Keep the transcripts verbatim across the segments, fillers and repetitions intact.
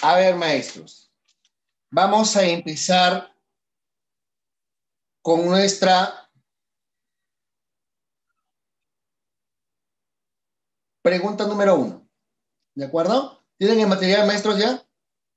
A ver, maestros, vamos a empezar con nuestra pregunta número uno. ¿De acuerdo? ¿Tienen el material, maestros, ya?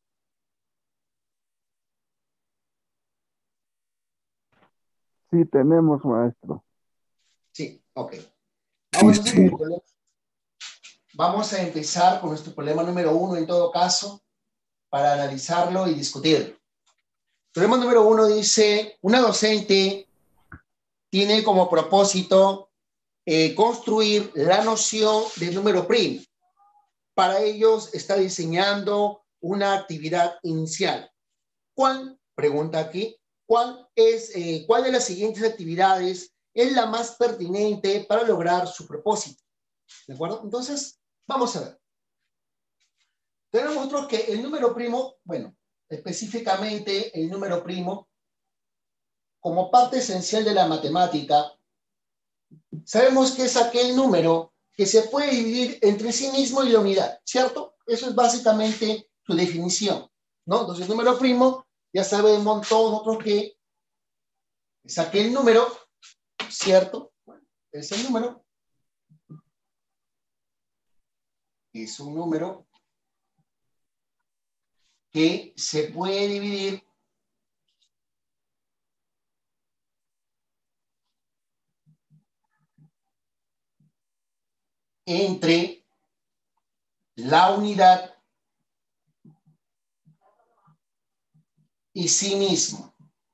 Sí, tenemos, maestro. Sí, ok. Sí, Vamos, sí. vamos a empezar con nuestro problema número uno, en todo caso, para analizarlo y discutirlo. Problema número uno dice, una docente tiene como propósito eh, construir la noción de número primo. Para ellos está diseñando una actividad inicial. ¿Cuál? Pregunta aquí. ¿Cuál es, eh, cuál de las siguientes actividades es la más pertinente para lograr su propósito? ¿De acuerdo? Entonces, vamos a ver. Tenemos nosotros que el número primo, bueno, específicamente el número primo, como parte esencial de la matemática, sabemos que es aquel número que se puede dividir entre sí mismo y la unidad, ¿cierto? Eso es básicamente su definición, ¿no? Entonces, el número primo, ya sabemos todos nosotros que es aquel número, ¿cierto? Bueno, es el número. Es un número que se puede dividir entre la unidad y sí mismo.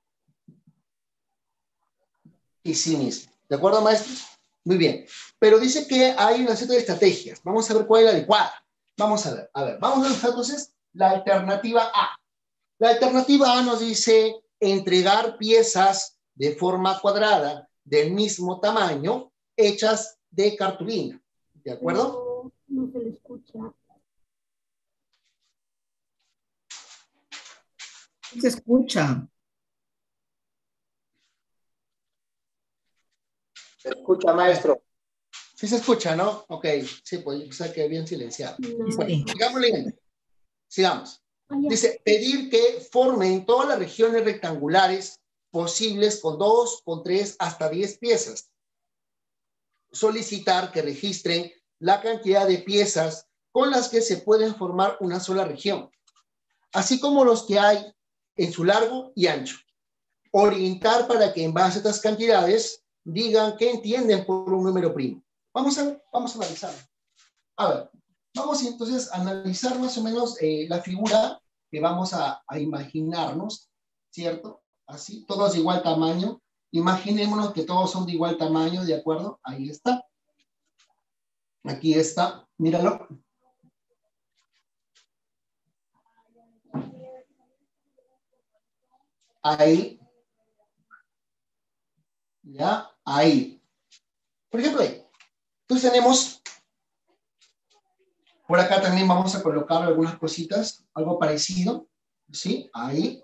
Y sí mismo. ¿De acuerdo, maestros? Muy bien. Pero dice que hay una serie de estrategias. Vamos a ver cuál es la adecuada. Vamos a ver. A ver, vamos a ver entonces la alternativa A. La alternativa A nos dice entregar piezas de forma cuadrada del mismo tamaño hechas de cartulina. ¿De acuerdo? No, no se le escucha. Se escucha. Se escucha, maestro. Sí se escucha, ¿no? Ok. Sí, pues o sea que bien silenciado. No. Bueno, Sí. sigamos leyendo. Sigamos. Ah, ya. Dice, pedir que formen todas las regiones rectangulares posibles con dos, con tres, hasta diez piezas. Solicitar que registren la cantidad de piezas con las que se pueden formar una sola región, así como los que hay en su largo y ancho. Orientar para que en base a estas cantidades digan qué entienden por un número primo. Vamos a ver, vamos a analizar. A ver, vamos entonces a analizar más o menos eh, la figura que vamos a, a imaginarnos, ¿cierto? Así, todos de igual tamaño. Imaginémonos que todos son de igual tamaño, ¿de acuerdo? Ahí está. Aquí está, míralo. Ahí. Ya, ahí. Por ejemplo, ahí. Entonces tenemos, por acá también vamos a colocar algunas cositas, algo parecido, ¿sí? Ahí.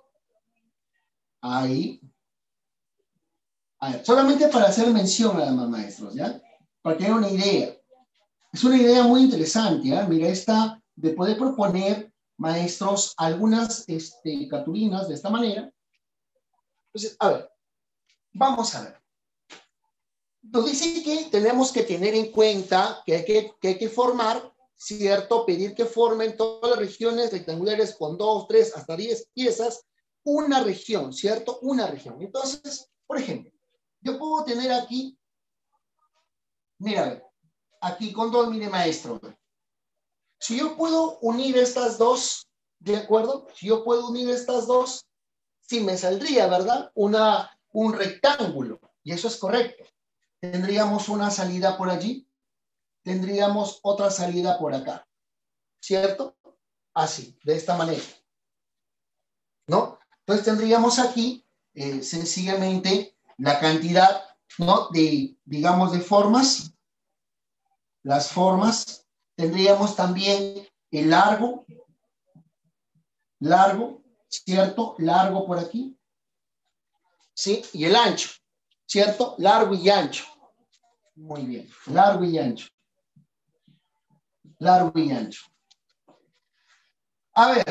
Ahí. A ver, solamente para hacer mención nada más, maestros, ¿ya? Para tener una idea. Es una idea muy interesante, ¿eh? Mira, esta de poder proponer, maestros, algunas este, cartulinas de esta manera. Entonces, a ver, vamos a ver. Nos dice que tenemos que tener en cuenta que hay que, que, hay que formar, ¿cierto? Pedir que formen todas las regiones rectangulares con dos, tres, hasta diez piezas, una región, ¿cierto? Una región. Entonces, por ejemplo, yo puedo tener aquí, mira, aquí con dos, mire, maestro. Si yo puedo unir estas dos, ¿de acuerdo? Si yo puedo unir estas dos, sí me saldría, ¿verdad? Una, un rectángulo, y eso es correcto. Tendríamos una salida por allí, tendríamos otra salida por acá, ¿cierto? Así, de esta manera, ¿no? Entonces tendríamos aquí, eh, sencillamente, la cantidad, ¿no? De, digamos, de formas, las formas. Tendríamos también el largo, largo, ¿cierto? Largo por aquí, ¿sí? Y el ancho, ¿cierto? Largo y ancho. Muy bien, largo y ancho. Largo y ancho. A ver,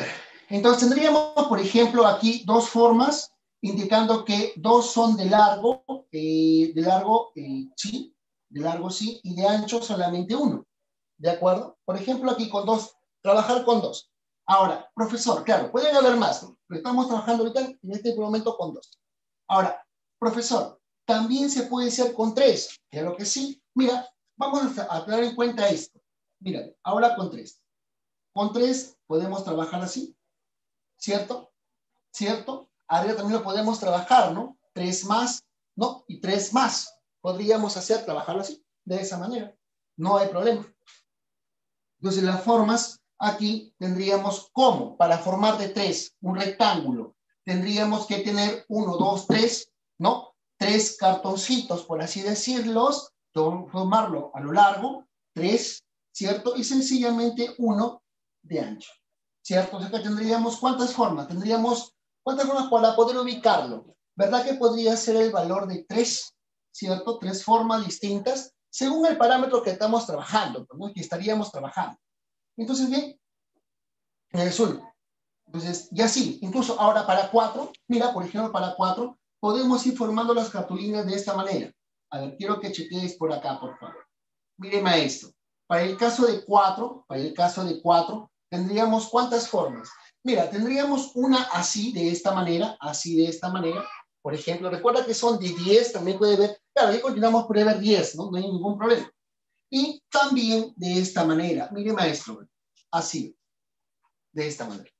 Entonces tendríamos, por ejemplo, aquí dos formas indicando que dos son de largo, eh, de largo, eh, sí, de largo sí, y de ancho solamente uno. ¿De acuerdo? Por ejemplo, aquí con dos, trabajar con dos. Ahora, profesor, claro, pueden haber más, ¿no? Pero estamos trabajando ahorita en este momento con dos. Ahora, profesor, también se puede hacer con tres. Claro que sí. Mira, vamos a tener en cuenta esto. Mira, ahora con tres. Con tres podemos trabajar así, ¿cierto? ¿Cierto? Arriba también lo podemos trabajar, ¿no? Tres más, ¿no? Y tres más. Podríamos hacer, trabajarlo así, de esa manera. No hay problema. Entonces, las formas, aquí tendríamos como, para formar de tres un rectángulo, tendríamos que tener uno, dos, tres, ¿no? Tres cartoncitos, por así decirlos, formarlo a lo largo, tres, ¿cierto? Y sencillamente uno de ancho, ¿cierto? O sea que tendríamos, ¿cuántas formas? Tendríamos, ¿cuántas formas para poder ubicarlo? ¿Verdad que podría ser el valor de tres, ¿cierto? Tres formas distintas, según el parámetro que estamos trabajando, ¿no? Que estaríamos trabajando. Entonces, bien, es uno. Entonces, ya sí, incluso ahora para cuatro, mira, por ejemplo, para cuatro, podemos ir formando las cartulinas de esta manera. A ver, quiero que chequees por acá, por favor. Mire, maestro, para el caso de cuatro, para el caso de cuatro, tendríamos ¿cuántas formas? Mira, tendríamos una así, de esta manera, así de esta manera. Por ejemplo, recuerda que son de diez, también puede ver, claro, ahí continuamos, puede ver diez, ¿no? No hay ningún problema. Y también de esta manera. Mire, maestro, así, de esta manera.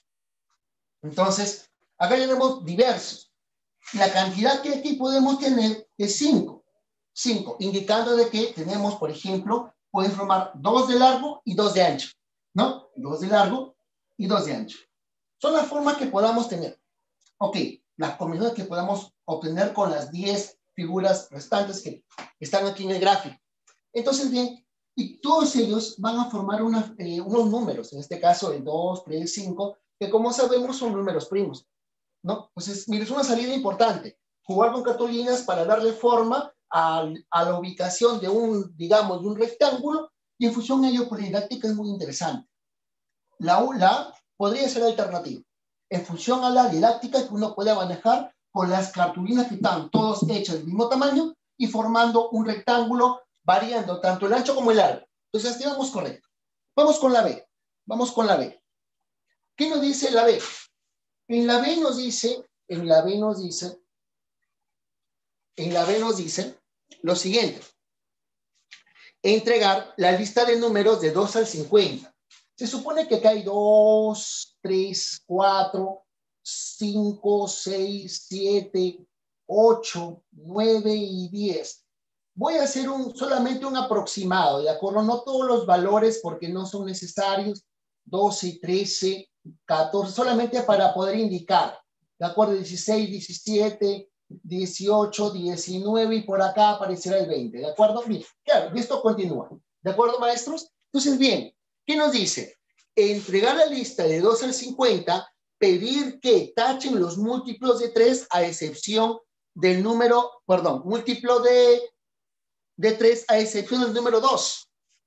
Entonces, acá tenemos diversos. La cantidad que aquí podemos tener es cinco. cinco, indicando de que tenemos, por ejemplo, pueden formar dos de largo y dos de ancho, ¿no? Dos de largo y dos de ancho. Son las formas que podamos tener. Ok, las combinaciones que podamos obtener con las diez figuras restantes que están aquí en el gráfico. Entonces, bien, y todos ellos van a formar una, eh, unos números, en este caso el dos, tres, cinco, que como sabemos son números primos, ¿no? Entonces, mire, es una salida importante, jugar con cartulinas para darle forma a, a la ubicación de un, digamos, de un rectángulo, y en función de ello, por didáctica es muy interesante. La, la podría ser alternativa, en función a la didáctica que uno puede manejar con las cartulinas que están todas hechas del mismo tamaño y formando un rectángulo variando tanto el ancho como el largo. Entonces, así vamos correcto. Vamos con la B. Vamos con la B. ¿Qué nos dice la B? En la B nos dice, en la B nos dice, en la B nos dice lo siguiente. Entregar la lista de números de dos al cincuenta. Se supone que acá hay dos, tres, cuatro, cinco, seis, siete, ocho, nueve y diez. Voy a hacer un, solamente un aproximado, ¿de acuerdo? No todos los valores porque no son necesarios. doce, trece, catorce, solamente para poder indicar. ¿De acuerdo? dieciséis, diecisiete, dieciocho, diecinueve y por acá aparecerá el veinte. ¿De acuerdo? Bien, claro, y esto continúa. ¿De acuerdo, maestros? Entonces, bien, ¿qué nos dice? Entregar la lista de dos al cincuenta, pedir que tachen los múltiplos de tres a excepción del número, perdón, múltiplo de de tres a excepción del número dos.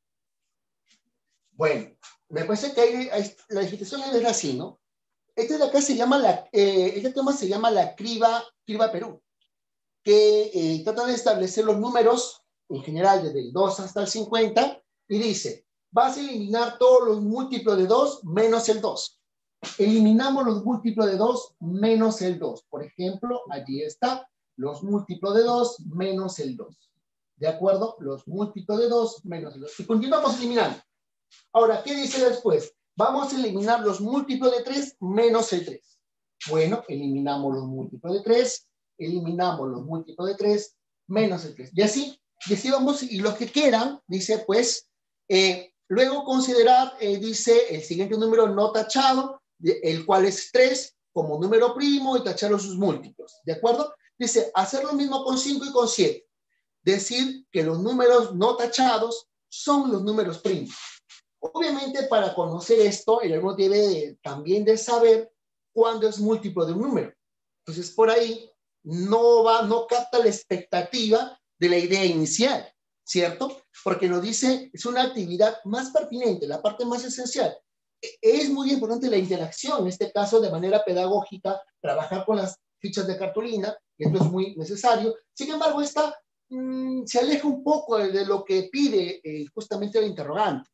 Bueno, me parece que hay, hay, la digitación es así, ¿no? Este de acá se llama la, eh, este tema se llama la criba, criba Perú, que eh, trata de establecer los números, en general desde el dos hasta el cincuenta, y dice, vas a eliminar todos los múltiplos de dos menos el dos. Eliminamos los múltiplos de dos menos el dos. Por ejemplo, allí está, los múltiplos de dos menos el dos. ¿De acuerdo? Los múltiplos de dos menos el dos. Y continuamos eliminando. Ahora, ¿qué dice después? Vamos a eliminar los múltiplos de tres menos el tres. Bueno, eliminamos los múltiplos de tres, eliminamos los múltiplos de tres menos el tres. Y así, y así vamos, y los que quedan, dice pues, eh, luego considerar, eh, dice, el siguiente número no tachado, el cual es tres, como número primo y tachar sus múltiplos. ¿De acuerdo? Dice, hacer lo mismo con cinco y con siete. Decir que los números no tachados son los números primos. Obviamente, para conocer esto, el alumno debe de, también de saber cuándo es múltiplo de un número. Entonces, por ahí no va, no capta la expectativa de la idea inicial, ¿cierto? Porque nos dice, es una actividad más pertinente, la parte más esencial. es muy importante la interacción, en este caso de manera pedagógica, trabajar con las fichas de cartulina, y esto es muy necesario. Sin embargo, esta mmm, se aleja un poco de, de lo que pide eh, justamente el interrogante,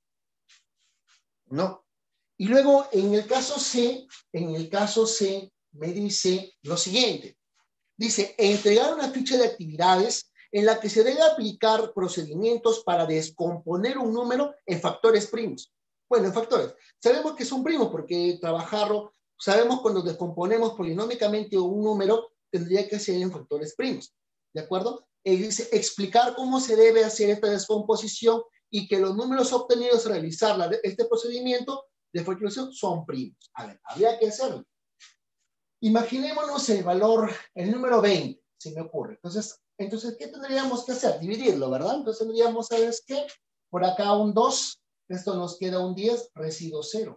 ¿no? Y luego, en el caso C, en el caso C, me dice lo siguiente. Dice, entregar una ficha de actividades en la que se debe aplicar procedimientos para descomponer un número en factores primos. Bueno, en factores. Sabemos que son primos porque trabajarlo, sabemos cuando descomponemos polinómicamente un número, tendría que ser en factores primos. ¿De acuerdo? Y dice, explicar cómo se debe hacer esta descomposición y que los números obtenidos al realizar la, este procedimiento de factorización son primos. A ver, habría que hacerlo. Imaginémonos el valor, el número veinte, si me ocurre. Entonces, entonces, ¿qué tendríamos que hacer? Dividirlo, ¿verdad? Entonces tendríamos, ¿sabes qué? Por acá un dos, esto nos queda un diez, residuo cero.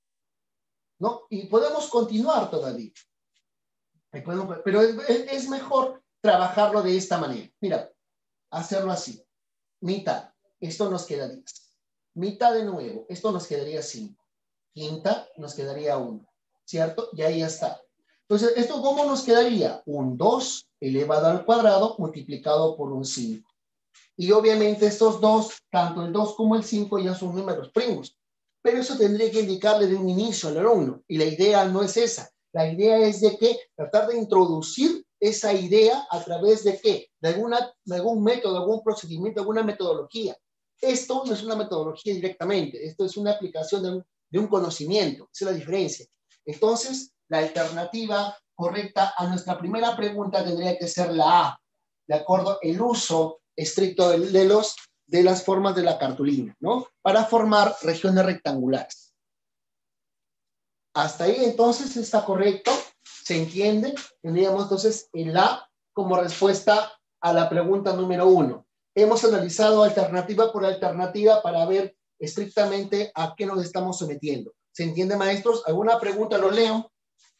¿No? Y podemos continuar todavía. Pero es, es mejor trabajarlo de esta manera. Mira, hacerlo así. Mitad, esto nos queda diez. Mitad de nuevo, esto nos quedaría cinco. Quinta, nos quedaría uno. ¿Cierto? Y ahí está. Entonces, ¿esto cómo nos quedaría? Un dos elevado al cuadrado multiplicado por un cinco. Y obviamente estos dos, tanto el dos como el cinco, ya son números primos. Pero eso tendría que indicarle de un inicio al alumno. Y la idea no es esa. La idea es de que tratar de introducir esa idea a través de qué? De, alguna, de algún método, algún procedimiento, alguna metodología. Esto no es una metodología directamente. Esto es una aplicación de un, de un conocimiento. Esa es la diferencia. Entonces, la alternativa correcta a nuestra primera pregunta tendría que ser la A, ¿de acuerdo? El uso estricto de, de, los, de las formas de la cartulina, ¿no? Para formar regiones rectangulares. Hasta ahí, entonces, está correcto, ¿se entiende? Tendríamos, entonces, el A como respuesta a la pregunta número uno. Hemos analizado alternativa por alternativa para ver estrictamente a qué nos estamos sometiendo. ¿Se entiende, maestros? ¿Alguna pregunta? Lo leo.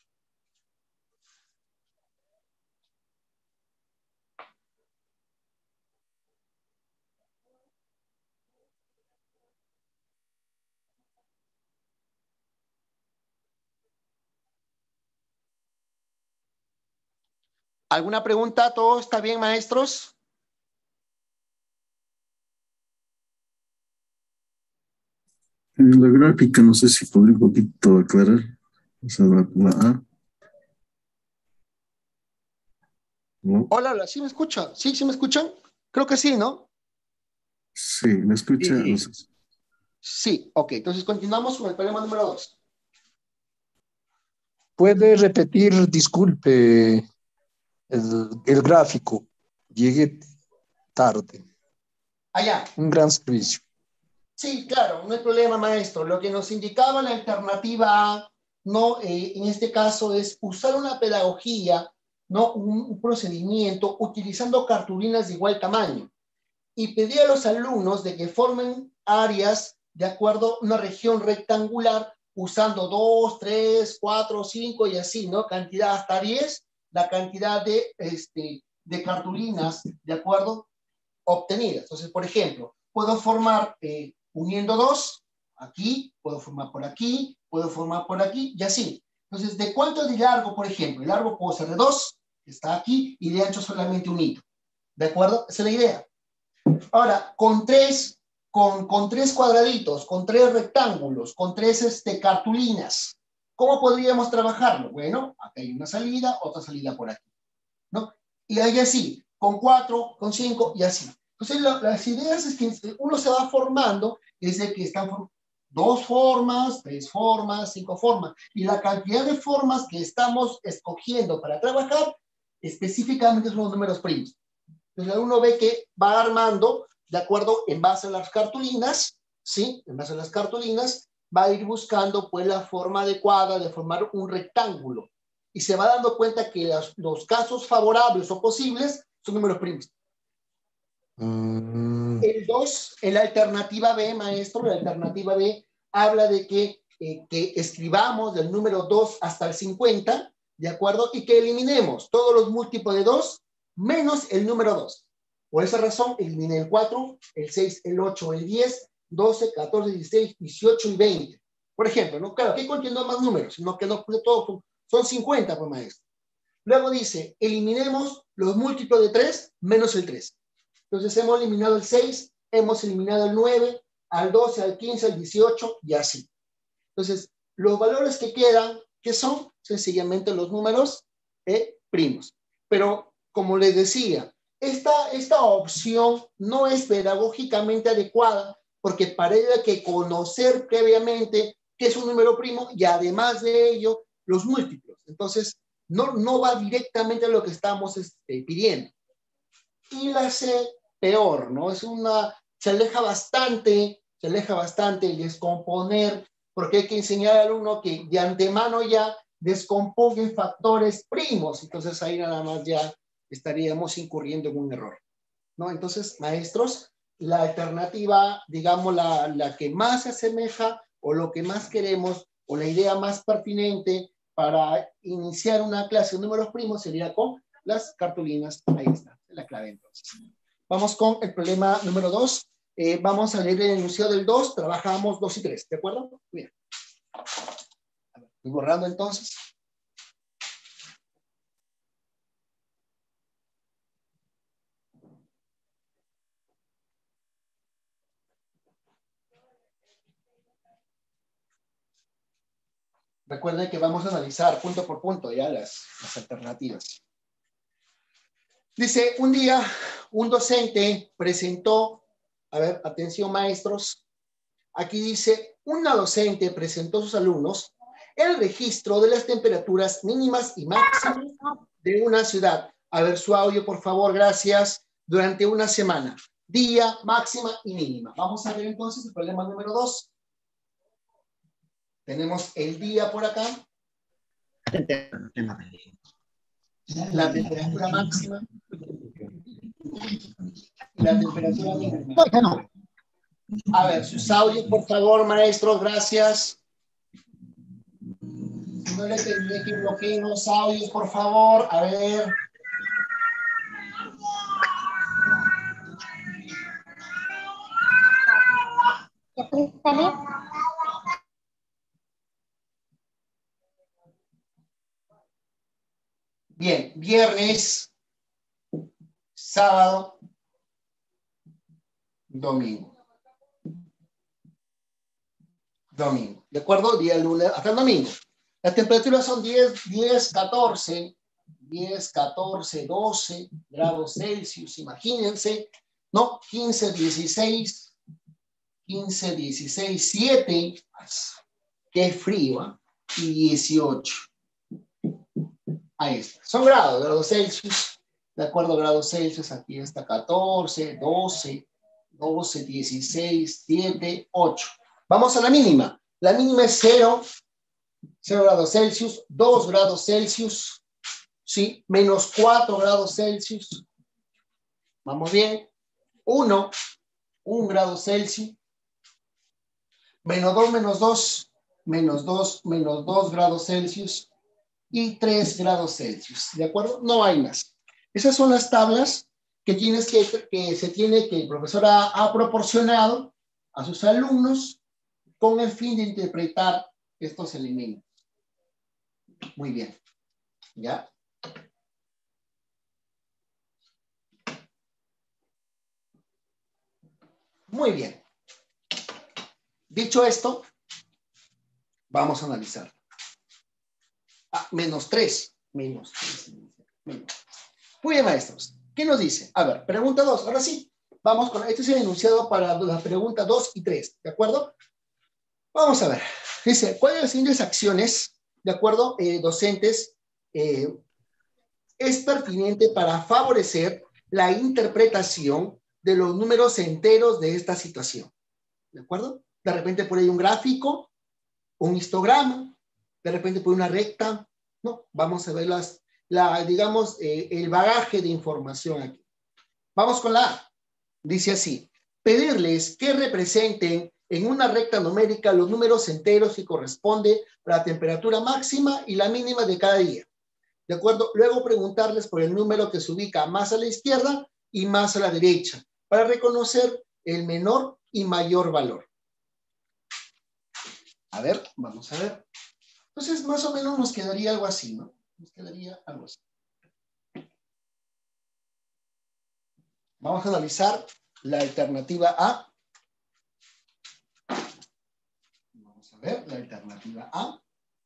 ¿Alguna pregunta? ¿Todo está bien, maestros? En la gráfica, no sé si podría un poquito aclarar. O sea, la, la A. ¿No? Hola, hola, ¿sí me escuchan? ¿Sí, sí me escuchan? Creo que sí, ¿no? Sí, ¿me escucha? Sí, No sí. sé. Sí, ok. Entonces continuamos con el problema número dos. ¿Puede repetir, disculpe, el, el gráfico? Llegué tarde. Allá. Un gran servicio. Sí, claro, no hay problema, maestro. Lo que nos indicaba la alternativa A, no, eh, en este caso es usar una pedagogía, no, un, un procedimiento utilizando cartulinas de igual tamaño y pedir a los alumnos de que formen áreas de acuerdo a una región rectangular usando dos, tres, cuatro, cinco y así, ¿no? Cantidad hasta diez, la cantidad de, este, de cartulinas, ¿de acuerdo? Obtenidas. Entonces, por ejemplo, puedo formar eh, uniendo dos, aquí, puedo formar por aquí, puedo formar por aquí y así. Entonces, ¿de cuánto es de largo, por ejemplo? El largo puede ser de dos, que está aquí, y de ancho solamente un hito. ¿De acuerdo? Esa es la idea. Ahora, con tres, con, con tres cuadraditos, con tres rectángulos, con tres este, cartulinas, ¿cómo podríamos trabajarlo? Bueno, acá hay una salida, otra salida por aquí, ¿no? Y ahí así, con cuatro, con cinco y así. Entonces, lo, las ideas es que uno se va formando desde que están dos formas, tres formas, cinco formas. Y la cantidad de formas que estamos escogiendo para trabajar específicamente son los números primos. Entonces uno ve que va armando, de acuerdo, en base a las cartulinas, ¿sí? En base a las cartulinas, va a ir buscando pues la forma adecuada de formar un rectángulo. Y se va dando cuenta que los, los casos favorables o posibles son números primos. Mm. El dos, en la alternativa B, maestro, la alternativa B habla de que, eh, que escribamos del número dos hasta el cincuenta, ¿de acuerdo? Y que eliminemos todos los múltiplos de dos menos el número dos. Por esa razón, eliminé el cuatro, el seis, el ocho, el diez, doce, catorce, dieciséis, dieciocho y veinte. Por ejemplo, ¿no? Claro, aquí contiene más números, sino que no todo son cincuenta, pues maestro. Luego dice, eliminemos los múltiplos de tres menos el tres. Entonces hemos eliminado el seis, hemos eliminado el nueve, al doce, al quince, al dieciocho y así. Entonces, los valores que quedan, ¿qué son? Sencillamente los números eh, primos. Pero, como les decía, esta, esta opción no es pedagógicamente adecuada porque para ello hay que conocer previamente qué es un número primo y además de ello, los múltiplos. Entonces, no, no va directamente a lo que estamos este, pidiendo. Y la C, peor, ¿no? Es una, se aleja bastante, se aleja bastante el descomponer, porque hay que enseñar al alumno que de antemano ya descomponga en factores primos. Entonces ahí nada más ya estaríamos incurriendo en un error, ¿no? Entonces, maestros, la alternativa, digamos, la, la que más se asemeja o lo que más queremos o la idea más pertinente para iniciar una clase de números primos sería con las cartulinas. Ahí está, la clave entonces. Vamos con el problema número dos. Eh, vamos a leer el enunciado del dos, trabajamos dos y tres, ¿de acuerdo? Bien. Estoy borrando entonces. Recuerden que vamos a analizar punto por punto ya las, las alternativas. Dice, un día un docente presentó, a ver, atención maestros, aquí dice, una docente presentó a sus alumnos el registro de las temperaturas mínimas y máximas de una ciudad. A ver su audio, por favor, gracias, durante una semana. Día, máxima y mínima. Vamos a ver entonces el problema número dos. Tenemos el día por acá. La temperatura máxima. La temperatura mínima. A ver, sus audios, por favor, maestros, gracias. Si no le tendré que bloquear los audios, por favor. A ver. Bien, viernes, sábado, domingo. Domingo, ¿de acuerdo? Día lunes hasta el domingo. Las temperaturas son diez, diez, catorce, diez, catorce, doce grados Celsius, imagínense, ¿no? quince, dieciséis, quince, dieciséis, siete, qué frío, ¿eh? Y dieciocho. Ahí está. Son grados, grados Celsius. De acuerdo a grados Celsius, aquí está catorce, doce, doce, dieciséis, siete, ocho. Vamos a la mínima. La mínima es cero, cero grados Celsius, dos grados Celsius, ¿sí? Menos cuatro grados Celsius. Vamos bien. uno, un grado Celsius. Menos dos, menos dos, menos dos, menos dos grados Celsius. Y tres grados Celsius, ¿de acuerdo? No hay más. Esas son las tablas que, tienes que, que se tiene, que el profesor ha, ha proporcionado a sus alumnos con el fin de interpretar estos elementos. Muy bien. ¿Ya? Muy bien. Dicho esto, vamos a analizar. Ah, menos tres. Menos tres. Menos. Muy bien, maestros. ¿Qué nos dice? A ver, pregunta dos. Ahora sí, vamos con... Este es el enunciado para la pregunta dos y tres. ¿De acuerdo? Vamos a ver. Dice, ¿cuáles de las siguientes acciones, de acuerdo, eh, docentes, eh, es pertinente para favorecer la interpretación de los números enteros de esta situación? ¿De acuerdo? De repente por ahí un gráfico, un histograma, de repente por una recta, ¿no? Vamos a ver las, la, digamos, eh, el bagaje de información aquí. Vamos con la A. Dice así, pedirles que representen en una recta numérica los números enteros que corresponde a la temperatura máxima y la mínima de cada día. ¿De acuerdo? Luego preguntarles por el número que se ubica más a la izquierda y más a la derecha, para reconocer el menor y mayor valor. A ver, vamos a ver. Entonces, más o menos nos quedaría algo así, ¿no? Nos quedaría algo así. Vamos a analizar la alternativa A. Vamos a ver la alternativa A.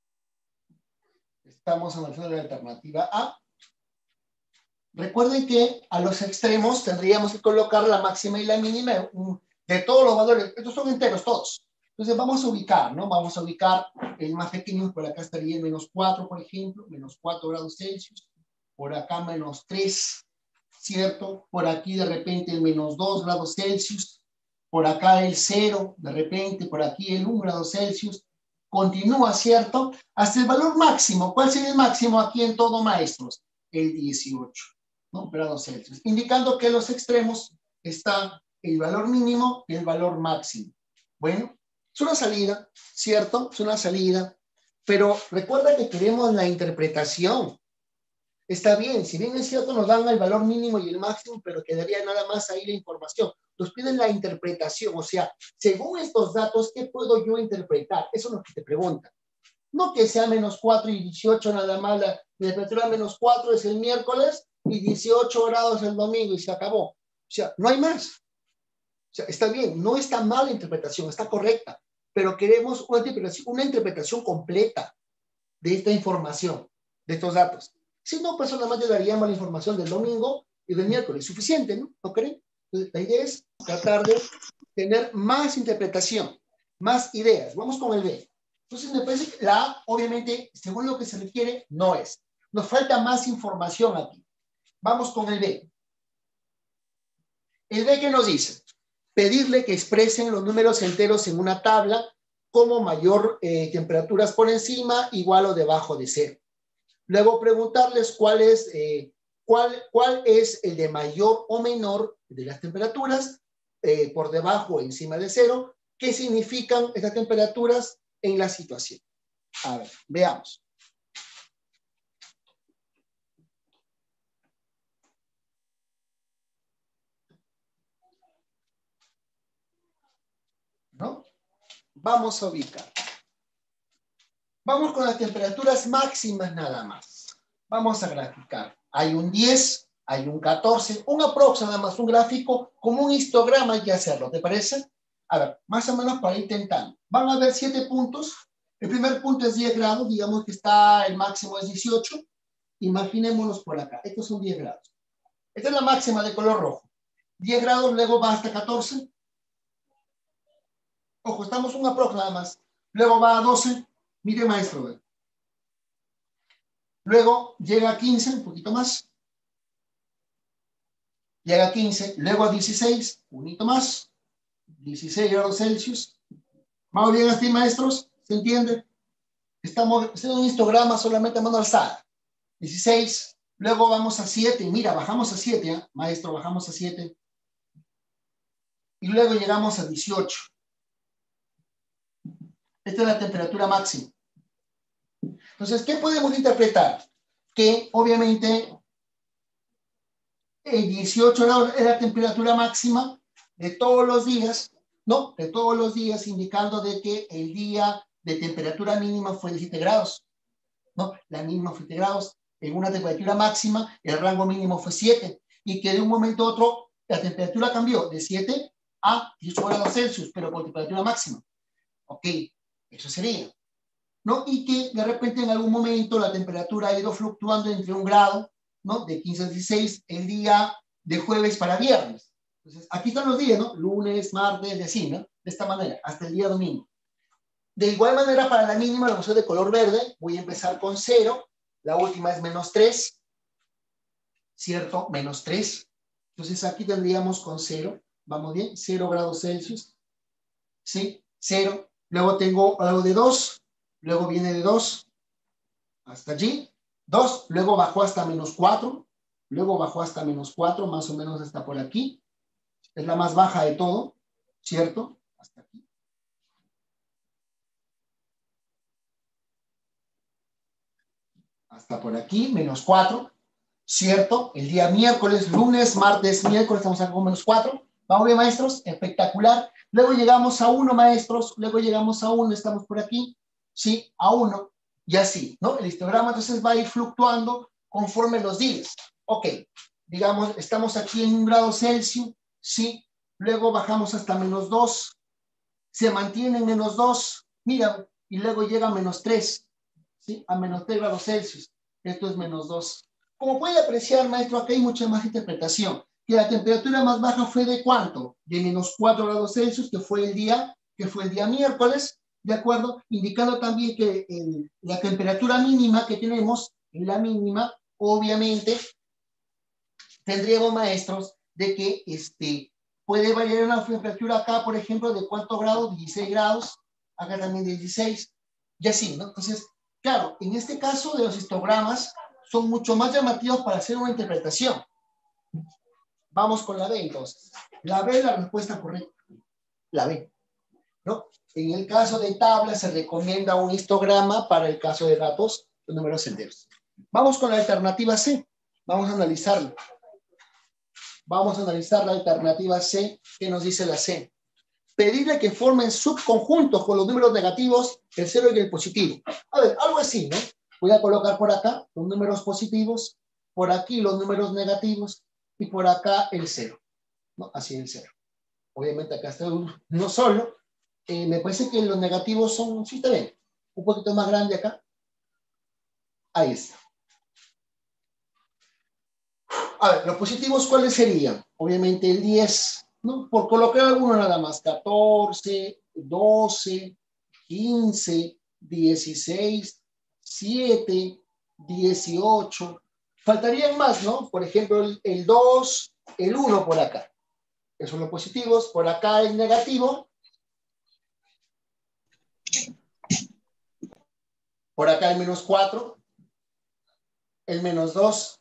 Estamos analizando la alternativa A. Recuerden que a los extremos tendríamos que colocar la máxima y la mínima de todos los valores. Estos son enteros todos. Entonces vamos a ubicar, ¿no? Vamos a ubicar el más pequeño, por acá estaría en menos cuatro, por ejemplo, menos cuatro grados Celsius. Por acá menos tres, ¿cierto? Por aquí de repente el menos dos grados Celsius. Por acá el cero, de repente, por aquí el un grado Celsius. Continúa, ¿cierto? Hasta el valor máximo. ¿Cuál sería el máximo aquí en todo, maestros? El dieciocho, ¿no? Grados Celsius. Indicando que en los extremos está el valor mínimo y el valor máximo. Bueno, es una salida, ¿cierto? Es una salida. Pero recuerda que queremos la interpretación. Está bien, si bien es cierto, nos dan el valor mínimo y el máximo, pero quedaría nada más ahí la información. Nos piden la interpretación, o sea, según estos datos, ¿qué puedo yo interpretar? Eso es lo que te preguntan. No que sea menos cuatro y dieciocho nada más, la temperatura menos cuatro es el miércoles y dieciocho grados el domingo y se acabó. O sea, no hay más. O sea, está bien, no está mal la interpretación, está correcta, pero queremos una interpretación, una interpretación completa de esta información, de estos datos. Si no, pues solamente daríamos la información del domingo y del miércoles. Suficiente, ¿no? ¿No creen? Entonces, la idea es tratar de tener más interpretación, más ideas. Vamos con el B. Entonces, me parece que la A, obviamente, según lo que se requiere, no es. Nos falta más información aquí. Vamos con el B. El B, ¿qué nos dice? Pedirle que expresen los números enteros en una tabla como mayor eh, temperaturas por encima, igual o debajo de cero. Luego preguntarles cuál es, eh, cuál, cuál es el de mayor o menor de las temperaturas eh, por debajo o encima de cero. ¿Qué significan estas temperaturas en la situación? A ver, veamos. ¿No? Vamos a ubicar. Vamos con las temperaturas máximas nada más. Vamos a graficar. Hay un diez, hay un catorce, un aprox nada más, un gráfico, como un histograma hay que hacerlo, ¿te parece? A ver, más o menos para ir intentando. Van a haber siete puntos. El primer punto es diez grados, digamos que está, el máximo es dieciocho. Imaginémonos por acá. Estos son diez grados. Esta es la máxima de color rojo. diez grados, luego va hasta catorce. Ojo, estamos un aprox nada más. Luego va a doce. Mire, maestro, ¿ve? Luego llega a quince, un poquito más. Llega a quince, luego a dieciséis, un poquito más. dieciséis grados Celsius. ¿Vamos bien así, maestros? ¿Se entiende? Estamos haciendo un histograma solamente a mano alzada. dieciséis, luego vamos a siete. Mira, bajamos a siete, ¿eh? Maestro, bajamos a siete. Y luego llegamos a dieciocho. Esta es la temperatura máxima. Entonces, ¿qué podemos interpretar? Que obviamente el dieciocho grados es la temperatura máxima de todos los días, ¿no? De todos los días, indicando de que el día de temperatura mínima fue de siete grados, ¿no? La mínima fue siete grados. En una temperatura máxima, el rango mínimo fue siete. Y que de un momento a otro, la temperatura cambió de siete a dieciocho grados Celsius, pero con temperatura máxima. Ok, eso sería. ¿No? Y que de repente en algún momento la temperatura ha ido fluctuando entre un grado, ¿no? De quince a dieciséis el día de jueves para viernes. Entonces, aquí están los días, ¿no? Lunes, martes, de así, ¿no? De esta manera, hasta el día domingo. De igual manera, para la mínima, la vamos a hacer de color verde. Voy a empezar con cero. La última es menos tres. ¿Cierto? Menos tres. Entonces, aquí tendríamos con cero. ¿Vamos bien? cero grados Celsius. ¿Sí? cero. Luego tengo algo de dos. Luego viene de dos hasta allí, dos, luego bajó hasta menos cuatro, luego bajó hasta menos cuatro, más o menos hasta por aquí. Es la más baja de todo, ¿cierto? Hasta aquí. Hasta por aquí, menos cuatro, ¿cierto? El día miércoles, lunes, martes, miércoles, estamos acá con menos cuatro. ¿Vamos bien, maestros? Espectacular. Luego llegamos a uno, maestros. Luego llegamos a uno, estamos por aquí. Sí, a uno. Y así, ¿no? El histograma entonces va a ir fluctuando conforme los días. Ok. Digamos, estamos aquí en un grado Celsius. Sí. Luego bajamos hasta menos dos. Se mantiene en menos dos. Mira, y luego llega a menos tres. ¿Sí? A menos tres grados Celsius. Esto es menos dos. Como puede apreciar, maestro, aquí hay mucha más interpretación. Que la temperatura más baja fue de ¿cuánto? De menos cuatro grados Celsius, que fue el día, que fue el día miércoles, ¿de acuerdo? Indicando también que el, la temperatura mínima que tenemos, en la mínima, obviamente, tendríamos, maestros, de que este, puede variar una temperatura acá, por ejemplo, de ¿cuántos grados? dieciséis grados, acá también dieciséis, y así, ¿no? Entonces, claro, en este caso de los histogramas, son mucho más llamativos para hacer una interpretación. Vamos con la B, entonces. La B es la respuesta correcta. La B, ¿no? En el caso de tabla se recomienda un histograma para el caso de datos de números enteros. Vamos con la alternativa C. Vamos a analizarla. Vamos a analizar la alternativa C. ¿Qué nos dice la C? Pedirle que formen subconjuntos con los números negativos, el cero y el positivo. A ver, algo así, ¿no? Voy a colocar por acá los números positivos, por aquí los números negativos, y por acá el cero, ¿no? Así el cero. Obviamente acá está uno solo. Eh, me parece que los negativos son, sí está bien, un poquito más grande acá. Ahí está. A ver, los positivos, ¿cuáles serían? Obviamente el diez, ¿no? Por colocar alguno nada más. catorce, doce, quince, dieciséis, siete, dieciocho. Faltarían más, ¿no? Por ejemplo, el, el dos, el uno por acá. Esos son los positivos. Por acá el negativo. Por acá el menos cuatro. El menos dos.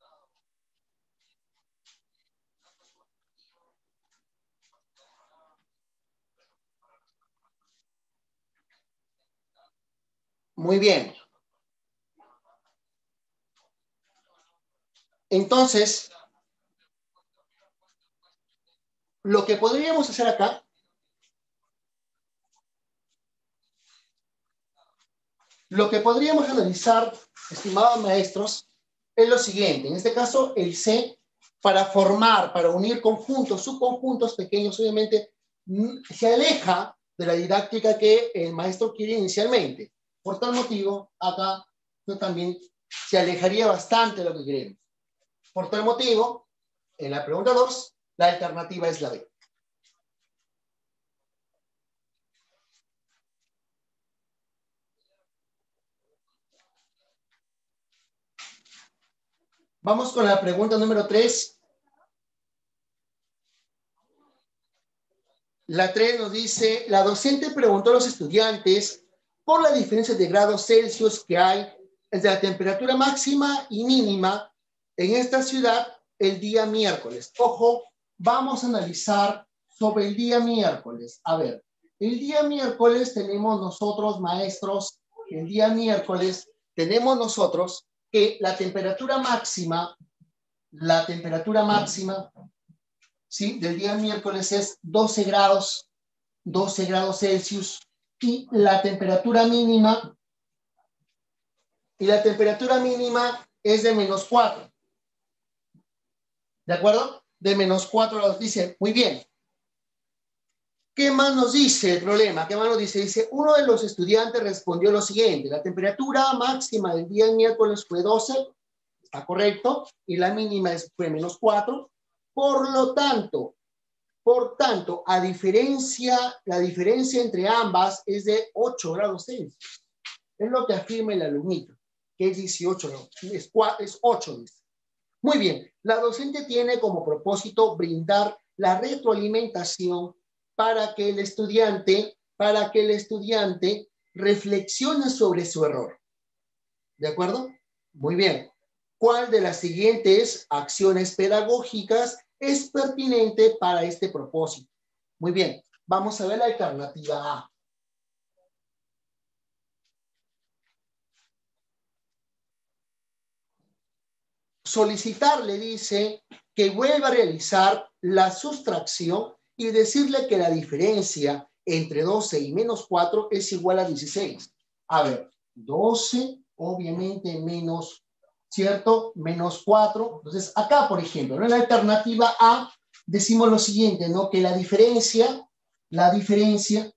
Muy bien. Entonces, lo que podríamos hacer acá, lo que podríamos analizar, estimados maestros, es lo siguiente. En este caso, el C, para formar, para unir conjuntos, subconjuntos pequeños, obviamente, se aleja de la didáctica que el maestro quiere inicialmente. Por tal motivo, acá yo también se alejaría bastante de lo que queremos. Por tal motivo, en la pregunta dos, la alternativa es la B. Vamos con la pregunta número tres. La tres nos dice, la docente preguntó a los estudiantes por la diferencia de grados Celsius que hay entre la temperatura máxima y mínima en esta ciudad el día miércoles. Ojo, vamos a analizar sobre el día miércoles. A ver, el día miércoles tenemos nosotros, maestros, el día miércoles tenemos nosotros que la temperatura máxima, la temperatura máxima, ¿sí? Del día miércoles es doce grados, doce grados Celsius, y la temperatura mínima, y la temperatura mínima es de menos cuatro. ¿De acuerdo? De menos cuatro grados. Dice, muy bien. ¿Qué más nos dice el problema? ¿Qué más nos dice? Dice, uno de los estudiantes respondió lo siguiente. La temperatura máxima del día miércoles fue doce, está correcto, y la mínima fue menos cuatro. Por lo tanto, por tanto, a diferencia, la diferencia entre ambas es de ocho grados Celsius. Es lo que afirma el alumnito, que es dieciocho grados. Es, es ocho, dice. Muy bien, la docente tiene como propósito brindar la retroalimentación para que el estudiante, para que el estudiante reflexione sobre su error. ¿De acuerdo? Muy bien. ¿Cuál de las siguientes acciones pedagógicas es pertinente para este propósito? Muy bien. Vamos a ver la alternativa A. Solicitarle, dice, que vuelva a realizar la sustracción y decirle que la diferencia entre doce y menos cuatro es igual a dieciséis. A ver, doce, obviamente, menos, ¿cierto? Menos cuatro. Entonces, acá, por ejemplo, en la alternativa A, decimos lo siguiente, ¿no? Que la diferencia, la diferencia,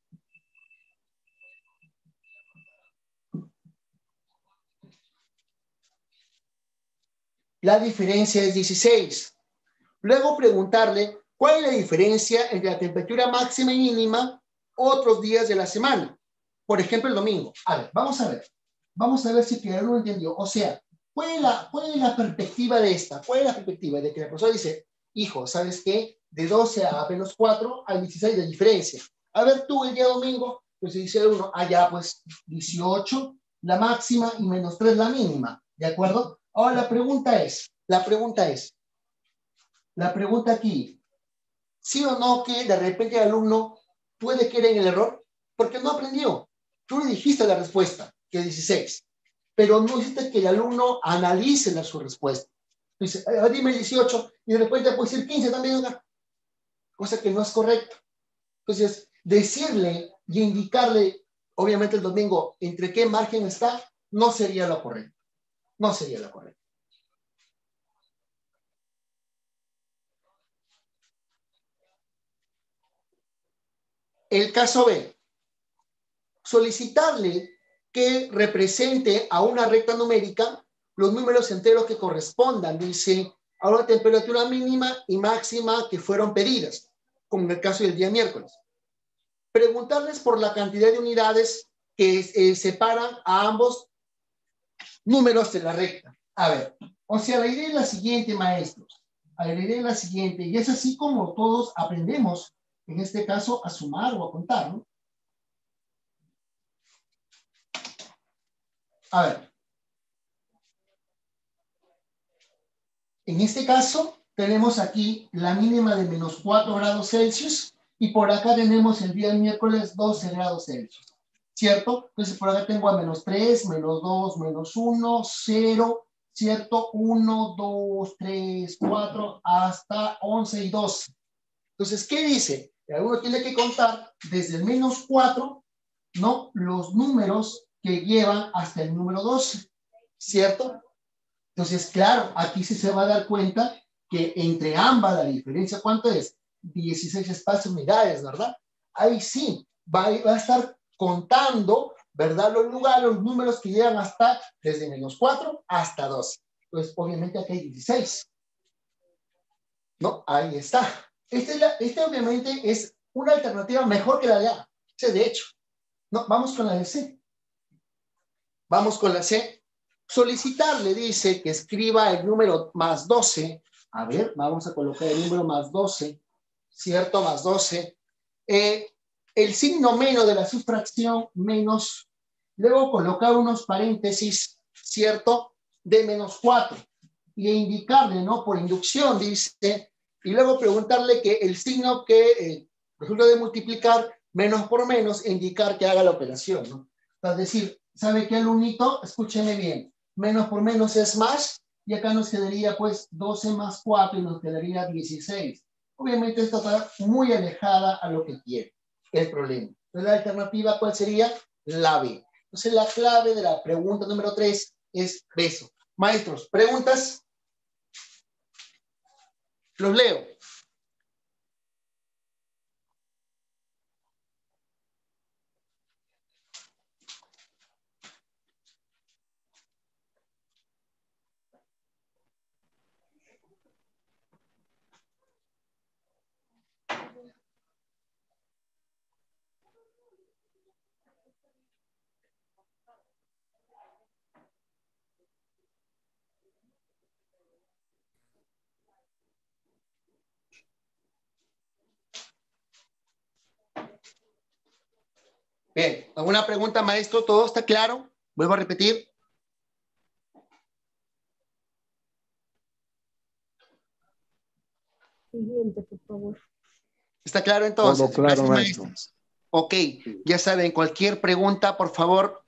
la diferencia es dieciséis. Luego preguntarle cuál es la diferencia entre la temperatura máxima y mínima otros días de la semana. Por ejemplo, el domingo. A ver, vamos a ver. Vamos a ver si el alumno entendió. O sea, ¿cuál es, la, ¿cuál es la perspectiva de esta? ¿Cuál es la perspectiva de que la profesora dice, hijo, ¿sabes qué? De doce a menos cuatro hay dieciséis de diferencia. A ver, tú el día domingo, pues dice el uno, allá pues dieciocho la máxima y menos tres la mínima. ¿De acuerdo? Ahora la pregunta es, la pregunta es, la pregunta aquí, ¿sí o no que de repente el alumno puede caer en el error? Porque no aprendió. Tú le dijiste la respuesta, que es dieciséis, pero no hiciste que el alumno analice la, su respuesta. Dice, eh, dime dieciocho, y de repente puede decir quince también, cosa que no es correcta. Entonces, decirle y indicarle, obviamente el domingo, entre qué margen está, no sería lo correcto. No sería lo correcto. El caso B, solicitarle que represente a una recta numérica los números enteros que correspondan, dice, a una temperatura mínima y máxima que fueron pedidas, como en el caso del día miércoles. Preguntarles por la cantidad de unidades que eh, separan a ambos números de la recta. A ver, o sea, la idea es la siguiente, maestros. La idea es la siguiente, y es así como todos aprendemos, en este caso, a sumar o a contar, ¿no? A ver. En este caso, tenemos aquí la mínima de menos cuatro grados Celsius y por acá tenemos el día miércoles doce grados Celsius, ¿cierto? Entonces por acá tengo a menos tres, menos dos, menos uno, cero, ¿cierto? uno, dos, tres, cuatro, hasta once y doce. Entonces, ¿qué dice? Uno tiene que contar desde el menos cuatro, ¿no? Los números que llevan hasta el número doce, ¿cierto? Entonces, claro, aquí sí se va a dar cuenta que entre ambas la diferencia, ¿cuánto es? dieciséis espacios unidades, ¿verdad? Ahí sí, va, va a estar contando, ¿verdad? Los lugares, los números que llegan hasta, desde menos cuatro hasta doce. Pues obviamente aquí hay dieciséis. ¿No? Ahí está. Este, es la, este obviamente es una alternativa mejor que la de A. Sí, de hecho. No, vamos con la de C. Vamos con la C. Solicitarle, dice, que escriba el número más doce. A ver, vamos a colocar el número más doce. ¿Cierto? Más doce. Eh, el signo menos de la sustracción, menos. Luego colocar unos paréntesis, ¿cierto? De menos cuatro. Y indicarle, ¿no? Por inducción, dice. Y luego preguntarle que el signo que eh, resulta de multiplicar menos por menos, indicar que haga la operación, ¿no? Es decir, ¿sabe qué, alumnito? Escúcheme bien. Menos por menos es más, y acá nos quedaría pues doce más cuatro y nos quedaría dieciséis. Obviamente esto está muy alejada a lo que quiere el problema. Entonces la alternativa, ¿cuál sería? La B. Entonces la clave de la pregunta número tres es eso. Maestros, ¿preguntas? Los leo. Bien, ¿alguna pregunta, maestro? ¿Todo está claro? Vuelvo a repetir. Siguiente, por favor. ¿Está claro entonces? Todo claro, Gracias, maestro. maestros. Ok, ya saben, cualquier pregunta, por favor.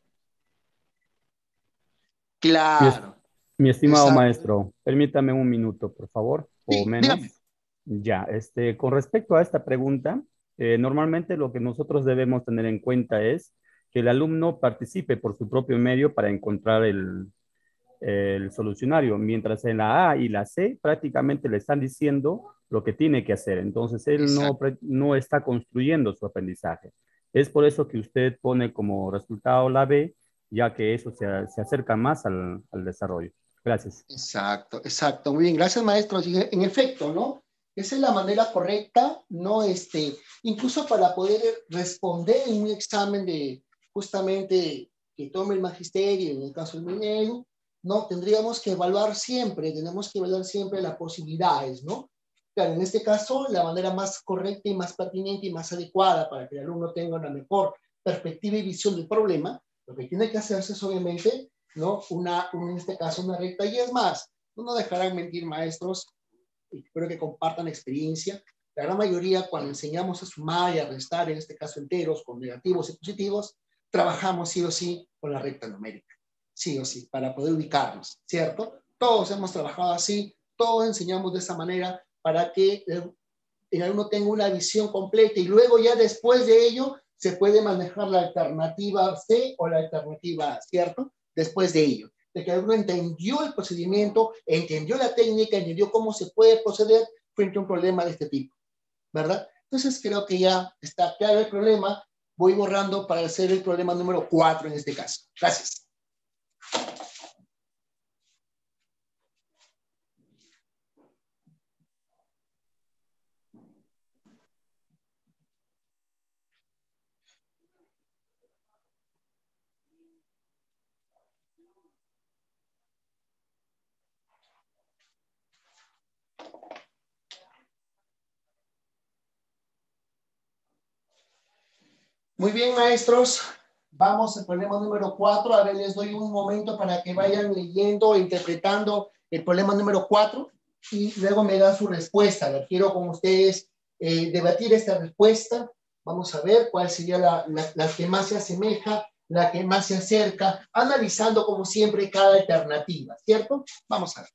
Mi, es- Claro. mi estimado Exacto. maestro, permítame un minuto, por favor. o Sí, menos. dígame. Ya, este, con respecto a esta pregunta, eh, normalmente lo que nosotros debemos tener en cuenta es que el alumno participe por su propio medio para encontrar el, el solucionario, mientras en la A y la C prácticamente le están diciendo lo que tiene que hacer. Entonces, él no, Exacto. pre- no está construyendo su aprendizaje. Es por eso que usted pone como resultado la B, ya que eso se, se acerca más al, al desarrollo. Gracias. Exacto, exacto. Muy bien, gracias, maestro. Sí, en efecto, ¿no? Esa es la manera correcta, ¿no? Este, incluso para poder responder en un examen de justamente que tome el magisterio, en el caso del Minedu, ¿no? Tendríamos que evaluar siempre, tenemos que evaluar siempre las posibilidades, ¿no? Claro, en este caso, la manera más correcta y más pertinente y más adecuada para que el alumno tenga una mejor perspectiva y visión del problema, lo que tiene que hacerse es obviamente, ¿no? Una, un, en este caso, una recta. Y es más, no nos dejarán mentir, maestros, y espero que compartan experiencia. La gran mayoría, cuando enseñamos a sumar y a restar, en este caso enteros, con negativos y positivos, trabajamos sí o sí con la recta numérica. Sí o sí, para poder ubicarnos, ¿cierto? Todos hemos trabajado así, todos enseñamos de esa manera para que el, el alumno tenga una visión completa y luego ya después de ello se puede manejar la alternativa C o la alternativa A, ¿cierto? Después de ello, de que uno entendió el procedimiento, entendió la técnica, entendió cómo se puede proceder frente a un problema de este tipo, ¿verdad? Entonces creo que ya está claro el problema. Voy borrando para hacer el problema número cuatro en este caso. Gracias. Muy bien, maestros. Vamos al problema número cuatro. A ver, les doy un momento para que vayan leyendo e interpretando el problema número cuatro y luego me dan su respuesta. A ver, quiero con ustedes eh, debatir esta respuesta. Vamos a ver cuál sería la, la, la que más se asemeja, la que más se acerca, analizando como siempre cada alternativa, ¿cierto? Vamos a ver.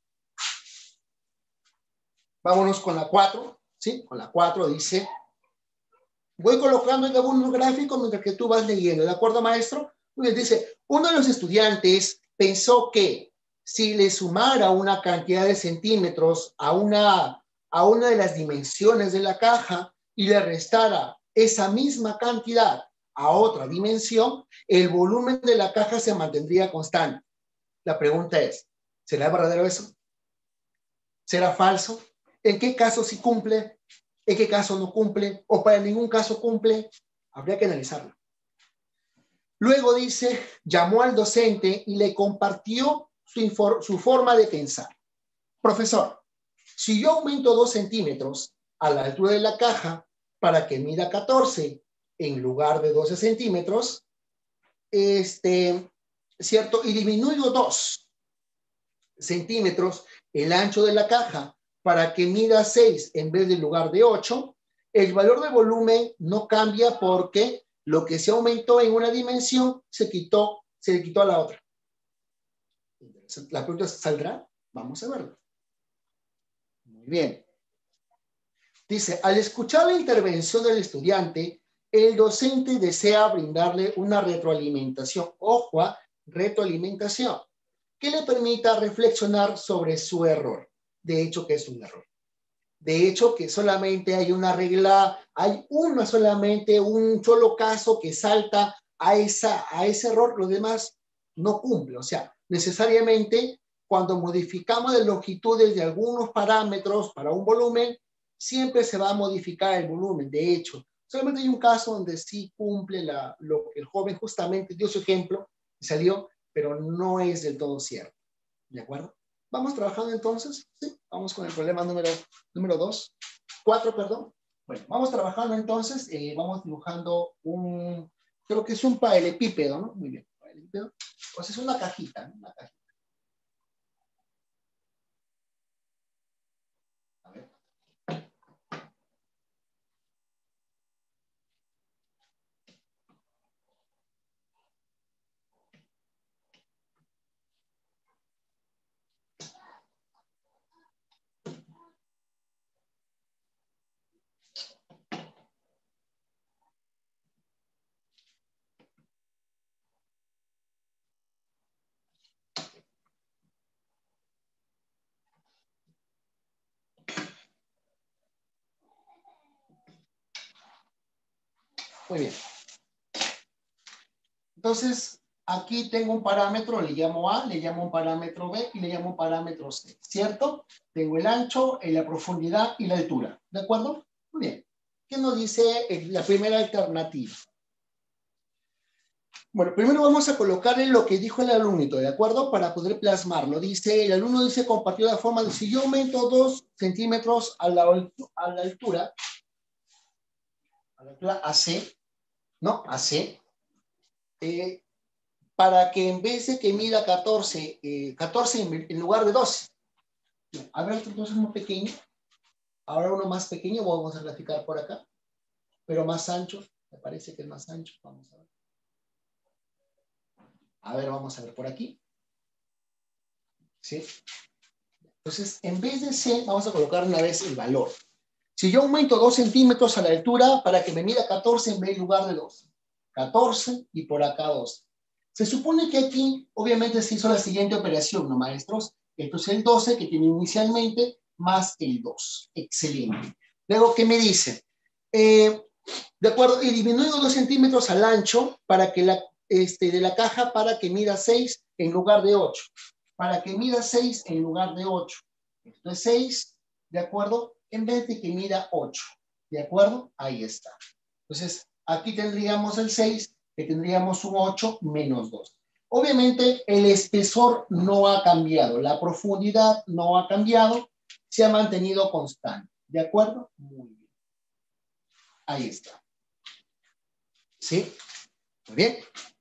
Vámonos con la cuatro, ¿sí? Con la cuatro dice... Voy colocando en algunos gráficos mientras que tú vas leyendo, ¿de acuerdo, maestro? Pues dice, uno de los estudiantes pensó que si le sumara una cantidad de centímetros a una, a una de las dimensiones de la caja y le restara esa misma cantidad a otra dimensión, el volumen de la caja se mantendría constante. La pregunta es, ¿será verdadero eso? ¿Será falso? ¿En qué caso sí cumple? ¿En qué caso no cumple? ¿O para ningún caso cumple? Habría que analizarlo. Luego dice, llamó al docente y le compartió su, su forma de pensar. Profesor, si yo aumento dos centímetros a la altura de la caja para que mida catorce en lugar de doce centímetros, este, ¿cierto? Y disminuyo dos centímetros el ancho de la caja para que mida seis en vez del lugar de ocho, el valor de volumen no cambia porque lo que se aumentó en una dimensión se quitó, se le quitó a la otra. La pregunta es, ¿saldrá? Vamos a verlo. Muy bien. Dice, al escuchar la intervención del estudiante, el docente desea brindarle una retroalimentación. Ojo a retroalimentación, que le permita reflexionar sobre su error. De hecho, que es un error. De hecho, que solamente hay una regla, hay una solamente, un solo caso que salta a, esa, a ese error, los demás no cumple. O sea, necesariamente cuando modificamos las longitudes de algunos parámetros para un volumen, siempre se va a modificar el volumen. De hecho, solamente hay un caso donde sí cumple la, lo que el joven justamente dio su ejemplo y salió, pero no es del todo cierto. ¿De acuerdo? ¿Vamos trabajando entonces? Sí, vamos con el problema número, número dos. Cuatro, perdón. Bueno, vamos trabajando entonces, eh, vamos dibujando un, creo que es un paralelepípedo, ¿no? Muy bien, paralelepípedo. Pues es una cajita, ¿no? Una cajita. A ver. Muy bien. Entonces, aquí tengo un parámetro, le llamo A, le llamo un parámetro B y le llamo un parámetro C, ¿cierto? Tengo el ancho, la profundidad y la altura, ¿de acuerdo? Muy bien. ¿Qué nos dice la primera alternativa? Bueno, primero vamos a colocarle lo que dijo el alumnito, ¿de acuerdo? Para poder plasmarlo. Dice, el alumno dice, compartió la forma de si yo aumento dos centímetros a la, a la altura, a la altura A C, ¿no? A C, eh, para que en vez de que mida catorce, eh, catorce en, en lugar de doce. A ver, entonces uno pequeño. Ahora uno más pequeño, vamos a graficar por acá, pero más ancho. Me parece que es más ancho. Vamos a ver. A ver, vamos a ver por aquí. ¿Sí? Entonces, en vez de C, vamos a colocar una vez el valor. Si yo aumento dos centímetros a la altura para que me mida catorce en vez de lugar de doce. catorce y por acá doce. Se supone que aquí, obviamente, se hizo la siguiente operación, ¿no, maestros? Esto es el doce que tiene inicialmente más el dos. Excelente. Luego, ¿qué me dice? Eh, de acuerdo, y disminuyo dos centímetros al ancho para que la, este, de la caja para que mida seis en lugar de ocho. Para que mida seis en lugar de ocho. Esto es seis, ¿de acuerdo? En vez de que mida ocho. ¿De acuerdo? Ahí está. Entonces, aquí tendríamos el seis, que tendríamos un ocho menos dos. Obviamente, el espesor no ha cambiado. La profundidad no ha cambiado. Se ha mantenido constante. ¿De acuerdo? Muy bien. Ahí está. ¿Sí? Muy bien.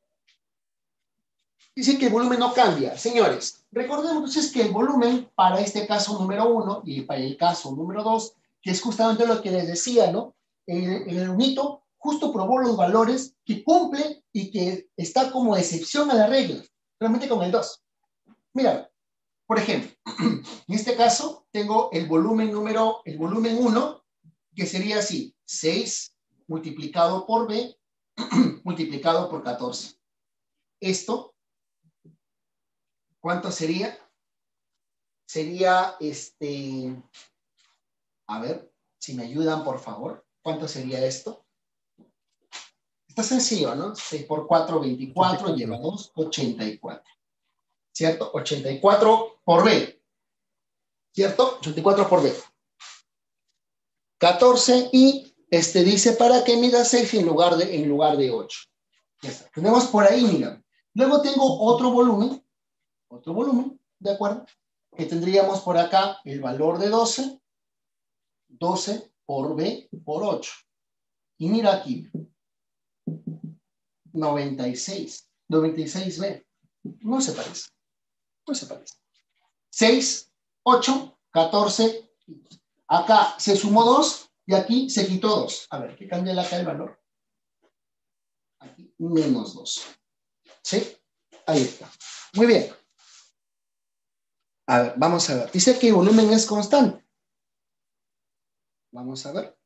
Dice que el volumen no cambia. Señores, recordemos entonces que el volumen para este caso número uno y para el caso número dos, que es justamente lo que les decía, ¿no? El, el unito justo probó los valores que cumple y que está como excepción a la regla, realmente con el dos. Mira, por ejemplo, en este caso tengo el volumen número, el volumen uno, que sería así, seis multiplicado por B, multiplicado por catorce. Esto, ¿cuánto sería? Sería, este, a ver, si me ayudan, por favor, ¿cuánto sería esto? Está sencillo, ¿no? seis por cuatro, veinticuatro, ochenta y cuatro. Lleva dos, ochenta y cuatro. ¿Cierto? ochenta y cuatro por B. ¿Cierto? ochenta y cuatro por B. catorce y este dice para que mida seis en lugar de, en lugar de ocho. Ya está. Tenemos por ahí, mira. Luego tengo otro volumen, otro volumen, ¿de acuerdo? Que tendríamos por acá el valor de doce, doce por B por ocho. Y mira aquí, noventa y seis, noventa y seis B. No se parece, no se parece. seis, ocho, catorce. Acá se sumó dos y aquí se quitó dos. A ver, ¿qué cambia acá el valor? Aquí, menos dos. ¿Sí? Ahí está. Muy bien. A ver, vamos a ver. Dice que el volumen es constante. Vamos a ver.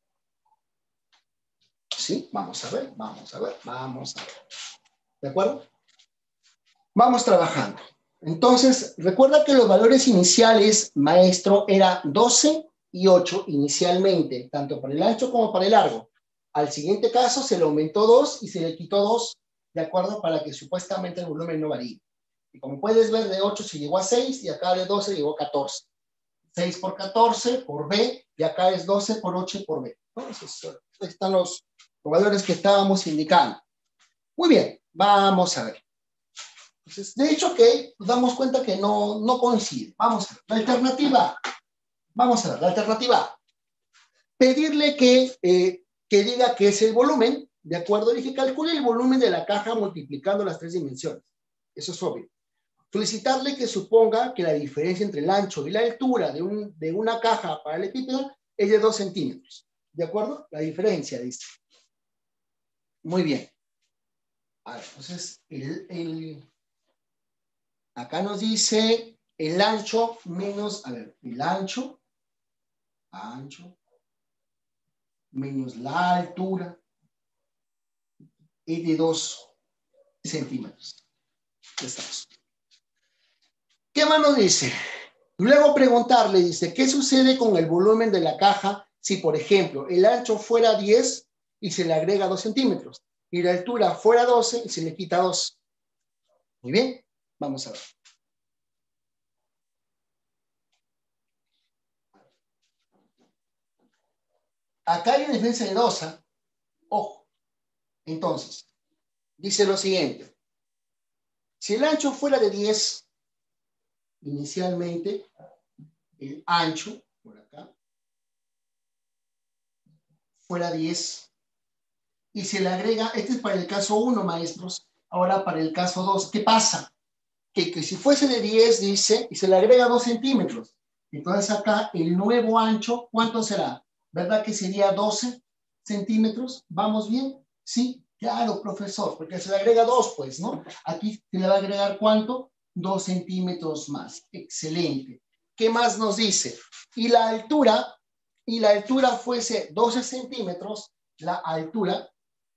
Sí, vamos a ver, vamos a ver, vamos a ver. ¿De acuerdo? Vamos trabajando. Entonces, recuerda que los valores iniciales, maestro, era doce y ocho inicialmente, tanto para el ancho como para el largo. Al siguiente caso se le aumentó dos y se le quitó dos, ¿de acuerdo? Para que supuestamente el volumen no varíe. Y como puedes ver, de ocho se llegó a seis y acá de doce llegó a catorce. seis por catorce por B y acá es doce por ocho por B. Entonces, ahí están los, los valores que estábamos indicando. Muy bien, vamos a ver. Entonces, de hecho, que nos damos cuenta que no, no coincide. Vamos a ver. La alternativa. Vamos a ver, la alternativa. Pedirle que, eh, que diga que es el volumen, ¿de acuerdo? Dije, calcule el volumen de la caja multiplicando las tres dimensiones. Eso es obvio. Solicitarle que suponga que la diferencia entre el ancho y la altura de, un, de una caja paralelepípeda es de dos centímetros. ¿De acuerdo? La diferencia, dice. Muy bien. A ver, entonces, el, el, acá nos dice el ancho menos, a ver, el ancho, ancho, menos la altura es de dos centímetros. Ya estamos. ¿Qué más nos dice? Luego preguntarle, dice, ¿qué sucede con el volumen de la caja si, por ejemplo, el ancho fuera diez y se le agrega dos centímetros. Y la altura fuera doce y se le quita dos. Muy bien, vamos a ver. Acá hay una diferencia de dos, ¿eh? Ojo. Entonces, dice lo siguiente. Si el ancho fuera de diez, inicialmente, el ancho, por acá, fuera diez, y se le agrega, este es para el caso uno, maestros, ahora para el caso dos, ¿qué pasa? Que, que si fuese de diez, dice, y se le agrega dos centímetros, entonces acá el nuevo ancho, ¿cuánto será? ¿Verdad que sería doce centímetros? ¿Vamos bien? Sí, claro, profesor, porque se le agrega dos, pues, ¿no? Aquí se le va a agregar ¿cuánto? dos centímetros más. Excelente. ¿Qué más nos dice? Y la altura, y la altura fuese doce centímetros, la altura,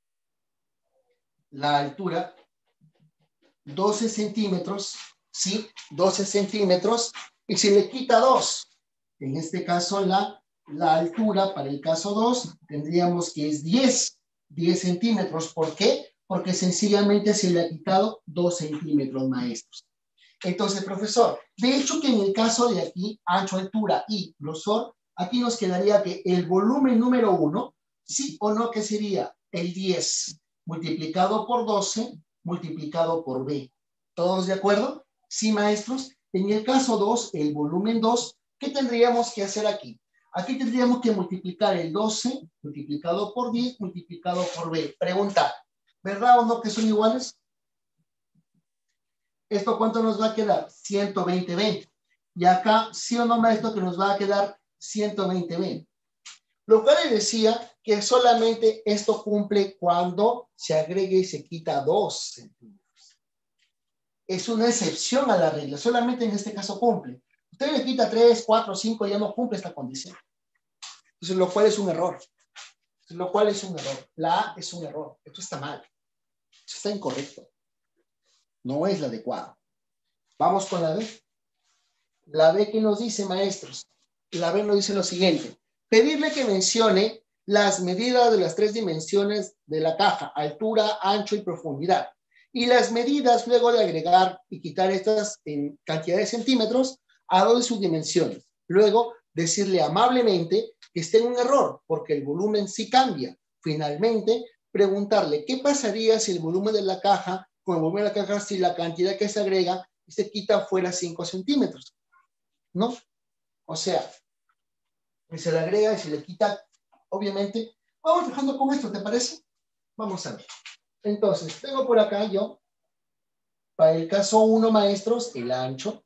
la altura, doce centímetros, ¿sí? doce centímetros, y se le quita dos. En este caso, la, la altura para el caso dos, tendríamos que es diez, diez centímetros. ¿Por qué? Porque sencillamente se le ha quitado dos centímetros, maestros. Entonces, profesor, de hecho que en el caso de aquí, ancho, altura y grosor, aquí nos quedaría que el volumen número uno, sí o no, que sería el diez multiplicado por doce multiplicado por B. ¿Todos de acuerdo? Sí, maestros. En el caso dos, el volumen dos, ¿qué tendríamos que hacer aquí? Aquí tendríamos que multiplicar el doce multiplicado por diez multiplicado por B. Pregunta, ¿verdad o no que son iguales? ¿Esto cuánto nos va a quedar? ciento veinte B. Y acá, sí o no, maestro, que nos va a quedar ciento veinte B. Lo cual le decía que solamente esto cumple cuando se agrega y se quita dos centímetros. Es una excepción a la regla. Solamente en este caso cumple. Usted le quita tres, cuatro, cinco, ya no cumple esta condición. Entonces, lo cual es un error. Lo cual es un error. La A es un error. Esto está mal. Esto está incorrecto. No es la adecuada. Vamos con la B. La B, ¿qué nos dice, maestros? La B nos dice lo siguiente. Pedirle que mencione las medidas de las tres dimensiones de la caja, altura, ancho y profundidad. Y las medidas luego de agregar y quitar estas en cantidad de centímetros a dos de sus dimensiones. Luego, decirle amablemente que esté en un error, porque el volumen sí cambia. Finalmente, preguntarle qué pasaría si el volumen de la caja, con el volumen de la caja, si la cantidad que se agrega y se quita fuera cinco centímetros. ¿No? O sea, se le agrega y se le quita, obviamente. Vamos dejando con esto, ¿te parece? Vamos a ver. Entonces, tengo por acá yo, para el caso uno, maestros, el ancho.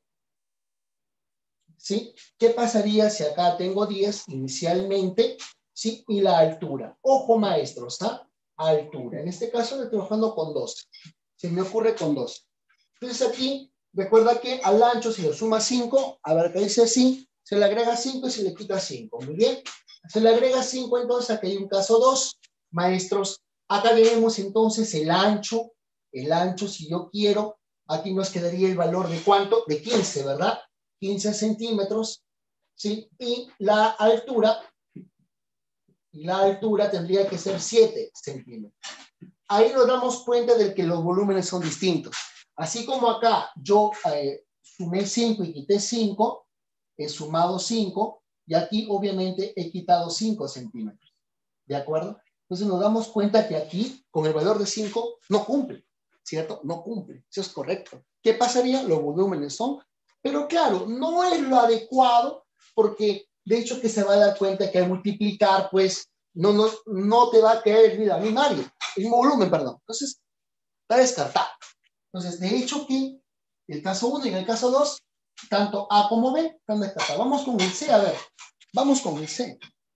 ¿Sí? ¿Qué pasaría si acá tengo diez inicialmente? ¿Sí? Y la altura. Ojo, maestros, ¿ah? Altura. En este caso, estoy trabajando con doce. Se me ocurre con doce. Entonces aquí, recuerda que al ancho se le suma cinco, a ver, que dice así, se le agrega cinco y se le quita cinco. Muy bien. Se le agrega cinco, entonces aquí hay un caso dos. Maestros, acá tenemos entonces el ancho. El ancho, si yo quiero, aquí nos quedaría el valor de ¿cuánto? De quince, ¿verdad? quince centímetros, ¿sí? Y la altura, y la altura tendría que ser siete centímetros. Ahí nos damos cuenta de que los volúmenes son distintos. Así como acá yo eh, sumé cinco y quité cinco, he sumado cinco, y aquí obviamente he quitado cinco centímetros. ¿De acuerdo? Entonces nos damos cuenta que aquí, con el valor de cinco, no cumple, ¿cierto? No cumple, eso es correcto. ¿Qué pasaría? Los volúmenes son, pero claro, no es lo adecuado, porque de hecho que se va a dar cuenta que al multiplicar, pues, no, no, no te va a caer ni la misma área, el mismo volumen, perdón. Entonces, está descartado. Entonces, de hecho que el caso uno y el caso dos, tanto A como B, están descartados. Vamos con el C, a ver. Vamos con el C.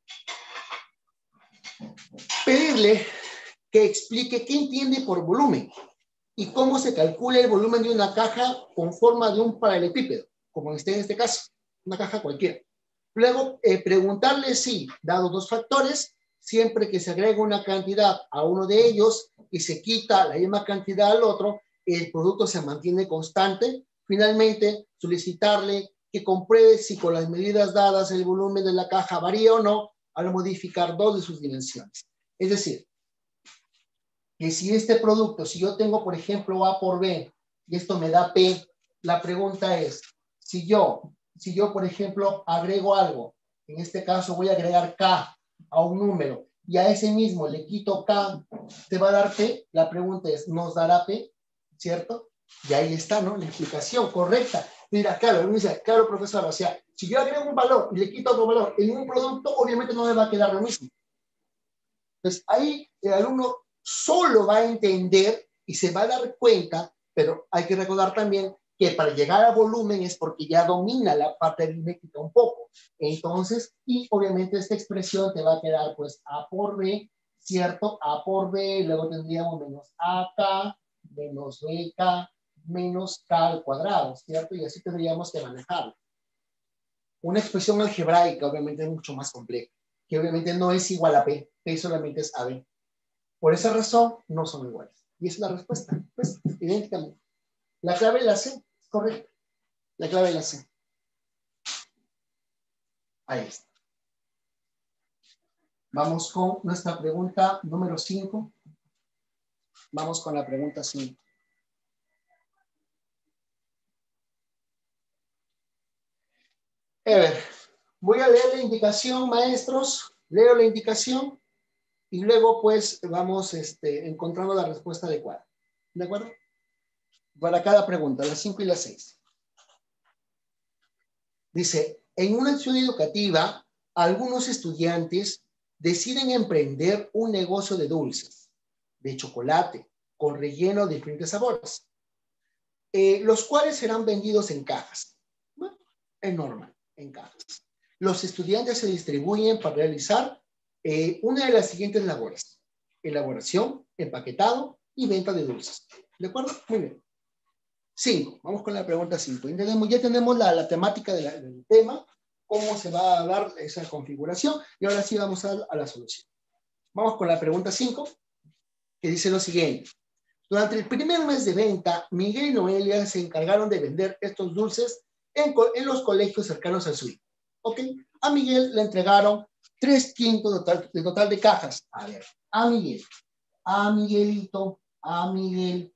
Pedirle que explique qué entiende por volumen y cómo se calcula el volumen de una caja con forma de un paralelepípedo, como este en este caso, una caja cualquiera. Luego, eh, preguntarle si, dados dos factores, siempre que se agrega una cantidad a uno de ellos y se quita la misma cantidad al otro, el producto se mantiene constante. Finalmente, solicitarle que compruebe si con las medidas dadas el volumen de la caja varía o no al modificar dos de sus dimensiones. Es decir, que si este producto, si yo tengo, por ejemplo, A por B, y esto me da P, la pregunta es, si yo, si yo, por ejemplo, agrego algo, en este caso voy a agregar K a un número, y a ese mismo le quito K, ¿te va a dar P? La pregunta es, ¿nos dará P? ¿Cierto? Y ahí está, ¿no? La explicación correcta. Mira, claro, uno dice, claro, profesor, o sea, si yo agrego un valor y le quito otro valor en un producto, obviamente no me va a quedar lo mismo. Entonces, ahí el alumno solo va a entender y se va a dar cuenta, pero hay que recordar también que para llegar a volumen es porque ya domina la parte aritmética un poco. Entonces, y obviamente esta expresión te va a quedar pues A por B, ¿cierto? A por B, luego tendríamos menos A K, menos B K, menos K al cuadrado, ¿cierto? Y así tendríamos que manejarlo. Una expresión algebraica obviamente es mucho más compleja, que obviamente no es igual a P, P solamente es A B. Por esa razón, no son iguales. Y esa es la respuesta, pues, idénticamente. La clave la C, correcto. La clave la C. Ahí está. Vamos con nuestra pregunta número cinco. Vamos con la pregunta cinco. A ver, voy a leer la indicación, maestros. Leo la indicación y luego, pues, vamos este, encontrando la respuesta adecuada. ¿De acuerdo? Para cada pregunta, las cinco y las seis. Dice, en una acción educativa, algunos estudiantes deciden emprender un negocio de dulces, de chocolate, con relleno de diferentes sabores, eh, los cuales serán vendidos en cajas. Bueno, es normal, en cajas. Los estudiantes se distribuyen para realizar eh, una de las siguientes labores: elaboración, empaquetado y venta de dulces. ¿De acuerdo? Muy bien. Cinco. Vamos con la pregunta cinco. Ya tenemos la, la temática de la, del tema, cómo se va a dar esa configuración, y ahora sí vamos a, a la solución. Vamos con la pregunta cinco, que dice lo siguiente. Durante el primer mes de venta, Miguel y Noelia se encargaron de vender estos dulces en, en los colegios cercanos al suyo. ¿Ok? A Miguel le entregaron tres quintos de total, de total de cajas. A ver, a Miguel, a Miguelito, a Miguel,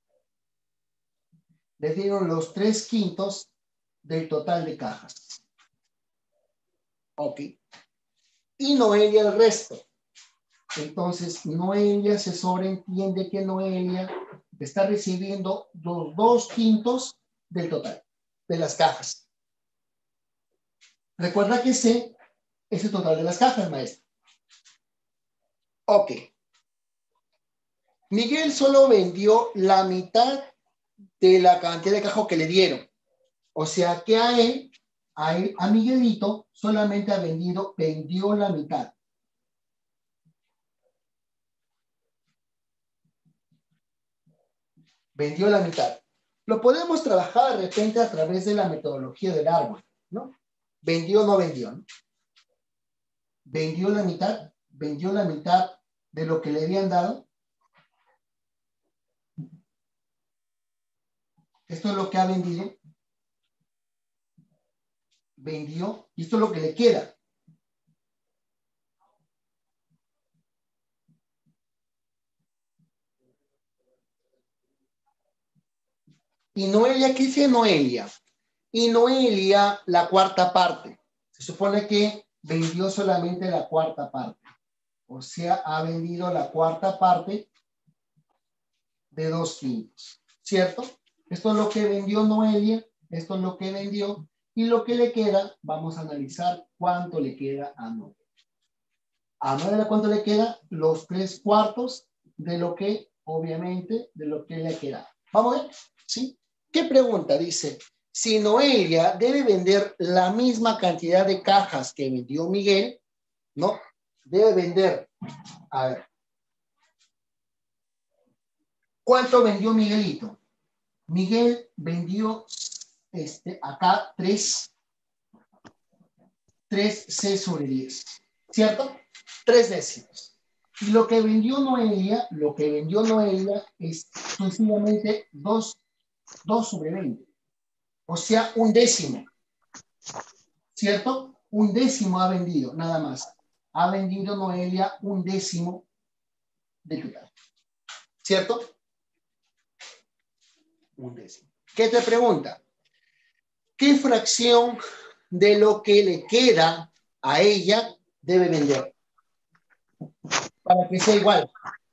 le dieron los tres quintos del total de cajas. Ok. Y Noelia el resto. Entonces, Noelia se sobreentiende que Noelia está recibiendo los dos quintos del total de las cajas. Recuerda que C es el total de las cajas, maestro. Ok. Miguel solo vendió la mitad de la cantidad de cajas que le dieron. O sea que a él, a él, a Miguelito, solamente ha vendido, vendió la mitad. Vendió la mitad. Lo podemos trabajar de repente a través de la metodología del árbol, ¿no? Vendió o no vendió, ¿no? Vendió la mitad, vendió la mitad de lo que le habían dado. Esto es lo que ha vendido. Vendió, y esto es lo que le queda. Y Noelia, ¿qué dice Noelia? Y Noelia, la cuarta parte. Se supone que vendió solamente la cuarta parte. O sea, ha vendido la cuarta parte de dos quintos. ¿Cierto? Esto es lo que vendió Noelia. Esto es lo que vendió. Y lo que le queda, vamos a analizar cuánto le queda a Noelia. A Noelia, ¿cuánto le queda? Los tres cuartos de lo que, obviamente, de lo que le queda. ¿Vamos a ver? ¿Sí? ¿Qué pregunta? Dice, si Noelia debe vender la misma cantidad de cajas que vendió Miguel, ¿no? Debe vender, a ver, ¿cuánto vendió Miguelito? Miguel vendió este, acá tres, tres C sobre diez, ¿cierto? Tres décimos. Y lo que vendió Noelia, lo que vendió Noelia es sencillamente dos sobre veinte. O sea, un décimo. ¿Cierto? Un décimo ha vendido, nada más. Ha vendido Noelia un décimo del total. ¿cierto? Un décimo. ¿Qué te pregunta? ¿Qué fracción de lo que le queda a ella debe vender? Para que sea igual.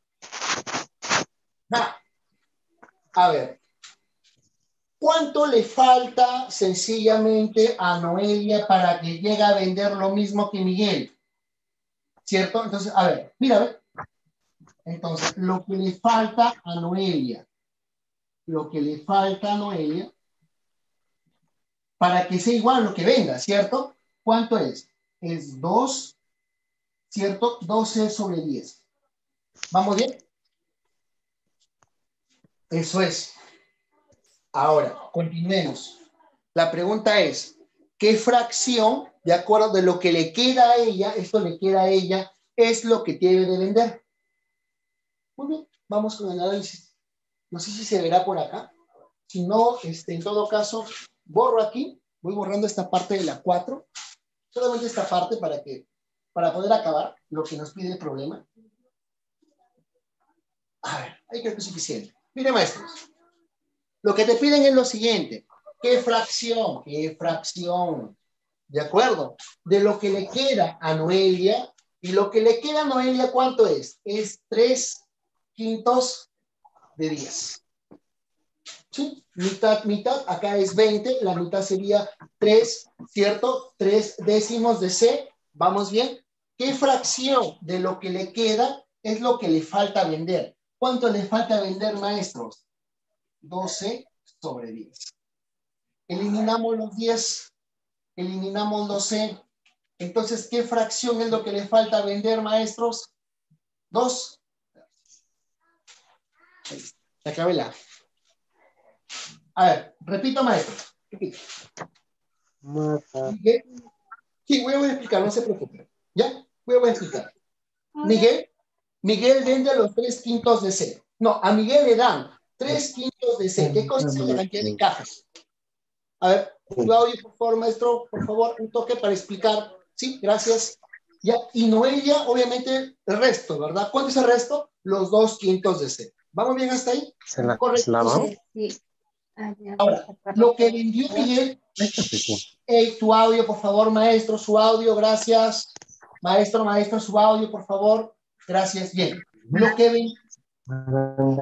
Ah, a ver. ¿Cuánto le falta sencillamente a Noelia para que llegue a vender lo mismo que Miguel? ¿Cierto? Entonces, a ver, mira, a ver. Entonces, lo que le falta a Noelia, lo que le falta a Noelia, para que sea igual a lo que venda, ¿cierto? ¿Cuánto es? Es dos, ¿cierto? doce sobre diez. ¿Vamos bien? Eso es. Ahora, continuemos. La pregunta es, ¿qué fracción, de acuerdo de lo que le queda a ella, esto le queda a ella, es lo que debe de vender? Muy bien, vamos con el análisis. No sé si se verá por acá. Si no, este, en todo caso, borro aquí. Voy borrando esta parte de la cuatro. Solamente esta parte para, que, para poder acabar lo que nos pide el problema. A ver, ahí creo que es suficiente. Mire, maestros. Lo que te piden es lo siguiente. ¿Qué fracción? ¿Qué fracción? ¿De acuerdo? De lo que le queda a Noelia. Y lo que le queda a Noelia, ¿cuánto es? Es tres quintos de diez. ¿Sí? Mitad, mitad. Acá es veinte. La mitad sería tres, ¿cierto? tres décimos de C. ¿Vamos bien? ¿Qué fracción de lo que le queda es lo que le falta vender? ¿Cuánto le falta vender, maestros? doce sobre diez. Eliminamos los diez, eliminamos los C. Entonces, ¿qué fracción es lo que le falta vender, maestros? dos. Se acabé la. A ver, repito, maestros. Repito. Miguel. Sí, voy a explicar, no se preocupen. ¿Ya? Voy a explicar. Miguel, Miguel vende los tres quintos de C. No, a Miguel le dan tres quintos de C. ¿Qué cosa es la cantidad de cajas? A ver, Claudio, por favor, maestro, por favor, un toque para explicar. Sí, gracias. Ya, y Noelia, obviamente, el resto, ¿verdad? ¿Cuánto es el resto? Los dos quintos de C. ¿Vamos bien hasta ahí? ¿Se la, Correcto. ¿se la va? Sí. Ah, ya. Ahora, lo que vendió Miguel, hey, tu audio, por favor, maestro, su audio, gracias. Maestro, maestro, su audio, por favor. Gracias. Bien. Lo que vendió.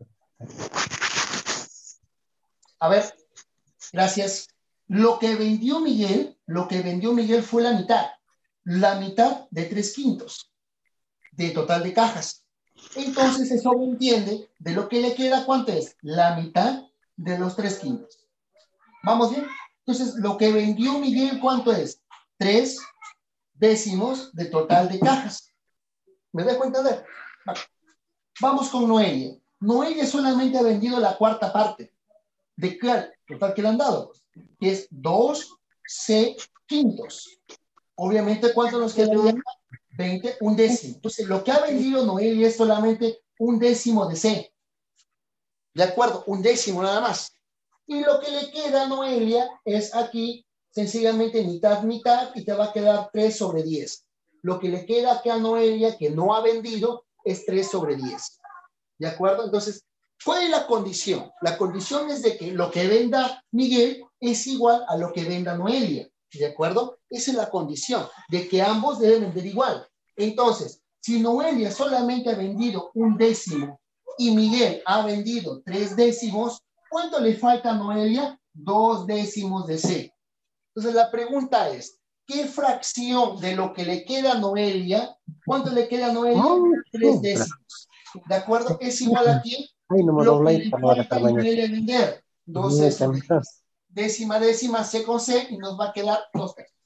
A ver, gracias. Lo que vendió Miguel, lo que vendió Miguel fue la mitad. La mitad de tres quintos de total de cajas. Entonces, eso entiende de lo que le queda, ¿cuánto es? La mitad de los tres quintos. ¿Vamos bien? Entonces, lo que vendió Miguel, ¿cuánto es? Tres décimos de total de cajas. ¿Me dejo entender? Vale. Vamos con Noelia. Noelia solamente ha vendido la cuarta parte. ¿De qué total que le han dado? Que es dos C quintos. Obviamente, ¿cuánto nos quedaría? veinte, un décimo. Entonces, lo que ha vendido Noelia es solamente un décimo de C. ¿De acuerdo? Un décimo nada más. Y lo que le queda a Noelia es aquí, sencillamente mitad, mitad, y te va a quedar tres sobre diez. Lo que le queda aquí a Noelia, que no ha vendido, es tres sobre diez. ¿De acuerdo? Entonces, ¿cuál es la condición? La condición es de que lo que venda Miguel es igual a lo que venda Noelia. ¿De acuerdo? Esa es la condición, de que ambos deben vender igual. Entonces, si Noelia solamente ha vendido un décimo y Miguel ha vendido tres décimos, ¿cuánto le falta a Noelia? Dos décimos de C. Entonces, la pregunta es, ¿qué fracción de lo que le queda a Noelia, cuánto le queda a Noelia? Tres décimos. ¿De acuerdo? Es igual a quién? Lo que le falta a Noelia vender. Dos décimos. Décima, décima, C con C, y nos va a quedar dos tercios.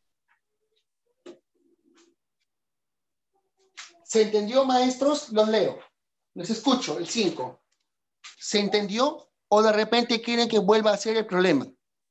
¿Se entendió, maestros? Los leo. Les escucho, el cinco. ¿Se entendió? ¿O de repente quieren que vuelva a ser el problema?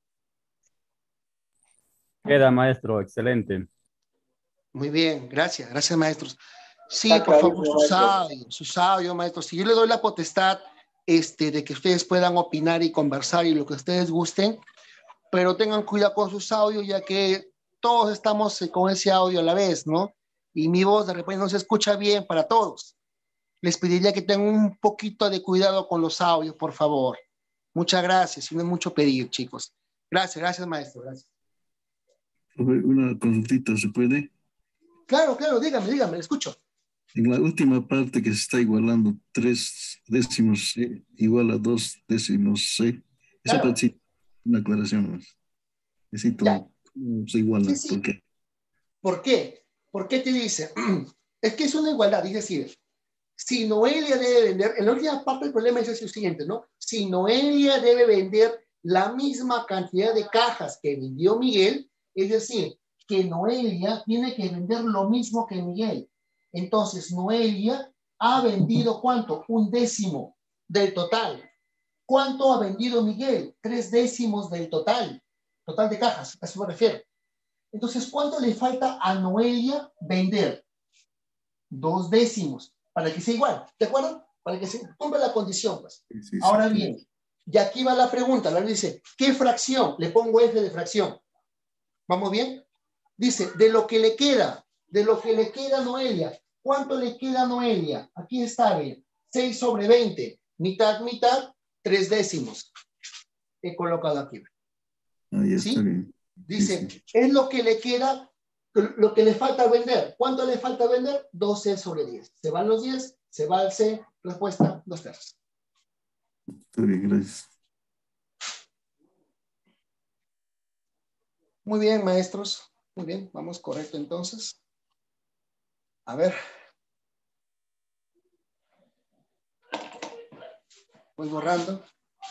Queda, maestro, excelente. Muy bien, gracias, gracias, maestros. Sí, por favor, sus audios, sus audios, maestros. Si yo le doy la potestad este, de que ustedes puedan opinar y conversar y lo que ustedes gusten, pero tengan cuidado con sus audios, ya que todos estamos con ese audio a la vez, ¿no? Y mi voz de repente no se escucha bien para todos. les pediría que tengan un poquito de cuidado con los audios, por favor. Muchas gracias, y no es mucho pedir, chicos. Gracias, gracias, maestro. Gracias. Una consultita, ¿se puede? Claro, claro, dígame, dígame, le escucho. En la última parte que se está igualando tres décimos C igual a dos décimos C. Esa Claro. parte, una aclaración más. Necesito, Ya. ¿cómo se iguala? Sí, sí. ¿Por qué? ¿Por qué? ¿Por qué te dice? Es que es una igualdad, es decir, si Noelia debe vender, en la última parte del problema es el siguiente, ¿no? Si Noelia debe vender la misma cantidad de cajas que vendió Miguel, es decir, que Noelia tiene que vender lo mismo que Miguel. Entonces, Noelia ha vendido ¿cuánto? Un décimo del total. ¿Cuánto ha vendido Miguel? Tres décimos del total. Total de cajas, a eso me refiero. Entonces, ¿cuánto le falta a Noelia vender? Dos décimos, para que sea igual, ¿de acuerdo? Para que se cumpla la condición, pues. Sí, sí, Ahora sí, bien, y aquí va la pregunta, la dice, ¿qué fracción? Le pongo F de fracción. ¿Vamos bien? Dice, de lo que le queda, de lo que le queda a Noelia, ¿cuánto le queda a Noelia? Aquí está bien, seis sobre veinte, mitad, mitad, tres décimos. He colocado aquí. ah, ya está ¿Sí? bien. Dice, Sí, sí. es lo que le queda, lo que le falta vender. ¿Cuánto le falta vender? doce sobre diez. Se van los diez, se va el C, respuesta, dos tercios. Está bien, gracias. Muy bien, maestros. Muy bien, vamos correcto entonces. A ver. Voy borrando.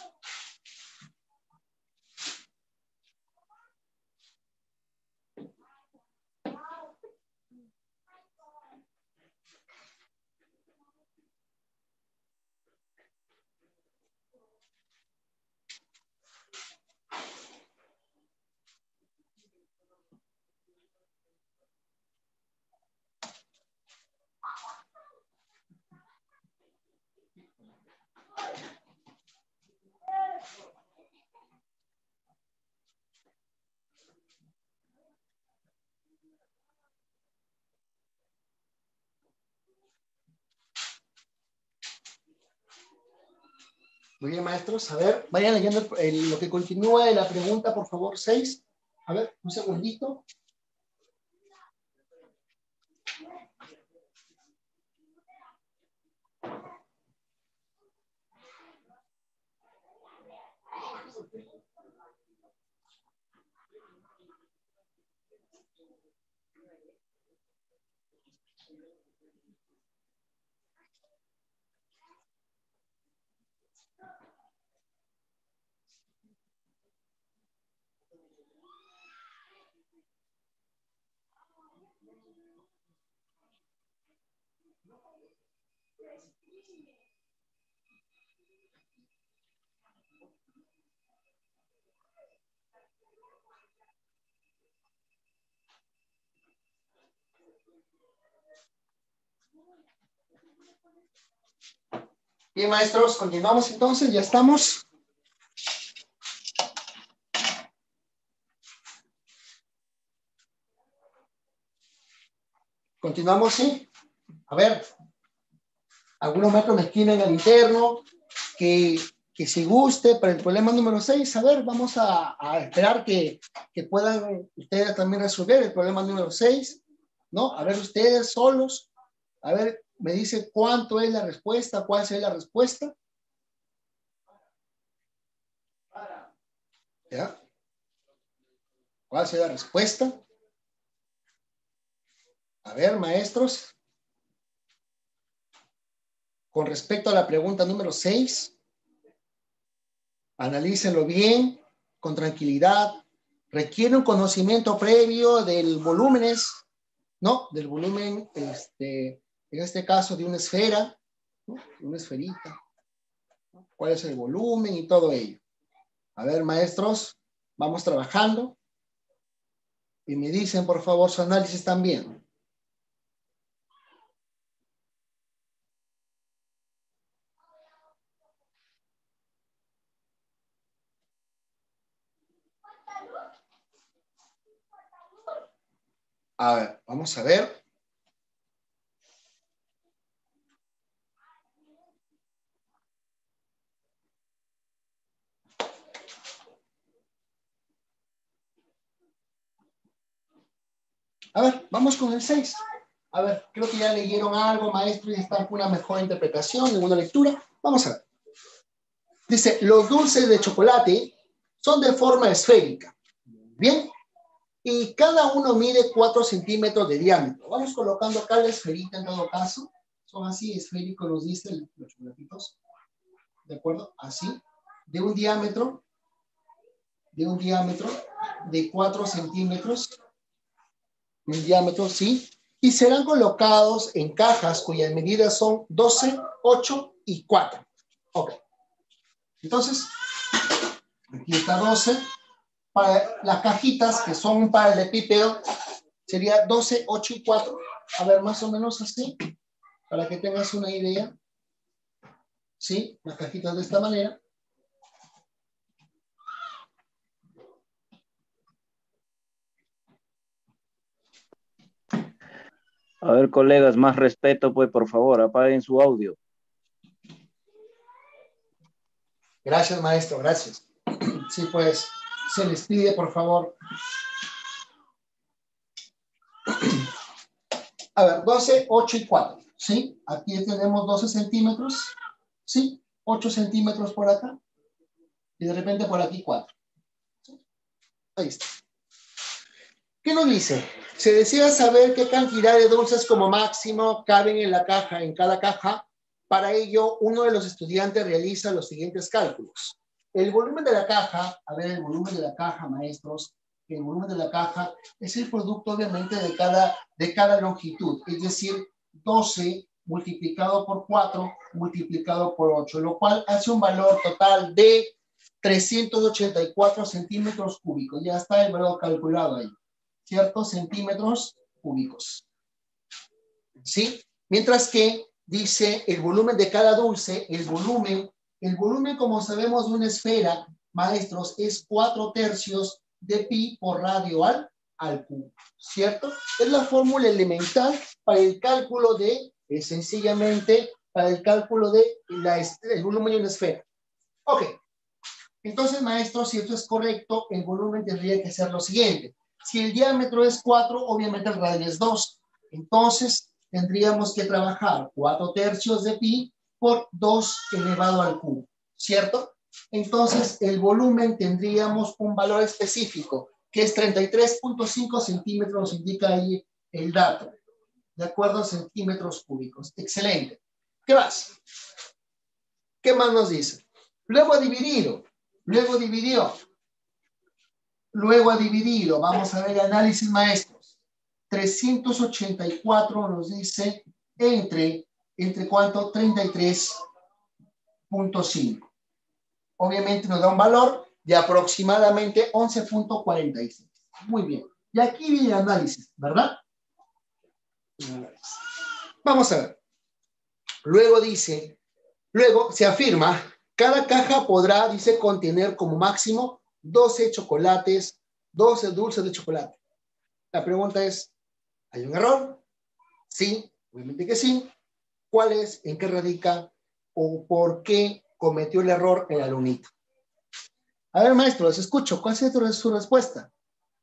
Muy bien, maestros. A ver, vayan leyendo el- el- lo que continúa de la pregunta, por favor, seis. A ver, un segundito. Bien, maestros, continuamos entonces. Ya estamos. Continuamos, sí. A ver, algunos maestros me escriben al interno que, que si guste para el problema número seis, a ver, vamos a, a esperar que, que puedan ustedes también resolver el problema número seis, ¿no? A ver, ustedes solos, a ver, me dice cuánto es la respuesta, cuál será la respuesta. ¿Ya? ¿Cuál será la respuesta? A ver, maestros. Con respecto a la pregunta número seis, analícenlo bien, con tranquilidad. Requiere un conocimiento previo del volúmenes, ¿no? Del volumen, este, en este caso, de una esfera, ¿no? Una esferita. ¿No? ¿Cuál es el volumen y todo ello? A ver, maestros, vamos trabajando. Y me dicen, por favor, su análisis también. A ver, vamos a ver. A ver, vamos con el seis. A ver, creo que ya leyeron algo, maestro, y están con una mejor interpretación, en una lectura. Vamos a ver. Dice, los dulces de chocolate son de forma esférica. Bien. Y cada uno mide cuatro centímetros de diámetro. Vamos colocando acá la esferita en todo caso. Son así, esféricos los dicen los chocolatitos. ¿De acuerdo? Así. De un diámetro, de un diámetro de cuatro centímetros. Un diámetro, sí. Y serán colocados en cajas cuyas medidas son doce, ocho y cuatro. Ok. Entonces, aquí está doce. Para las cajitas que son un paralelepípedo, sería doce, ocho y cuatro. A ver, más o menos así, para que tengas una idea. ¿Sí? Las cajitas de esta manera. A ver, colegas, más respeto, pues, por favor, apaguen su audio. Gracias, maestro, gracias. Sí, pues, se les pide, por favor. A ver, doce, ocho y cuatro, ¿sí? Aquí tenemos doce centímetros, ¿sí? ocho centímetros por acá. Y de repente por aquí cuatro. ¿Sí? Ahí está. ¿Qué nos dice? Se desea saber qué cantidad de dulces como máximo caben en la caja, en cada caja. Para ello, uno de los estudiantes realiza los siguientes cálculos. El volumen de la caja, a ver, el volumen de la caja, maestros, el volumen de la caja es el producto, obviamente, de cada, de cada longitud, es decir, doce multiplicado por cuatro multiplicado por ocho, lo cual hace un valor total de trescientos ochenta y cuatro centímetros cúbicos. Ya está el valor calculado ahí, ¿cierto? Centímetros cúbicos. ¿Sí? Mientras que dice el volumen de cada dulce, el volumen, el volumen, como sabemos, de una esfera, maestros, es cuatro tercios de pi por radio al, al cubo, ¿cierto? Es la fórmula elemental para el cálculo de, eh, sencillamente, para el cálculo de la, el volumen de una esfera. Ok. Entonces, maestros, si esto es correcto, el volumen tendría que ser lo siguiente. Si el diámetro es cuatro, obviamente el radio es dos. Entonces, tendríamos que trabajar cuatro tercios de pi por dos elevado al cubo, ¿cierto? Entonces, el volumen tendríamos un valor específico, que es treinta y tres punto cinco centímetros, nos indica ahí el dato, de acuerdo a centímetros cúbicos. Excelente. ¿Qué más? ¿Qué más nos dice? Luego ha dividido, luego dividió, luego ha dividido. Vamos a ver el análisis, maestros. trescientos ochenta y cuatro nos dice entre, ¿entre cuánto? treinta y tres punto cinco. Obviamente nos da un valor de aproximadamente once punto cuarenta y seis. Muy bien. Y aquí viene el análisis, ¿verdad? Vamos a ver. Luego dice, luego se afirma, cada caja podrá, dice, contener como máximo doce chocolates, doce dulces de chocolate. La pregunta es, ¿hay un error? Sí, obviamente que sí. ¿Cuál es? ¿En qué radica? ¿O por qué cometió el error el alumnito? A ver, maestro, les escucho. ¿Cuál es su respuesta?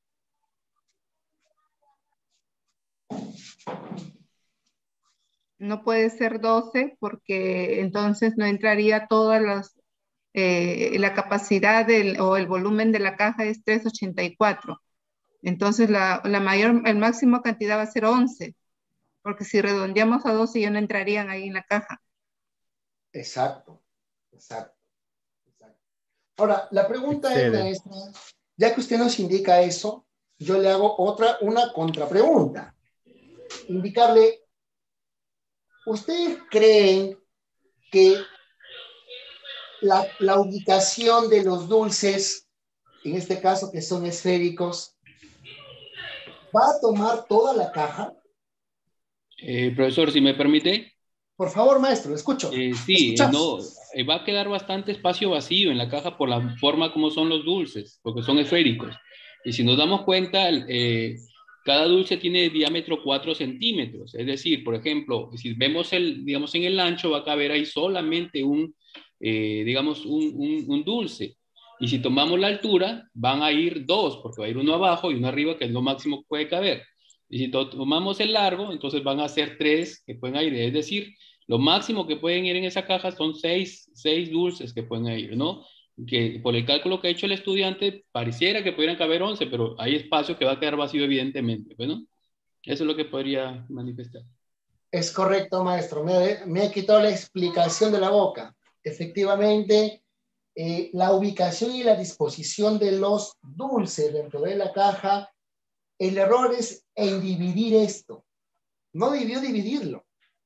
No puede ser doce porque entonces no entraría todas las, eh, la capacidad del, o el volumen de la caja es trescientos ochenta y cuatro. Entonces la, la mayor, el máximo cantidad va a ser once, porque si redondeamos a doce ya no entrarían ahí en la caja. Exacto, exacto. exacto. Ahora, la pregunta Excede. es, maestra, ya que usted nos indica eso, yo le hago otra, una contrapregunta. Indicarle, ¿ustedes creen que la, la ubicación de los dulces, en este caso que son esféricos, va a tomar toda la caja? Eh, profesor, si me permite. Por favor, maestro, escucho. Eh, sí, eh, no, eh, va a quedar bastante espacio vacío en la caja por la forma como son los dulces, porque son esféricos. Y si nos damos cuenta, eh, cada dulce tiene diámetro cuatro centímetros. Es decir, por ejemplo, si vemos el, digamos, en el ancho, va a caber ahí solamente un, eh, digamos, un, un, un dulce. Y si tomamos la altura, van a ir dos, porque va a ir uno abajo y uno arriba, que es lo máximo que puede caber. Y si to- tomamos el largo, entonces van a ser tres que pueden ir. Es decir, lo máximo que pueden ir en esa caja son seis, seis dulces que pueden ir, ¿no? Que por el cálculo que ha hecho el estudiante, pareciera que pudieran caber once, pero hay espacio que va a quedar vacío evidentemente. Bueno, eso es lo que podría manifestar. Es correcto, maestro. Me, me he quitado la explicación de la boca. Efectivamente, eh, la ubicación y la disposición de los dulces dentro de la caja, el error es en dividir esto. No debió dividirlo,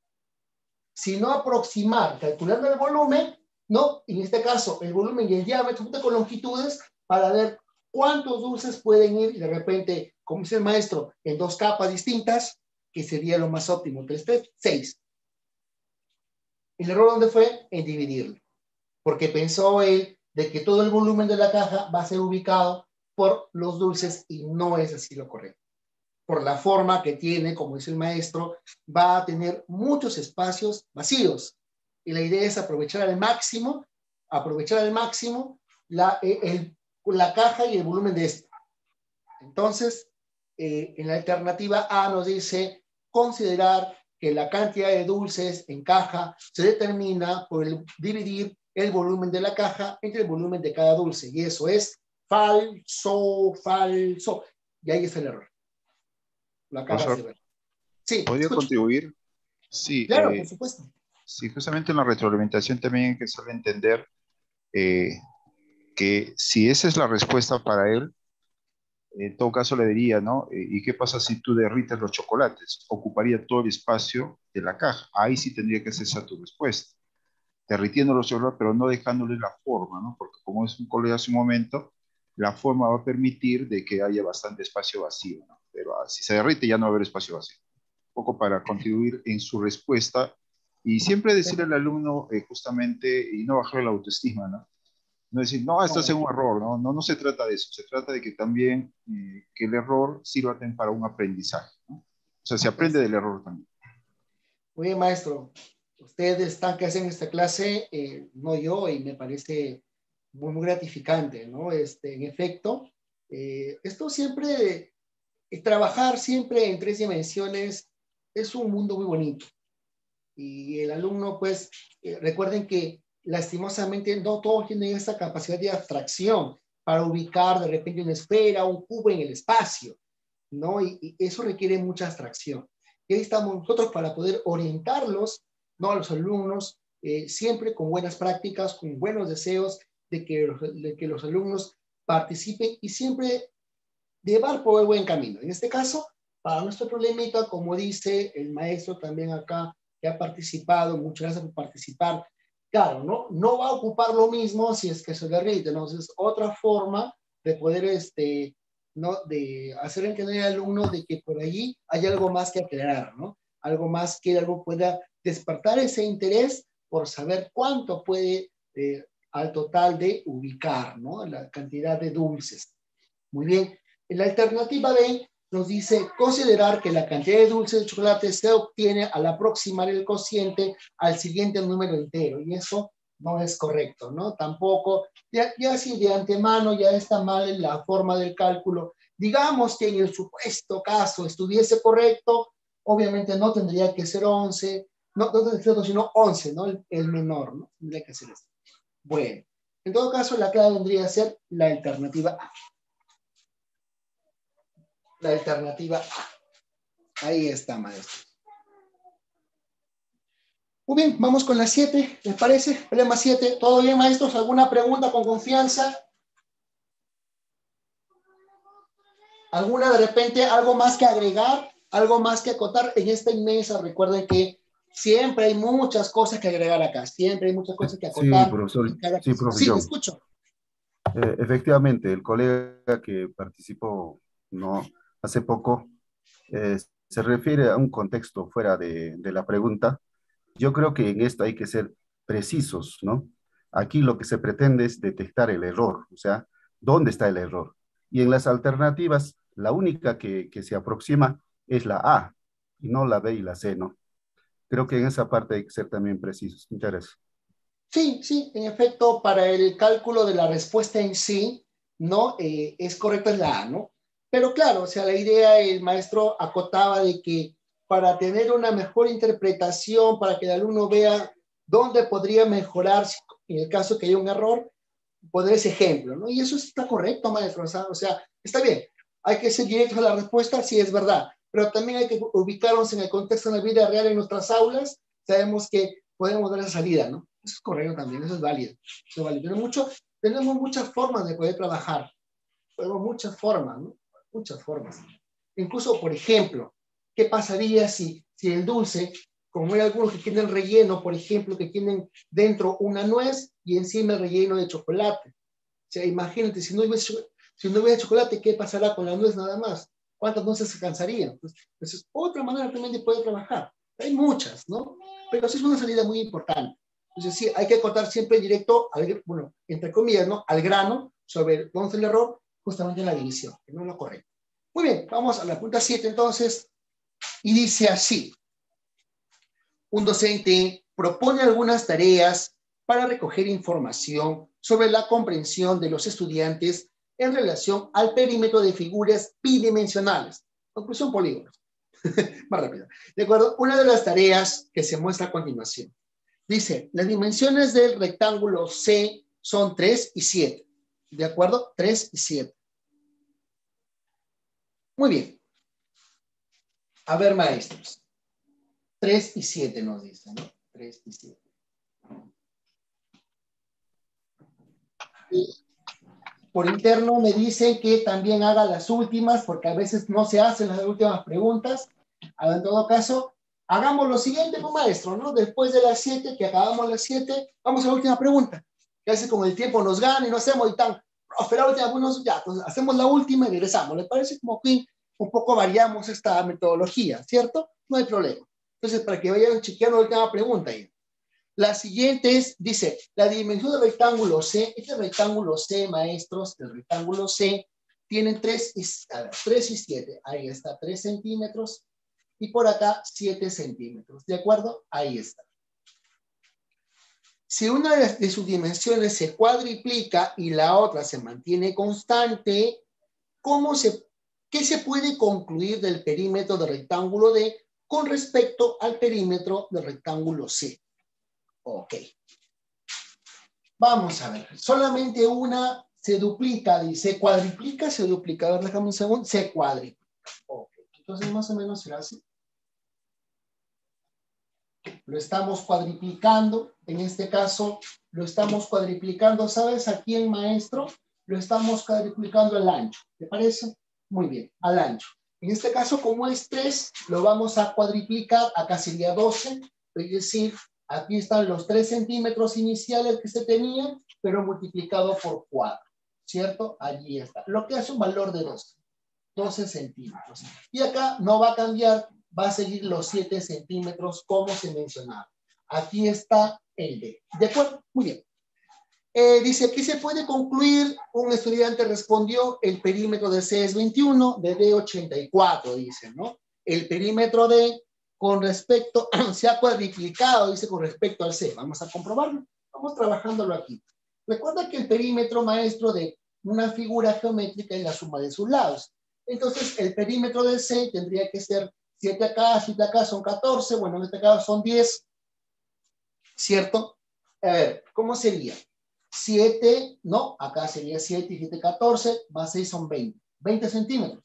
sino aproximar, calculando el volumen, ¿no? En este caso, el volumen y el diámetro con longitudes para ver cuántos dulces pueden ir, y de repente, como dice el maestro, en dos capas distintas, que sería lo más óptimo, tres, tres, seis. ¿El error dónde fue? En dividirlo, porque pensó él de que todo el volumen de la caja va a ser ubicado por los dulces y no es así lo correcto. Por la forma que tiene, como dice el maestro, va a tener muchos espacios vacíos. Y la idea es aprovechar al máximo, aprovechar al máximo la, el, la caja y el volumen de esta. Entonces, eh, en la alternativa A nos dice considerar que la cantidad de dulces en caja se determina por el, dividir el volumen de la caja entre el volumen de cada dulce. Y eso es falso, falso. Y ahí está el error. Lo acabas Profesor, de ver. Sí, ¿podría escucho. contribuir? Sí, Claro, eh, por supuesto. sí, justamente en la retroalimentación también hay que saber entender eh, que si esa es la respuesta para él, en todo caso le diría, ¿no? Eh, ¿Y qué pasa si tú derrites los chocolates? Ocuparía todo el espacio de la caja. Ahí sí tendría que ser esa tu respuesta. Derritiendo los chocolates, pero no dejándole la forma, ¿no? Porque como es un colega hace un momento, la forma va a permitir de que haya bastante espacio vacío, ¿no? Pero ah, si se derrite ya no va a haber espacio vacío. Un poco para contribuir en su respuesta y siempre decirle al alumno eh, justamente y no bajarle la autoestima, ¿no? No decir, no, esto es un error, ¿no? No, no se trata de eso, se trata de que también eh, que el error sirva también para un aprendizaje, ¿no? O sea, se aprende del error también. Muy bien, maestro. Ustedes están que hacen esta clase, eh, no yo, y me parece muy, muy gratificante, ¿no? Este, en efecto, eh, esto siempre, eh, trabajar siempre en tres dimensiones es un mundo muy bonito. Y el alumno, pues, eh, recuerden que lastimosamente no todos tienen esa capacidad de abstracción para ubicar de repente una esfera, un cubo en el espacio, ¿no? Y, y eso requiere mucha abstracción. Y ahí estamos nosotros para poder orientarlos, ¿no? A los alumnos, eh, siempre con buenas prácticas, con buenos deseos de que, de que los alumnos participen y siempre llevar por el buen camino. En este caso, para nuestro problemita, como dice el maestro también acá, que ha participado, muchas gracias por participar. Claro, ¿no? No va a ocupar lo mismo si es que se derrite, ¿no? Es otra forma de poder, este, ¿no? De hacer entender al alumno de que por allí hay algo más que aclarar, ¿no? Algo más que algo pueda despertar ese interés por saber cuánto puede eh, al total de ubicar, ¿no? La cantidad de dulces. Muy bien. En la alternativa B nos dice considerar que la cantidad de dulces de chocolate se obtiene al aproximar el cociente al siguiente número entero, y eso no es correcto, ¿no? Tampoco, ya, ya si de antemano ya está mal la forma del cálculo, digamos que en el supuesto caso estuviese correcto, obviamente no tendría que ser once, no, no tendría que ser sino once, ¿no? El, el menor, ¿no? Tendría que ser eso. Bueno, en todo caso la clave vendría a ser la alternativa A. La alternativa A. Ahí está, maestro. Muy bien, vamos con la siete, ¿les parece? Problema siete. ¿Todo bien, maestros? ¿Alguna pregunta con confianza? ¿Alguna de repente, algo más que agregar? ¿Algo más que acotar? En esta inmensa, recuerden que siempre hay muchas cosas que agregar acá. Siempre hay muchas cosas que acotar. Sí, profesor. En cada... Sí, profe Sí, John. me escucho. Eh, efectivamente, el colega que participó no, hace poco eh, se refiere a un contexto fuera de, de la pregunta. Yo creo que en esto hay que ser precisos, ¿no? Aquí lo que se pretende es detectar el error, o sea, ¿dónde está el error? Y en las alternativas, la única que, que se aproxima es la A, y no la B y la C, ¿no? Creo que en esa parte hay que ser también precisos. Muchas gracias. Sí, sí, en efecto, para el cálculo de la respuesta en sí, ¿no? Eh, es correcta, es la A, ¿no? Pero claro, o sea, la idea, el maestro acotaba de que para tener una mejor interpretación, para que el alumno vea dónde podría mejorar, en el caso que haya un error, poner ese ejemplo, ¿no? Y eso está correcto, maestro, o sea, está bien. Hay que ser directos a la respuesta, sí, es verdad, pero también hay que ubicarnos en el contexto de la vida real en nuestras aulas. Sabemos que podemos dar esa salida, ¿no? Eso es correcto también, eso es válido. Eso es válido. Tenemos, mucho, tenemos muchas formas de poder trabajar. Tenemos muchas formas, ¿no? Muchas formas. Incluso, por ejemplo, ¿qué pasaría si, si el dulce, como hay algunos que tienen relleno, por ejemplo, que tienen dentro una nuez y encima el relleno de chocolate? O sea, imagínate, si no hubiese, si no hubiera chocolate, ¿qué pasará con la nuez nada más? ¿Cuántas nueces se cansarían? Pues, pues es otra manera también de poder trabajar. Hay muchas, ¿no? Pero sí es una salida muy importante. Entonces, sí, hay que acotar siempre directo, al, bueno, entre comillas, ¿no? Al grano, sobre dónde es el error, justamente en la división, que no es lo correcto. Muy bien, vamos a la pregunta siete entonces, y dice así. Un docente propone algunas tareas para recoger información sobre la comprensión de los estudiantes en relación al perímetro de figuras bidimensionales. Conclusión, polígonos. Más rápido. De acuerdo, una de las tareas que se muestra a continuación. Dice, las dimensiones del rectángulo C son tres y siete. ¿De acuerdo? tres y siete. Muy bien. A ver, maestros. tres y siete nos dicen, ¿no? tres y siete. Y por interno me dicen que también haga las últimas, porque a veces no se hacen las últimas preguntas. En todo caso, hagamos lo siguiente, pues, maestro, ¿no? Después de las siete, que acabamos las siete, vamos a la última pregunta. Que a veces con el tiempo nos gana y no hacemos y tan, profe, la última, bueno, ya, entonces hacemos la última y regresamos. ¿Le parece? Como que un poco variamos esta metodología, ¿cierto? No hay problema. Entonces, para que vayan chequeando la última pregunta ahí. La siguiente es, dice, la dimensión del rectángulo C, este rectángulo C, maestros, el rectángulo C, tiene tres y, a ver, tres y siete. Ahí está, tres centímetros. Y por acá, siete centímetros. ¿De acuerdo? Ahí está. Si una de sus dimensiones se cuadriplica y la otra se mantiene constante, ¿cómo se, ¿qué se puede concluir del perímetro del rectángulo D con respecto al perímetro del rectángulo C? Ok. Vamos a ver. Solamente una se duplica, dice, cuadriplica, se duplica. A ver, déjame un segundo. Se cuadriplica. Ok. Entonces, más o menos será así. Lo estamos cuadriplicando. En este caso, lo estamos cuadriplicando. ¿Sabes a quién, maestro? Lo estamos cuadriplicando al ancho. ¿Te parece? Muy bien, al ancho. En este caso, como es tres, lo vamos a cuadriplicar. Acá sería doce. Es decir, aquí están los tres centímetros iniciales que se tenían, pero multiplicado por cuatro, ¿cierto? Allí está. Lo que hace un valor de doce. doce centímetros. Y acá no va a cambiar, va a seguir los siete centímetros como se mencionaba. Aquí está el D. ¿De acuerdo? Muy bien. Eh, dice, aquí se puede concluir, un estudiante respondió, el perímetro de C es veintiuno, de D ochenta y cuatro, dice, ¿no? El perímetro D con respecto, se ha cuadriplicado, dice, con respecto al C. Vamos a comprobarlo. Vamos trabajándolo aquí. Recuerda que el perímetro, maestro, de una figura geométrica es la suma de sus lados. Entonces, el perímetro de C tendría que ser siete acá, siete acá, son catorce. Bueno, en este caso son diez. ¿Cierto? A ver, ¿cómo sería? siete, no, acá sería siete y siete, catorce, más seis son veinte. veinte centímetros.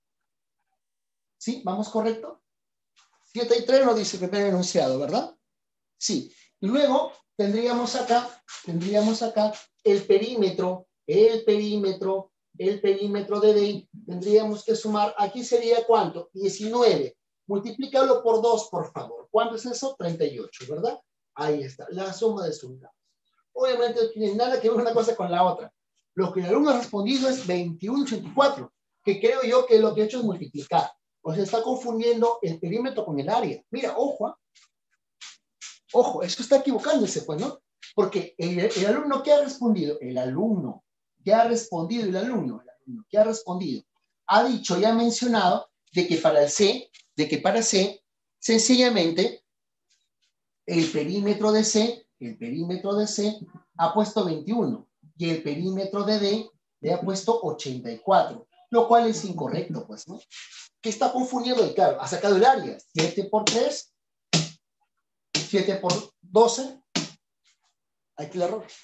¿Sí? ¿Vamos correcto? siete y tres nos dice el primer enunciado, ¿verdad? Sí. Y luego tendríamos acá, tendríamos acá el perímetro, el perímetro, el perímetro de D. Tendríamos que sumar, aquí sería ¿cuánto? diecinueve. Multiplícalo por dos, por favor. ¿Cuánto es eso? treinta y ocho, ¿verdad? Ahí está, la suma de sus lados. Obviamente no tiene nada que ver una cosa con la otra. Lo que el alumno ha respondido es veintiuno ochenta y cuatro, que creo yo que lo que ha hecho es multiplicar. O sea, está confundiendo el perímetro con el área. Mira, ojo, ¿eh? Ojo, eso está equivocándose, pues, ¿no? Porque el, el alumno que ha respondido, el alumno que ha respondido, el alumno, el alumno que ha respondido, ha dicho y ha mencionado de que para el C, de que para C, sencillamente, el perímetro de C, el perímetro de C ha puesto veintiuno y el perímetro de D le ha puesto ochenta y cuatro. lo cual es incorrecto, pues, ¿no? ¿Qué está confundiendo? Y claro, ha sacado el área, siete por tres, siete por doce, aquí el error.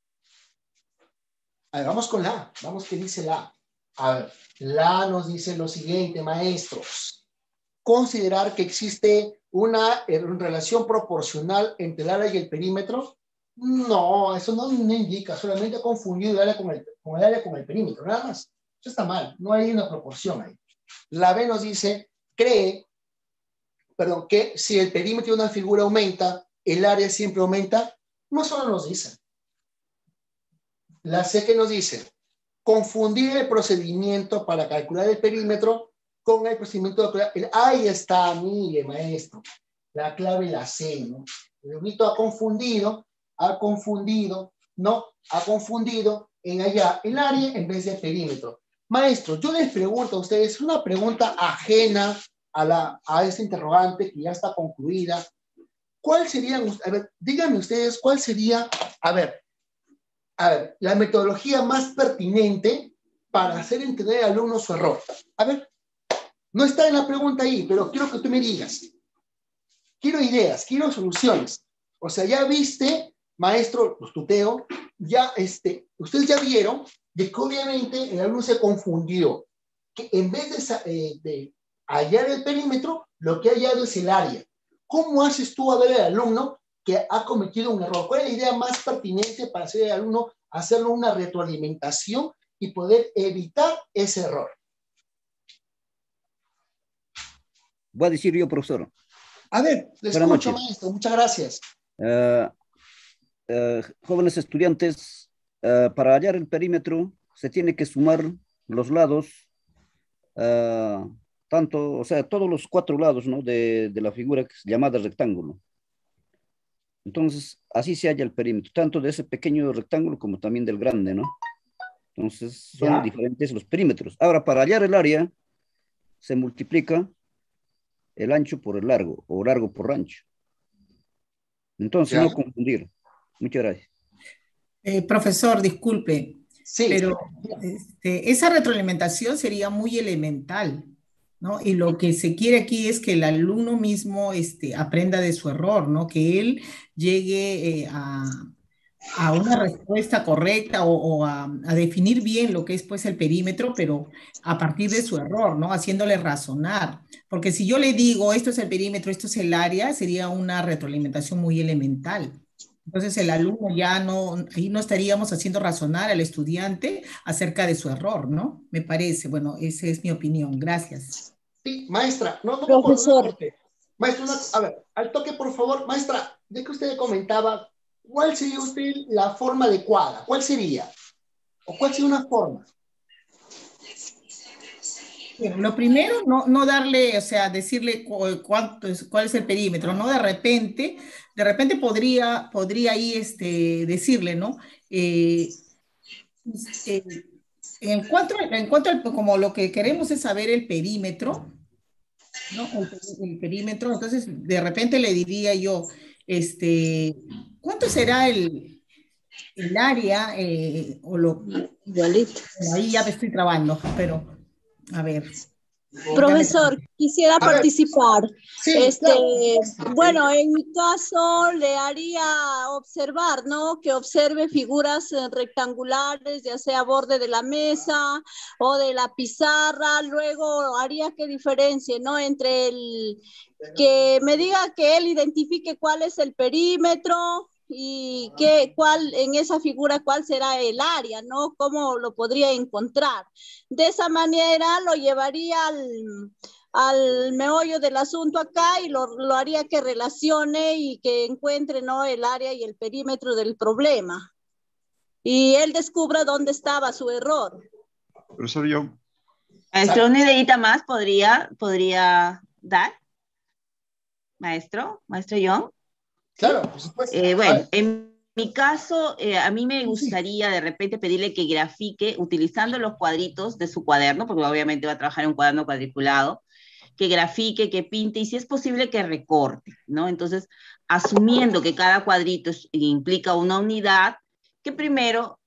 A ver, vamos con la A, vamos qué dice la A. A ver, la A nos dice lo siguiente, maestros. Considerar que existe una relación proporcional entre el área y el perímetro. No, eso no, no indica, solamente ha confundido el área con el, con el área con el perímetro, nada más. Eso está mal, no hay una proporción ahí. La B nos dice, cree, perdón, que si el perímetro de una figura aumenta, el área siempre aumenta. No solo nos dice. La C que nos dice, confundir el procedimiento para calcular el perímetro con el procedimiento de calcular el... Ahí está, mire, maestro, la clave la C, ¿no? El grito ha confundido, ha confundido, ¿no? Ha confundido en allá el área en vez del perímetro. Maestro, yo les pregunto a ustedes, una pregunta ajena a, la, a esta interrogante que ya está concluida. ¿Cuál sería, a ver, díganme ustedes, cuál sería, a ver, a ver, la metodología más pertinente para hacer entender al alumno su error? A ver, no está en la pregunta ahí, pero quiero que tú me digas. Quiero ideas, quiero soluciones. O sea, ya viste, maestro, los tuteo, ya, este, ustedes ya vieron de que obviamente el alumno se confundió, que en vez de, eh, de hallar el perímetro, lo que ha hallado es el área. ¿Cómo haces tú a ver al alumno que ha cometido un error? ¿Cuál es la idea más pertinente para hacer al alumno, hacerlo una retroalimentación y poder evitar ese error? Voy a decir yo, profesor. A ver, les Buenas escucho, noches. maestro. Muchas gracias. Uh, uh, jóvenes estudiantes, uh, para hallar el perímetro se tiene que sumar los lados, uh, tanto, o sea, todos los cuatro lados, ¿no? de, de la figura llamada rectángulo. Entonces, así se halla el perímetro, tanto de ese pequeño rectángulo como también del grande, ¿no? Entonces, son ¿Ya? diferentes los perímetros. Ahora, para hallar el área, se multiplica el ancho por el largo, o largo por ancho. Entonces, ¿Ya? no confundir. Muchas gracias. Eh, profesor, disculpe, Sí. pero este, esa retroalimentación sería muy elemental, ¿no? Y lo que se quiere aquí es que el alumno mismo este, aprenda de su error, ¿no? Que él llegue eh, a, a una respuesta correcta o, o a, a definir bien lo que es pues el perímetro, pero a partir de su error, ¿no? Haciéndole razonar. Porque si yo le digo, esto es el perímetro, esto es el área, sería una retroalimentación muy elemental. Entonces el alumno ya no, ahí no estaríamos haciendo razonar al estudiante acerca de su error, ¿no? Me parece, bueno, esa es mi opinión. Gracias. Sí, maestra, no, no, Profesor. no, no, no, maestra, una- a ver, al toque, por favor, maestra, ya que usted comentaba, ¿cuál sería usted la forma adecuada? ¿Cuál sería? ¿O cuál sería una forma? Bien, lo primero, no, no darle, o sea, decirle cu- cuánto es, cuál es el perímetro, ¿no? De repente, de repente podría, podría ahí este, decirle, ¿no? Eh, eh, en cuanto, en cuanto al, como lo que queremos es saber el perímetro, ¿no? El, peri- el perímetro, entonces de repente le diría yo, este, ¿cuánto será el, el área? eh, o lo, Igualito. bueno, ahí ya me estoy trabando, pero a ver. Profesor, quisiera A ver. participar. Sí, Este, claro. bueno, en mi caso le haría observar, ¿no? Que observe figuras eh, rectangulares, ya sea borde de la mesa o de la pizarra. Luego haría que diferencie, ¿no? Entre el que me diga que él identifique cuál es el perímetro y qué, cuál, en esa figura, cuál será el área, ¿no? Cómo lo podría encontrar. De esa manera lo llevaría al, al meollo del asunto acá y lo, lo haría que relacione y que encuentre, ¿no? El área y el perímetro del problema. Y él descubra dónde estaba su error. Profesor John, Maestro, una ideita más podría, podría dar. Maestro, maestro John. Claro, por supuesto. Eh, A bueno, ver. en mi caso, eh, a mí me gustaría de repente pedirle que grafique utilizando los cuadritos de su cuaderno, porque obviamente va a trabajar en un cuaderno cuadriculado, que grafique, que pinte y si es posible que recorte, ¿no? Entonces, asumiendo que cada cuadrito es- implica una unidad, que primero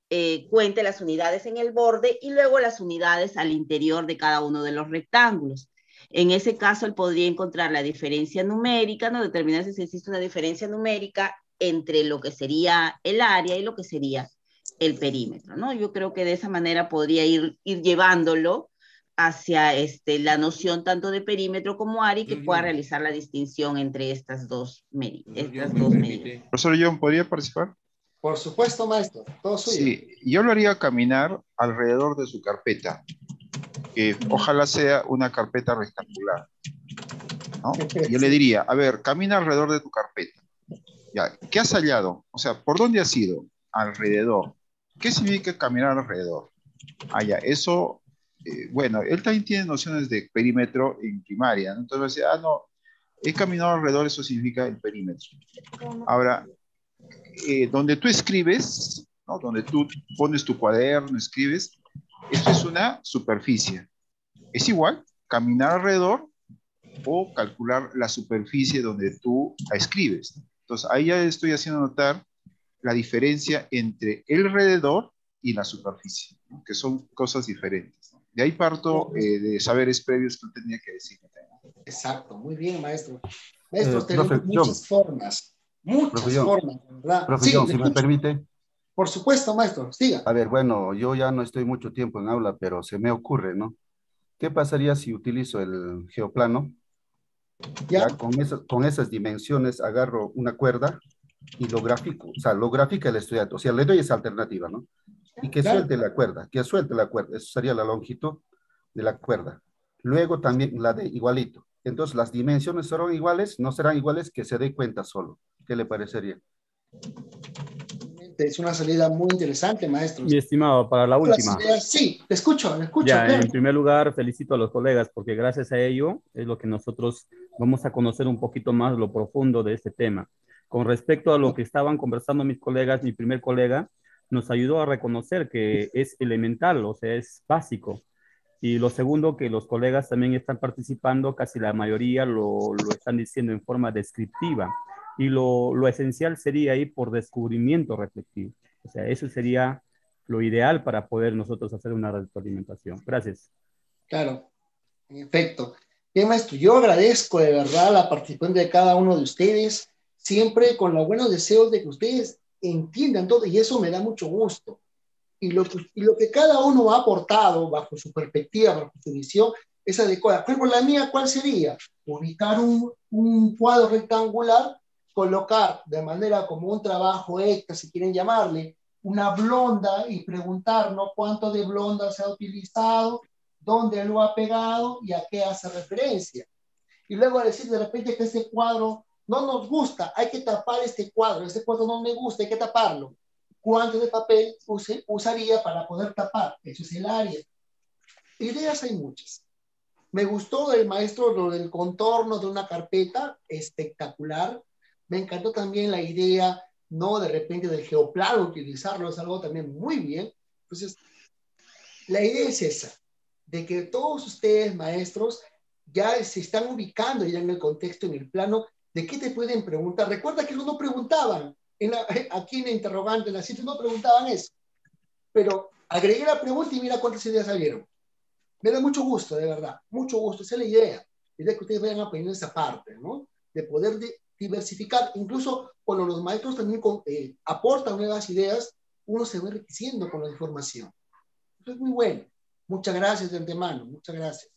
eh, cuente las unidades en el borde y luego las unidades al interior de cada uno de los rectángulos. En ese caso, él podría encontrar la diferencia numérica, ¿no? Determinar si existe una diferencia numérica entre lo que sería el área y lo que sería el perímetro, ¿no? Yo creo que de esa manera podría ir, ir llevándolo hacia este, la noción tanto de perímetro como área y que pueda realizar la distinción entre estas dos, medi estas dos medidas. Profesor John, ¿podría participar? Por supuesto, maestro, todo suyo. Sí, yo lo haría caminar alrededor de su carpeta, que ojalá sea una carpeta rectangular, ¿no? Yo le diría, a ver, camina alrededor de tu carpeta. Ya, ¿qué has hallado? O sea, ¿por dónde has ido? Alrededor. ¿Qué significa caminar alrededor? Ah, ya, eso, eh, bueno, él también tiene nociones de perímetro en primaria, ¿no? Entonces va a decir, ah, no, he caminado alrededor, eso significa el perímetro. Ahora, eh, donde tú escribes, ¿no? Donde tú pones tu cuaderno, escribes, esto es una superficie. Es igual, caminar alrededor o calcular la superficie donde tú escribes. Entonces, ahí ya estoy haciendo notar la diferencia entre el alrededor y la superficie, ¿no? Que son cosas diferentes, ¿no? De ahí parto eh, de saberes previos que tenía que decir. Exacto, muy bien, maestro. Maestros, Eh, tenemos profe, muchas John. formas, muchas Profe John. formas, ¿verdad? Profe Sí, John, le si me escucho. permite. Por supuesto, maestro, siga. A ver, bueno, yo ya no estoy mucho tiempo en aula, pero se me ocurre, ¿no? ¿Qué pasaría si utilizo el geoplano? Ya, Ya con, esas, con esas dimensiones agarro una cuerda y lo grafico. O sea, lo grafica el estudiante. O sea, le doy esa alternativa, ¿no? Y que claro. suelte la cuerda, que suelte la cuerda. Eso sería la longitud de la cuerda. Luego también la de igualito. Entonces, las dimensiones serán iguales, no serán iguales, que se dé cuenta solo. ¿Qué le parecería? Es una salida muy interesante, maestro. Mi estimado, para la Las última. ideas, sí, te escucho, te escucho. Ya, Claro. en primer lugar, felicito a los colegas porque gracias a ello es lo que nosotros vamos a conocer un poquito más lo profundo de este tema. Con respecto a lo que estaban conversando mis colegas, mi primer colega nos ayudó a reconocer que es elemental, o sea, es básico. Y lo segundo, que los colegas también están participando, casi la mayoría lo, lo están diciendo en forma descriptiva. Y lo, lo esencial sería ir por descubrimiento reflectivo. O sea, eso sería lo ideal para poder nosotros hacer una retroalimentación. Gracias. Claro, en efecto. Bien, maestro, yo agradezco de verdad la participación de cada uno de ustedes, siempre con los buenos deseos de que ustedes entiendan todo, y eso me da mucho gusto. Y lo que, y lo que cada uno ha aportado bajo su perspectiva, bajo su visión, es adecuada. Por ejemplo, la mía, ¿cuál sería? Ubicar un, un cuadro rectangular, colocar de manera como un trabajo extra, si quieren llamarle, una blonda y preguntarnos cuánto de blonda se ha utilizado, dónde lo ha pegado y a qué hace referencia. Y luego decir de repente que ese cuadro no nos gusta, hay que tapar este cuadro, este cuadro no me gusta, hay que taparlo. ¿Cuánto de papel use, usaría para poder tapar? Eso es el área. Ideas hay muchas. Me gustó del maestro lo del contorno de una carpeta, espectacular. Me encantó también la idea, no de repente del geoplano, utilizarlo es algo también muy bien. Entonces, la idea es esa, de que todos ustedes, maestros, ya se están ubicando ya en el contexto, en el plano, de qué te pueden preguntar. Recuerda que no preguntaban, en la, aquí en la interrogante, en la cita, no preguntaban eso. Pero agregué la pregunta y mira cuántas ideas salieron. Me da mucho gusto, de verdad, mucho gusto. Esa es la idea. La idea que ustedes vayan aprendiendo esa parte, ¿no? De poder de, diversificar. Incluso cuando los maestros también con, eh, aportan nuevas ideas, uno se va enriqueciendo con la información. Eso es muy bueno. Muchas gracias de antemano. Muchas gracias.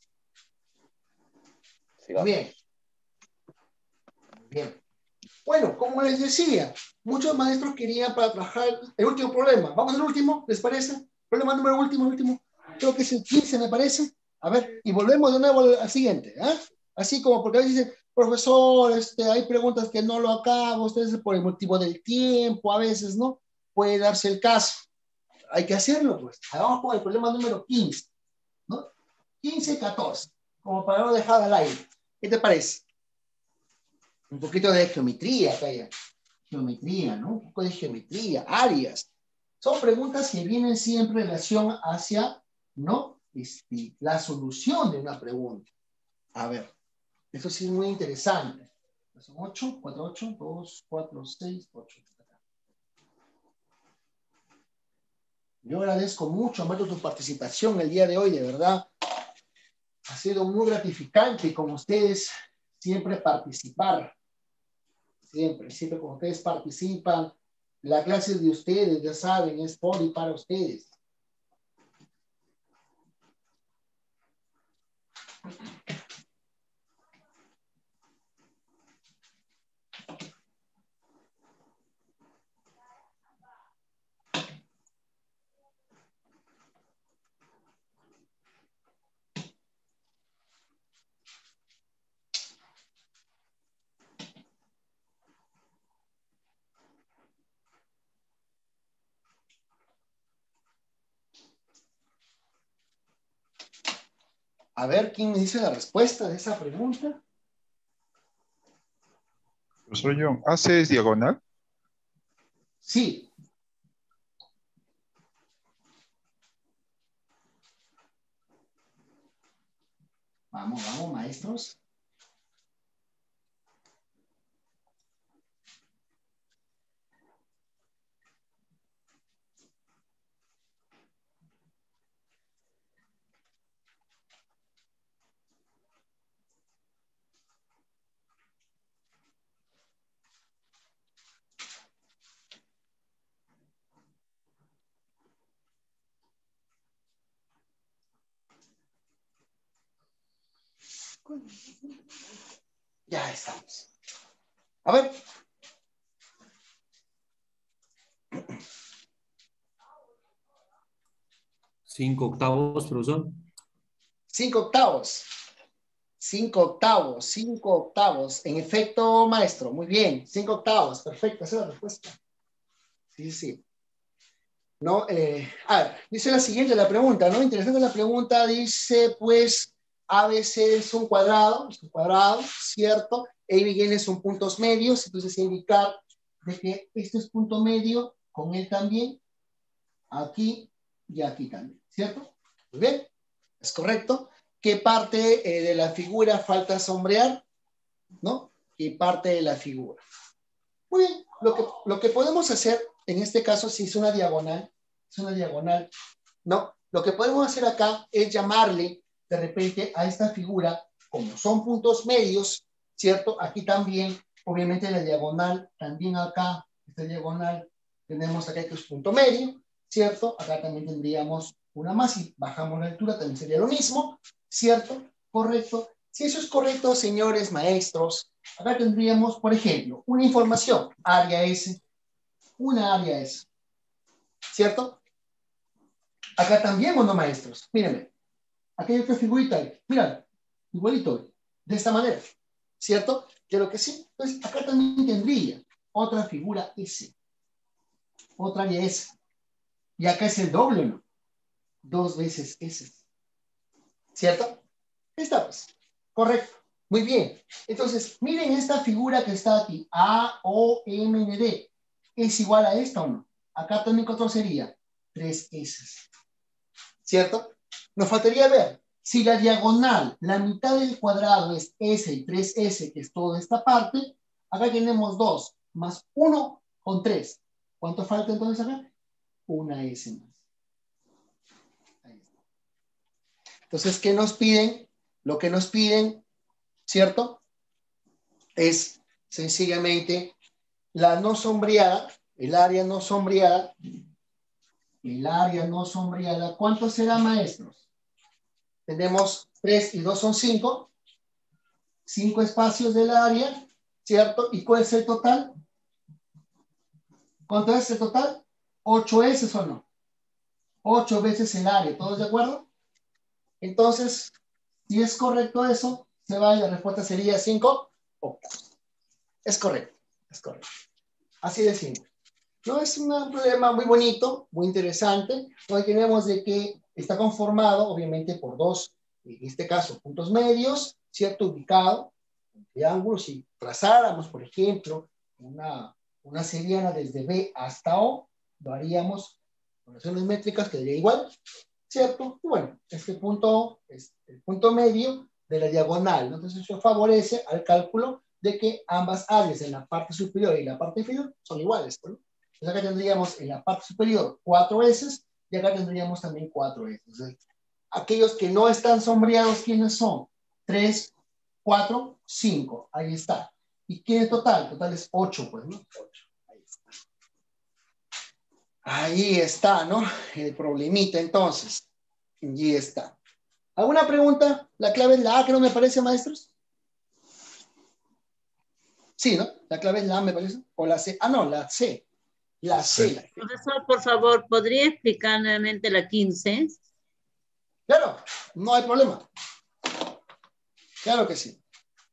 Sí, bien. Bien. Bueno, como les decía, muchos maestros querían para trabajar el último problema. Vamos al último, ¿les parece? Problema número último, último. Creo que es el quince, me parece. A ver, y volvemos de nuevo al, al siguiente. ¿eh? Así como porque a veces dicen, profesor, este, hay preguntas que no lo acabo, ustedes por el motivo del tiempo, a veces, ¿no? Puede darse el caso. Hay que hacerlo, pues. Vamos con el problema número quince, ¿no? quince y catorce, como para no dejar al aire. ¿Qué te parece? Un poquito de geometría, calla. Geometría, ¿no? Un poco de geometría, áreas. Son preguntas que vienen siempre en relación hacia, ¿no? Este, la solución de una pregunta. A ver, eso sí es muy interesante. Son ocho, cuatro, ocho, dos, cuatro, seis, ocho. Yo agradezco mucho, Maestro, tu participación el día de hoy, de verdad. Ha sido muy gratificante con ustedes siempre participar. Siempre, siempre con ustedes participan. La clase de ustedes, ya saben, es por y para ustedes. A ver, ¿quién me dice la respuesta de esa pregunta? Profesor John, ¿A C es diagonal? Sí. Vamos, vamos, maestros. Ya estamos. A ver. Cinco octavos, profesor. Cinco octavos. Cinco octavos, cinco octavos. En efecto, maestro, muy bien. Cinco octavos, perfecto, esa es la respuesta. Sí, sí. No, eh, a ver, dice la siguiente la pregunta, ¿no? Interesante la pregunta, dice, pues, A B C es un cuadrado, es un cuadrado, ¿cierto? A y B son puntos medios, entonces indicar de que este es punto medio, con él también, aquí y aquí también, ¿cierto? Muy bien, es correcto. ¿Qué parte eh, de la figura falta sombrear? ¿No? ¿Qué parte de la figura? Muy bien, lo que, lo que podemos hacer, en este caso, si es una diagonal, es una diagonal, ¿no? Lo que podemos hacer acá es llamarle, de repente, a esta figura, como son puntos medios, ¿cierto? Aquí también, obviamente, la diagonal, también acá, esta diagonal, tenemos acá que es punto medio, ¿cierto? Acá también tendríamos una más, y bajamos la altura, también sería lo mismo, ¿cierto? Correcto. Si eso es correcto, señores maestros, acá tendríamos, por ejemplo, una información, área S, una área S, ¿cierto? Acá también, ¿o no, maestros? Mírenme, aquí hay otra figurita, mira, igualito, de esta manera, ¿cierto? Yo lo que sí, entonces acá también tendría otra figura S, otra área S, y acá es el doble, ¿no? Dos veces S, ¿cierto? Ahí está, pues, correcto. Muy bien. Entonces, miren esta figura que está aquí. A, O, M, N, D. ¿Es igual a esta o no? Acá también otro sería tres S. ¿Cierto? Nos faltaría ver si la diagonal, la mitad del cuadrado es S y tres S, que es toda esta parte. Acá tenemos dos más uno con tres. ¿Cuánto falta entonces acá? Una S más. Ahí está. Entonces, ¿qué nos piden? Lo que nos piden, ¿cierto? Es sencillamente la no sombreada, el área no sombreada, el área no sombreada. ¿Cuánto será, maestros? Tenemos tres y dos son cinco. cinco espacios del área, ¿cierto? ¿Y cuál es el total? ¿Cuánto es el total? ocho S o no. ocho veces el área, ¿todos de acuerdo? Entonces, si es correcto eso, se va y la respuesta sería cinco. Oh, es correcto, es correcto. Así de simple. No es un problema muy bonito, muy interesante. Hoy tenemos de que está conformado, obviamente, por dos, en este caso, puntos medios, ¿cierto? Ubicado en triángulos. Si trazáramos, por ejemplo, una, una seriana desde B hasta O, lo haríamos con relaciones métricas, quedaría igual, ¿cierto? Y bueno, este punto es el punto medio de la diagonal, ¿no? Entonces eso favorece al cálculo de que ambas áreas en la parte superior y la parte inferior son iguales, ¿no? Entonces acá tendríamos en la parte superior cuatro S y acá tendríamos también cuatro S. Entonces, aquellos que no están sombreados, ¿quiénes son? tres, cuatro, cinco. Ahí está. ¿Y qué es total? Total es ocho, pues, ¿no? ocho. Ahí está. Ahí está, ¿no? El problemita, entonces. Allí está. ¿Alguna pregunta? La clave es la A, que no me parece, maestros. Sí, ¿no? La clave es la A, me parece. O la C. Ah, no, la C. La C. Profesor, por favor, ¿podría explicar nuevamente la quince? Claro, no hay problema. Claro que sí.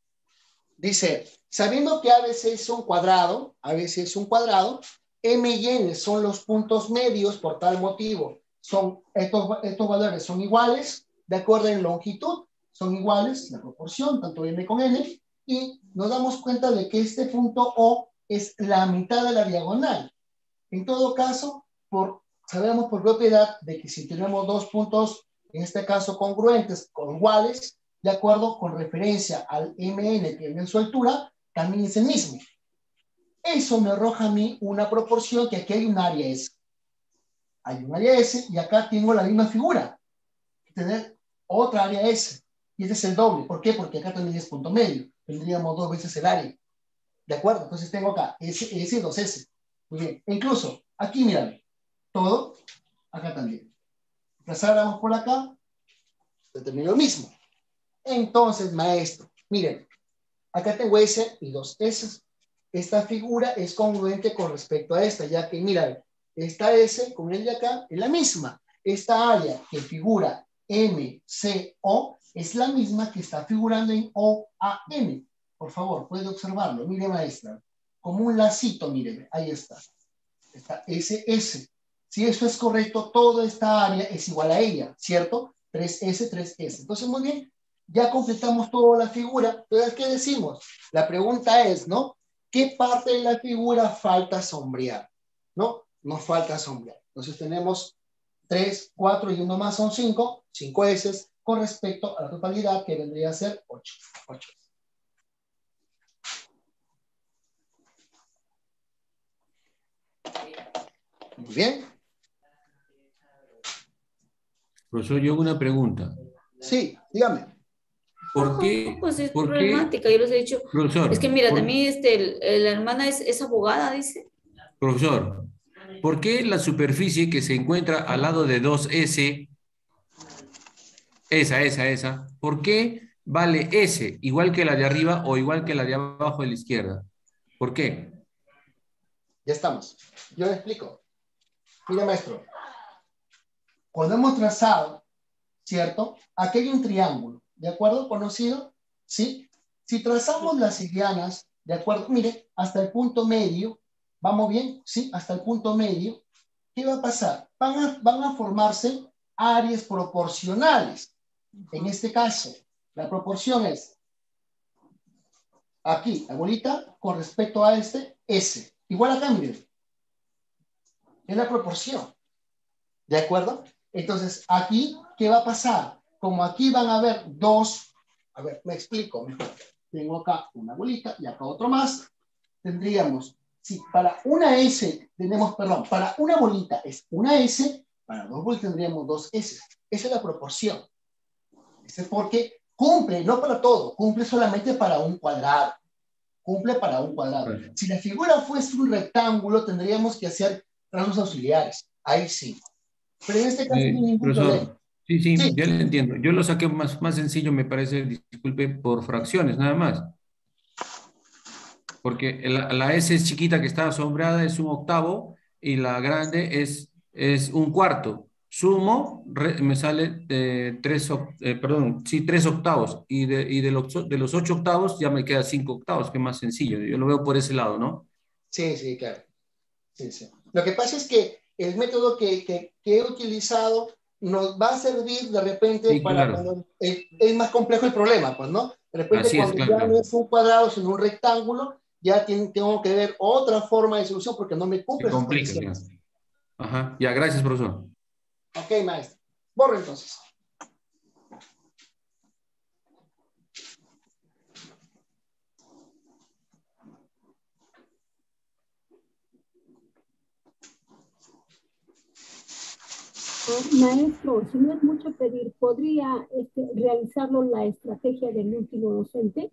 Dice, sabiendo que A B C es un cuadrado, A B C es un cuadrado, M y N son los puntos medios por tal motivo. Son, estos, estos valores son iguales, de acuerdo en longitud, son iguales, la proporción, tanto M con N, y nos damos cuenta de que este punto O es la mitad de la diagonal. En todo caso, por, sabemos por propiedad de que si tenemos dos puntos, en este caso congruentes, o iguales, de acuerdo con referencia al M N que en su altura, también es el mismo. Eso me arroja a mí una proporción que aquí hay un área S. Hay un área S y acá tengo la misma figura. Tener otra área S. Y este es el doble. ¿Por qué? Porque acá también es punto medio. Tendríamos dos veces el área. ¿De acuerdo? Entonces tengo acá S, S y dos S. Muy bien. E incluso, aquí, miren, todo, acá también. Pasáramos por acá, determino lo mismo. Entonces, maestro, miren, acá tengo S y dos S. Esta figura es congruente con respecto a esta, ya que, miren, esta S con el de acá es la misma. Esta área que figura M, C, O es la misma que está figurando en O, A, N. Por favor, puede observarlo. Mire, maestra, como un lacito, mire, ahí está. Está S, S. Si eso es correcto, toda esta área es igual a ella, ¿cierto? tres S, tres S. Entonces, muy bien, ya completamos toda la figura. Entonces, ¿qué decimos? La pregunta es, ¿no? ¿Qué parte de la figura falta sombrear? ¿No? Nos falta sombrear. Entonces tenemos tres, cuatro y uno más son cinco, cinco S con respecto a la totalidad que vendría a ser ocho. ocho. Muy bien. Profesor, yo hago una pregunta. Sí, dígame. ¿Por qué? Pues es ¿Por problemática, qué? yo les he dicho. Profesor, Es que mira, por- también este, el- el- la hermana es, es abogada, dice. Profesor, ¿por qué la superficie que se encuentra al lado de dos S, esa, esa, esa, ¿por qué vale S igual que la de arriba o igual que la de abajo de la izquierda? ¿Por qué? Ya estamos. Yo le explico. Mira, maestro. Cuando hemos trazado, ¿cierto? Aquí hay un triángulo, ¿de acuerdo? ¿Conocido? ¿Sí? Si trazamos las ilianas, ¿de acuerdo? Mire, hasta el punto medio, ¿vamos bien? Sí, hasta el punto medio. ¿Qué va a pasar? Van a, van a formarse áreas proporcionales. En este caso, la proporción es aquí, la bolita, con respecto a este, S. Igual acá, miren. Es la proporción. ¿De acuerdo? Entonces, aquí, ¿qué va a pasar? Como aquí van a haber dos, a ver, me explico mejor. Tengo acá una bolita y acá otro más. Tendríamos, si para una S tenemos, perdón, para una bolita es una S, para dos bolitas tendríamos dos S. Esa es la proporción. Ese es porque cumple, no para todo, cumple solamente para un cuadrado. Cumple para un cuadrado. Si la figura fuese un rectángulo, tendríamos que hacer trazos auxiliares. Ahí sí. Pero en este caso Eh, no hay ningún problema. profesor, sí, sí, Sí. ya le entiendo. Yo lo saqué más, más sencillo, me parece, disculpe, por fracciones, nada más. Porque la, la S es chiquita que está sombreada es un octavo y la grande es, es un cuarto. Sumo, re- me sale eh, tres, oc- eh, perdón, sí, tres octavos. Y, de, y de, los, de los ocho octavos ya me queda cinco octavos, que es más sencillo. Yo lo veo por ese lado, ¿no? Sí, sí, claro. Sí, sí. Lo que pasa es que el método que, que, que he utilizado nos va a servir de repente Sí, para claro. cuando es, es más complejo el problema, pues, ¿no? De repente Así es, cuando claro, ya claro. no es un cuadrado, sino un rectángulo, ya tiene- tengo que ver otra forma de solución porque no me Se cumple esas complica, ya. condiciones. Ajá, ya, gracias, profesor. Ok, maestro. Borro entonces. Maestro, si no es mucho pedir, ¿podría este, realizarlo la estrategia del último docente?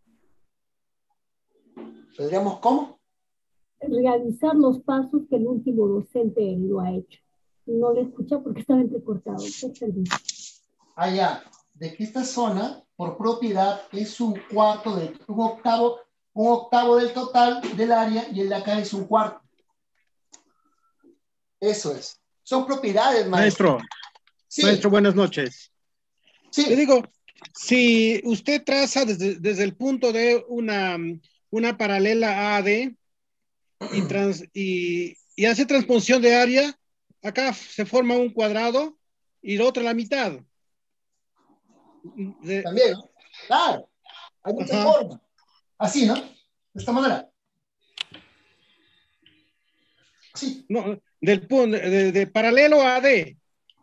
¿Podríamos cómo? Realizar los pasos que el último docente lo ha hecho. No le escuché porque estaba entrecortado. ¿Qué servicio? Ah, ya. De que esta zona, por propiedad, es un cuarto, de, un octavo, un octavo del total del área y el de acá es un cuarto. Eso es. Son propiedades, maestro. Maestro, sí. maestro, buenas noches. Sí. Le digo, si usted traza desde, desde el punto de una, una paralela A D y, trans, y, y hace transposición de área, acá se forma un cuadrado y la otra la mitad. De... También, ¿no? Claro. Hay muchas formas. Así, ¿no? De esta manera. Sí. No, del punto de, de paralelo a A D.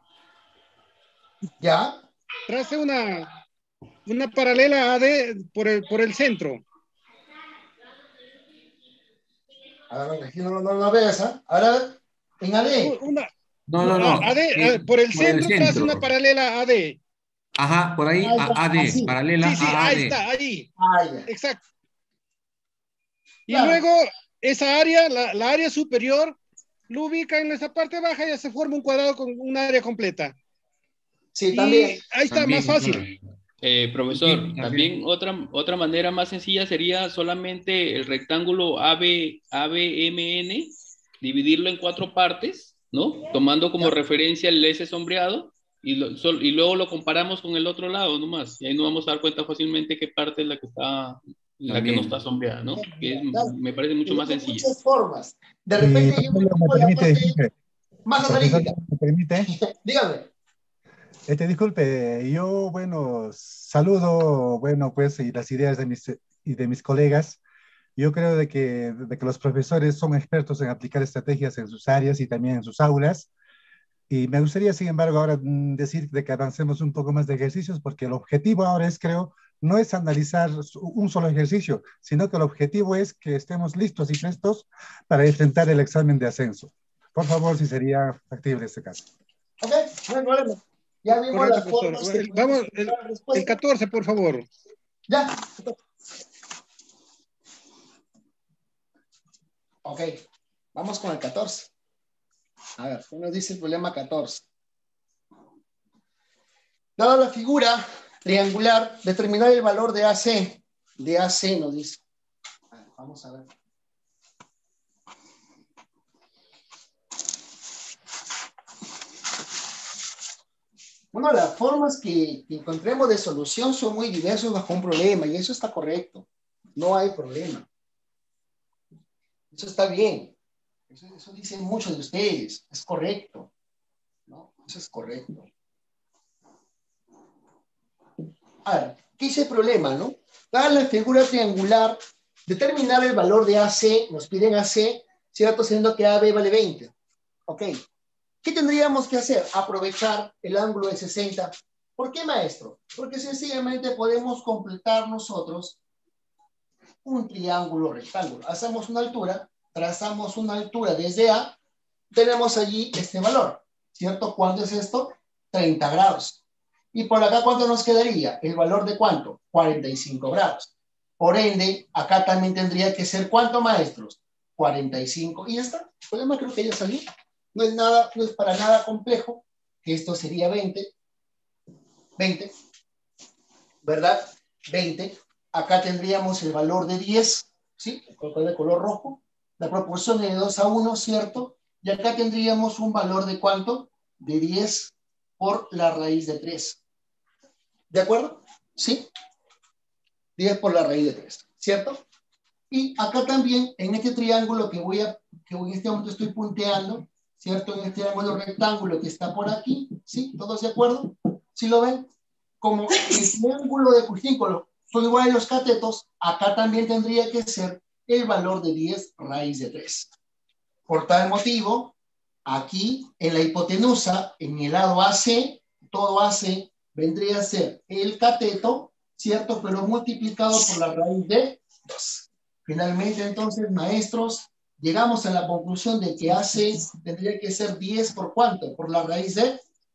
Ya. Trace una, una paralela a A D por el, por el centro. Ahora, aquí no, no la veas, ¿eh? Ahora, en A D. Una, no, no, no. A D, eh, por el por centro, el trace centro. una paralela a A D. Ajá, por ahí, a, AD, así. paralela Sí, sí, a ahí AD. está, ahí. Ah, ya. Exacto. Y Claro. luego, esa área, la, la área superior, lo ubica en esa parte baja y ya se forma un cuadrado con un área completa. Sí, y también. Ahí está, También, más fácil. Eh, profesor, También, también, también. otra, otra manera más sencilla sería solamente el rectángulo A B, A B M N, dividirlo en cuatro partes, ¿no? Tomando como Ya. referencia el S sombreado y, lo, sol, y luego lo comparamos con el otro lado nomás. Y ahí nos vamos a dar cuenta fácilmente qué parte es la que está, la También. que no está sombreada, ¿no? Que es, me parece mucho más sencilla. Muchas formas. De Y, repente yo me profesor, me ocupo de la permite, parte disculpe, más profesor, analítica. me permite. Dígame. Este, disculpe, yo, bueno, saludo, bueno, pues, y las ideas de mis, y de mis colegas. Yo creo de que, de que los profesores son expertos en aplicar estrategias en sus áreas y también en sus aulas. Y me gustaría, sin embargo, ahora mm, decir de que avancemos un poco más de ejercicios, porque el objetivo ahora es, creo, no es analizar un solo ejercicio, sino que el objetivo es que estemos listos y prestos para enfrentar el examen de ascenso. Por favor, si sería factible este caso. Ok, no hay problema. Ya vimos Correcto, las profesor. formas que El- podemos Vamos, el, encontrar el respuesta. catorce, por favor. Ya. Ok, vamos con el catorce. A ver, ¿qué nos dice el problema catorce? Dada la figura triangular, determinar el valor de A C. De A C nos dice. A ver, vamos a ver. Bueno, las formas que, que encontremos de solución son muy diversas bajo un problema y eso está correcto. No hay problema. Eso está bien. Eso, eso dicen muchos de ustedes. Es correcto. ¿No? Eso es correcto. A ver, ¿qué dice el problema, no? Dada la figura triangular, determinar el valor de A C, nos piden A C, ¿cierto? Siendo que A B vale veinte. Ok. ¿Qué tendríamos que hacer? Aprovechar el ángulo de sesenta. ¿Por qué, maestro? Porque sencillamente podemos completar nosotros un triángulo rectángulo. Hacemos una altura, trazamos una altura desde A, tenemos allí este valor, ¿cierto? ¿Cuánto es esto? treinta grados. Y por acá, ¿cuánto nos quedaría? ¿El valor de cuánto? cuarenta y cinco grados. Por ende, acá también tendría que ser, ¿cuánto, maestros? cuarenta y cinco. Y ya está. El problema creo que ya salió. No es nada, no es para nada complejo, que esto sería veinte. veinte. ¿Verdad? veinte. Acá tendríamos el valor de diez, ¿sí? El color de color rojo. La proporción es de dos a uno, ¿cierto? Y acá tendríamos un valor de ¿cuánto? De diez por la raíz de tres. ¿De acuerdo? ¿Sí? diez por la raíz de tres, ¿cierto? Y acá también, en este triángulo que voy a, que en este momento estoy punteando, ¿cierto? En este triángulo rectángulo que está por aquí, ¿sí? ¿Todos de acuerdo? ¿Sí lo ven? Como el triángulo de Cujínculo son iguales los catetos, acá también tendría que ser el valor de diez raíz de tres. Por tal motivo, aquí en la hipotenusa, en el lado A C, todo A C vendría a ser el cateto, ¿cierto? Pero multiplicado por la raíz de dos. Finalmente, entonces, maestros, llegamos a la conclusión de que A C tendría que ser diez por cuánto, por la raíz de...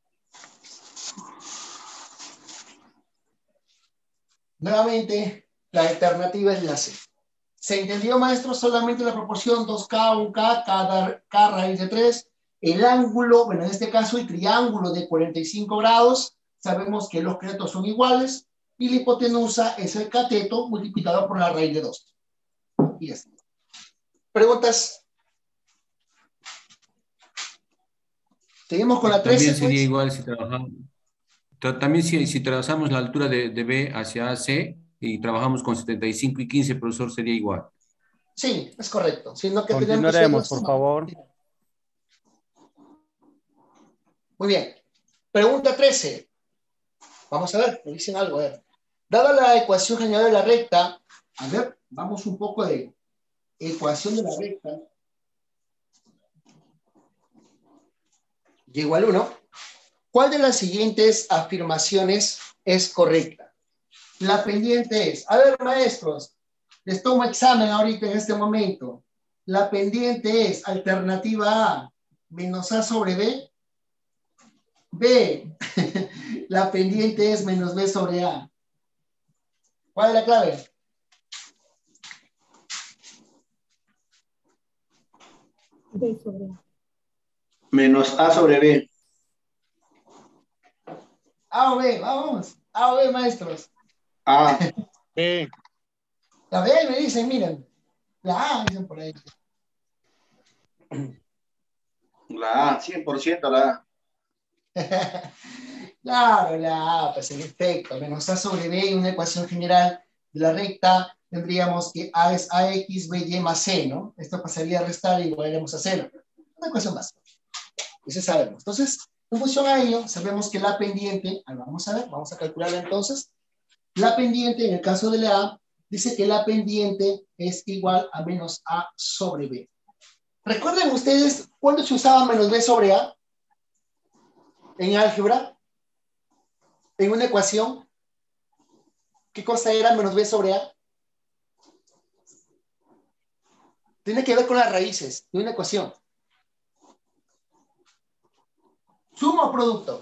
Nuevamente, la alternativa es la C. ¿Se entendió, maestro? Solamente la proporción dos K, uno K, cada K raíz de tres. El ángulo, bueno, en este caso el triángulo de cuarenta y cinco grados, sabemos que los catetos son iguales, y la hipotenusa es el cateto multiplicado por la raíz de dos. Y ya está. ¿Preguntas? Seguimos con la trece. También sería pues. igual si trabajamos. También si, si trazamos la altura de, de B hacia A C y trabajamos con setenta y cinco y quince, profesor, sería igual. Sí, es correcto. Sino que Continuaremos, por favor. Muy bien. Pregunta trece. Vamos a ver, me dicen algo. A ver. Dada la ecuación general de la recta, a ver, vamos un poco de ecuación de la recta. Y igual uno. ¿Cuál de las siguientes afirmaciones es correcta? La pendiente es, a ver, maestros, les tomo examen ahorita en este momento. La pendiente es alternativa A, menos A sobre B. B, la pendiente es menos B sobre A. ¿Cuál es la clave? B sobre A. Menos A sobre B. A o B, vamos. A o B, maestros. A. B. La B me dicen, miren. La A dicen por ahí. La A, cien por ciento la A. Claro, la A, pues en efecto, menos A sobre B y una ecuación general de la recta, tendríamos que A es A X, B Y más C, ¿no? Esto pasaría a restar y igualaremos a cero. Una ecuación más. Eso sabemos. Entonces, en función a ello, sabemos que la pendiente, vamos a ver, vamos a calcularla entonces. La pendiente, en el caso de la A, dice que la pendiente es igual a menos A sobre B. ¿Recuerdan ustedes cuándo se usaba menos B sobre A? En álgebra, en una ecuación. ¿Qué cosa era menos B sobre A? Tiene que ver con las raíces de una ecuación. ¿Suma o producto?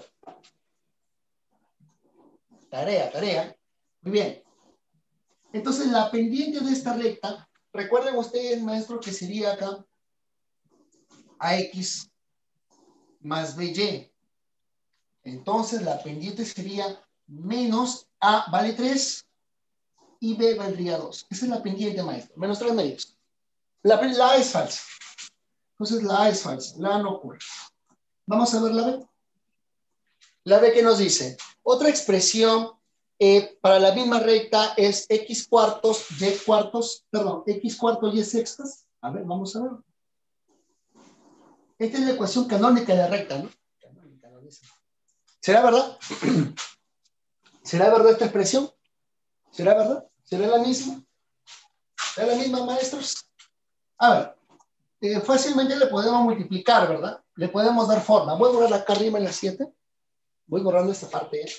Tarea, tarea. Muy bien. Entonces, la pendiente de esta recta, recuerden ustedes, maestro, que sería acá A X más B Y. Entonces, la pendiente sería menos A vale tres y B valdría dos. Esa es la pendiente, maestro. Menos tres medios. La, la A es falsa. Entonces, la A es falsa. La A no ocurre. Vamos a ver la B. La B que nos dice. Otra expresión eh, para la misma recta es X cuartos, Y cuartos, perdón, X cuartos, Y sextas. A ver, vamos a ver. Esta es la ecuación canónica de la recta, ¿no? ¿Será verdad? ¿Será verdad esta expresión? ¿Será verdad? ¿Será la misma? ¿Será la misma, maestros? A ver, eh, fácilmente le podemos multiplicar, ¿verdad? Le podemos dar forma. Voy a borrar acá arriba en la siete. Voy borrando esta parte. ¿eh?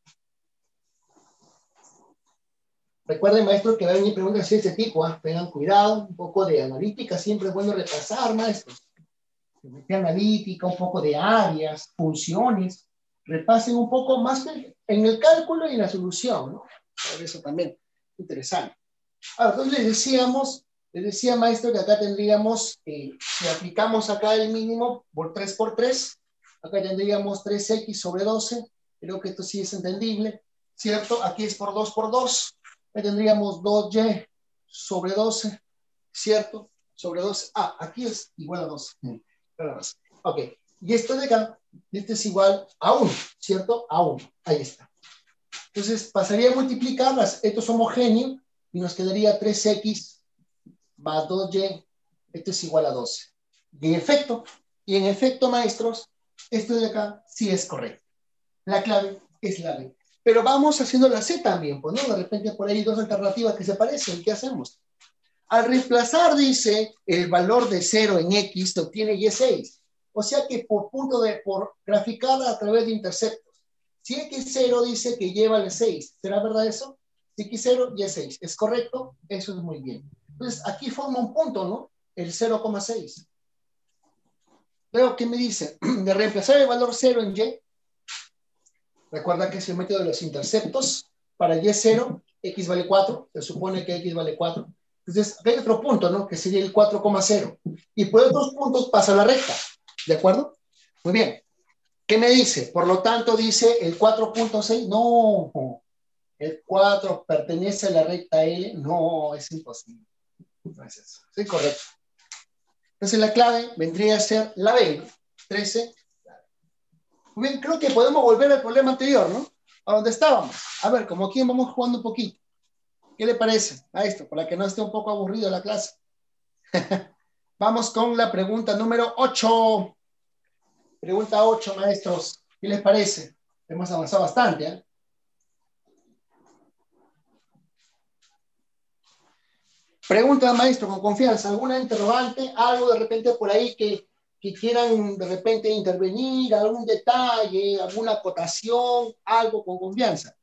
Recuerden, maestro, que va a venir preguntas de este tipo. ¿eh? Tengan cuidado, un poco de analítica. Siempre es bueno repasar, maestros. De analítica, un poco de áreas, funciones. Repasen un poco más en el cálculo y en la solución, ¿no? Por eso también, interesante. Ahora, entonces les decíamos, les decía, maestro, que acá tendríamos, eh, si aplicamos acá el mínimo por tres por tres, acá tendríamos tres X sobre doce, creo que esto sí es entendible, ¿cierto? Aquí es por dos por dos, ahí tendríamos dos Y sobre doce, ¿cierto? Sobre doce, ah, aquí es igual a doce. Ok, y esto de acá, este es igual a uno, ¿cierto? A uno, ahí está. Entonces pasaría a multiplicarlas, esto es homogéneo, y nos quedaría tres X más dos Y, esto es igual a doce. Y en efecto, y en efecto, maestros, esto de acá sí es correcto. La clave es la B. Pero vamos haciendo la C también, pues, ¿no? De repente por ahí hay dos alternativas que se parecen, ¿qué hacemos? Al reemplazar, dice, el valor de cero en X, se obtiene Y seis. O sea que por punto de, por graficarla a través de interceptos. Si X cero dice que lleva el seis, ¿será verdad eso? Si X cero, Y seis. ¿Es correcto? Eso es muy bien. Entonces, aquí forma un punto, ¿no? el cero coma seis. Luego, ¿qué me dice? De reemplazar el valor cero en Y. Recuerda que es el método de los interceptos. Para Y cero, X vale cuatro. Se supone que X vale cuatro. Entonces, hay otro punto, ¿no? Que sería el cuatro coma cero. Y por otros puntos pasa la recta. ¿De acuerdo? Muy bien. ¿Qué me dice? Por lo tanto, dice el cuatro punto seis. No. El cuatro pertenece a la recta L. No, es imposible. No es eso. Sí, correcto. Entonces, la clave vendría a ser la B, ¿no? trece. Muy bien, creo que podemos volver al problema anterior, ¿no? A donde estábamos. A ver, como aquí vamos jugando un poquito. ¿Qué le parece a esto? Para que no esté un poco aburrido la clase. Vamos con la pregunta número ocho. Pregunta ocho, maestros. ¿Qué les parece? Hemos avanzado bastante, ¿eh? Pregunta, maestro, con confianza. ¿Alguna interrogante? Algo de repente por ahí que, que quieran de repente intervenir, algún detalle, alguna acotación, algo con confianza.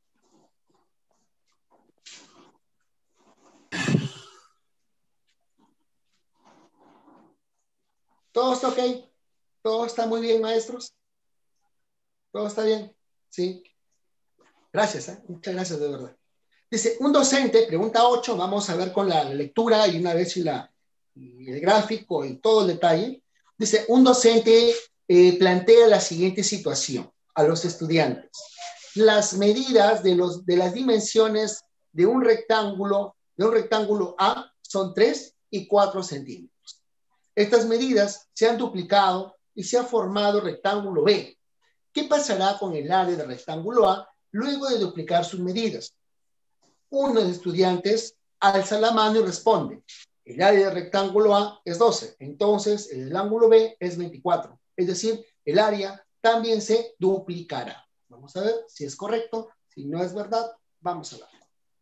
¿Todo está ok? ¿Todo está muy bien, maestros? ¿Todo está bien? Sí. Gracias, ¿eh? Muchas gracias, de verdad. Dice, un docente, pregunta ocho, vamos a ver con la lectura y una vez y, la, y el gráfico y todo el detalle. Dice, un docente eh, plantea la siguiente situación a los estudiantes. Las medidas de, los, de las dimensiones de un rectángulo, de un rectángulo A son tres y cuatro centímetros. Estas medidas se han duplicado y se ha formado rectángulo B. ¿Qué pasará con el área del rectángulo A luego de duplicar sus medidas? Uno de los estudiantes alza la mano y responde, el área del rectángulo A es doce, entonces el del ángulo B es veinticuatro, es decir, el área también se duplicará. Vamos a ver si es correcto, si no es verdad, vamos a ver.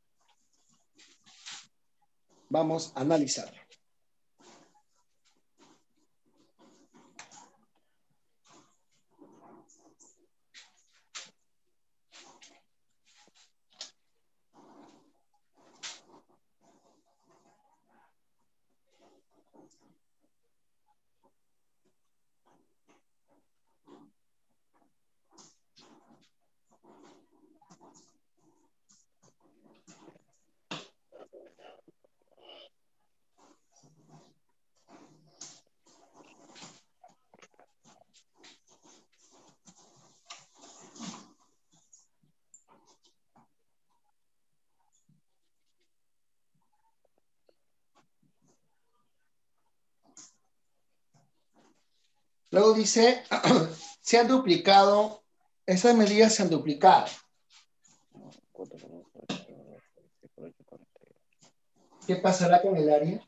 Vamos a analizarlo. Luego dice, se han duplicado, esas medidas se han duplicado. ¿Qué pasará con el área?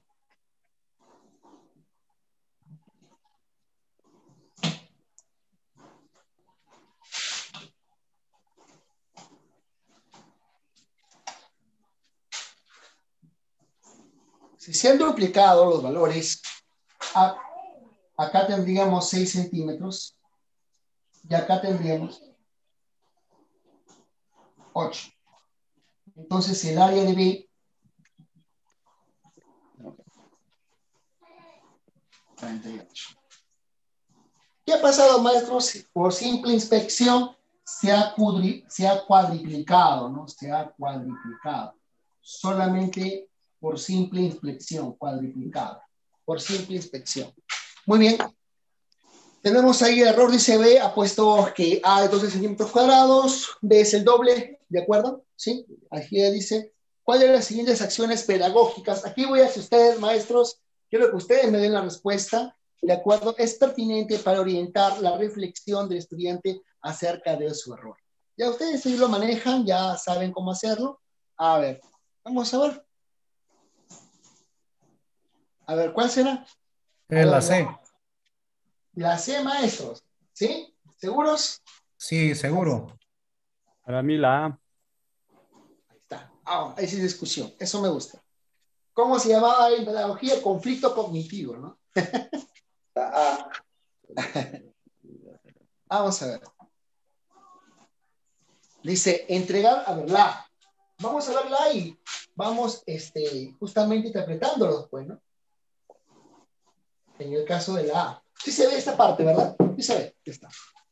Si se han duplicado los valores, a, acá tendríamos seis centímetros y acá tendríamos ocho. Entonces el área de B treinta y ocho. ¿Qué ha pasado, maestros? Por simple inspección se ha, cuadri, se ha cuadriplicado, ¿no? Se ha cuadriplicado. Solamente por simple inspección, cuadriplicado. Por simple inspección. Muy bien. Tenemos ahí error, dice B, ha puesto que A es doce centímetros cuadrados, B es el doble, ¿de acuerdo? Sí. Aquí dice, ¿cuáles de las siguientes acciones pedagógicas? Aquí voy a hacer ustedes, maestros, quiero que ustedes me den la respuesta, ¿de acuerdo? Es pertinente para orientar la reflexión del estudiante acerca de su error. Ya ustedes sí lo manejan, ya saben cómo hacerlo. A ver, vamos a ver. A ver, ¿cuál será? Es la C. La C, maestros. ¿Sí? ¿Seguros? Sí, seguro. Para mí la A. Ahí está. Ah, esa es discusión. Eso me gusta. ¿Cómo se llamaba en pedagogía? Conflicto cognitivo, ¿no? Vamos a ver. Dice, entregar, a ver, la. Vamos a ver la y vamos este, justamente interpretándolos, pues, ¿no? En el caso de la A. Sí se ve esta parte, ¿verdad? Sí se ve. Ya está.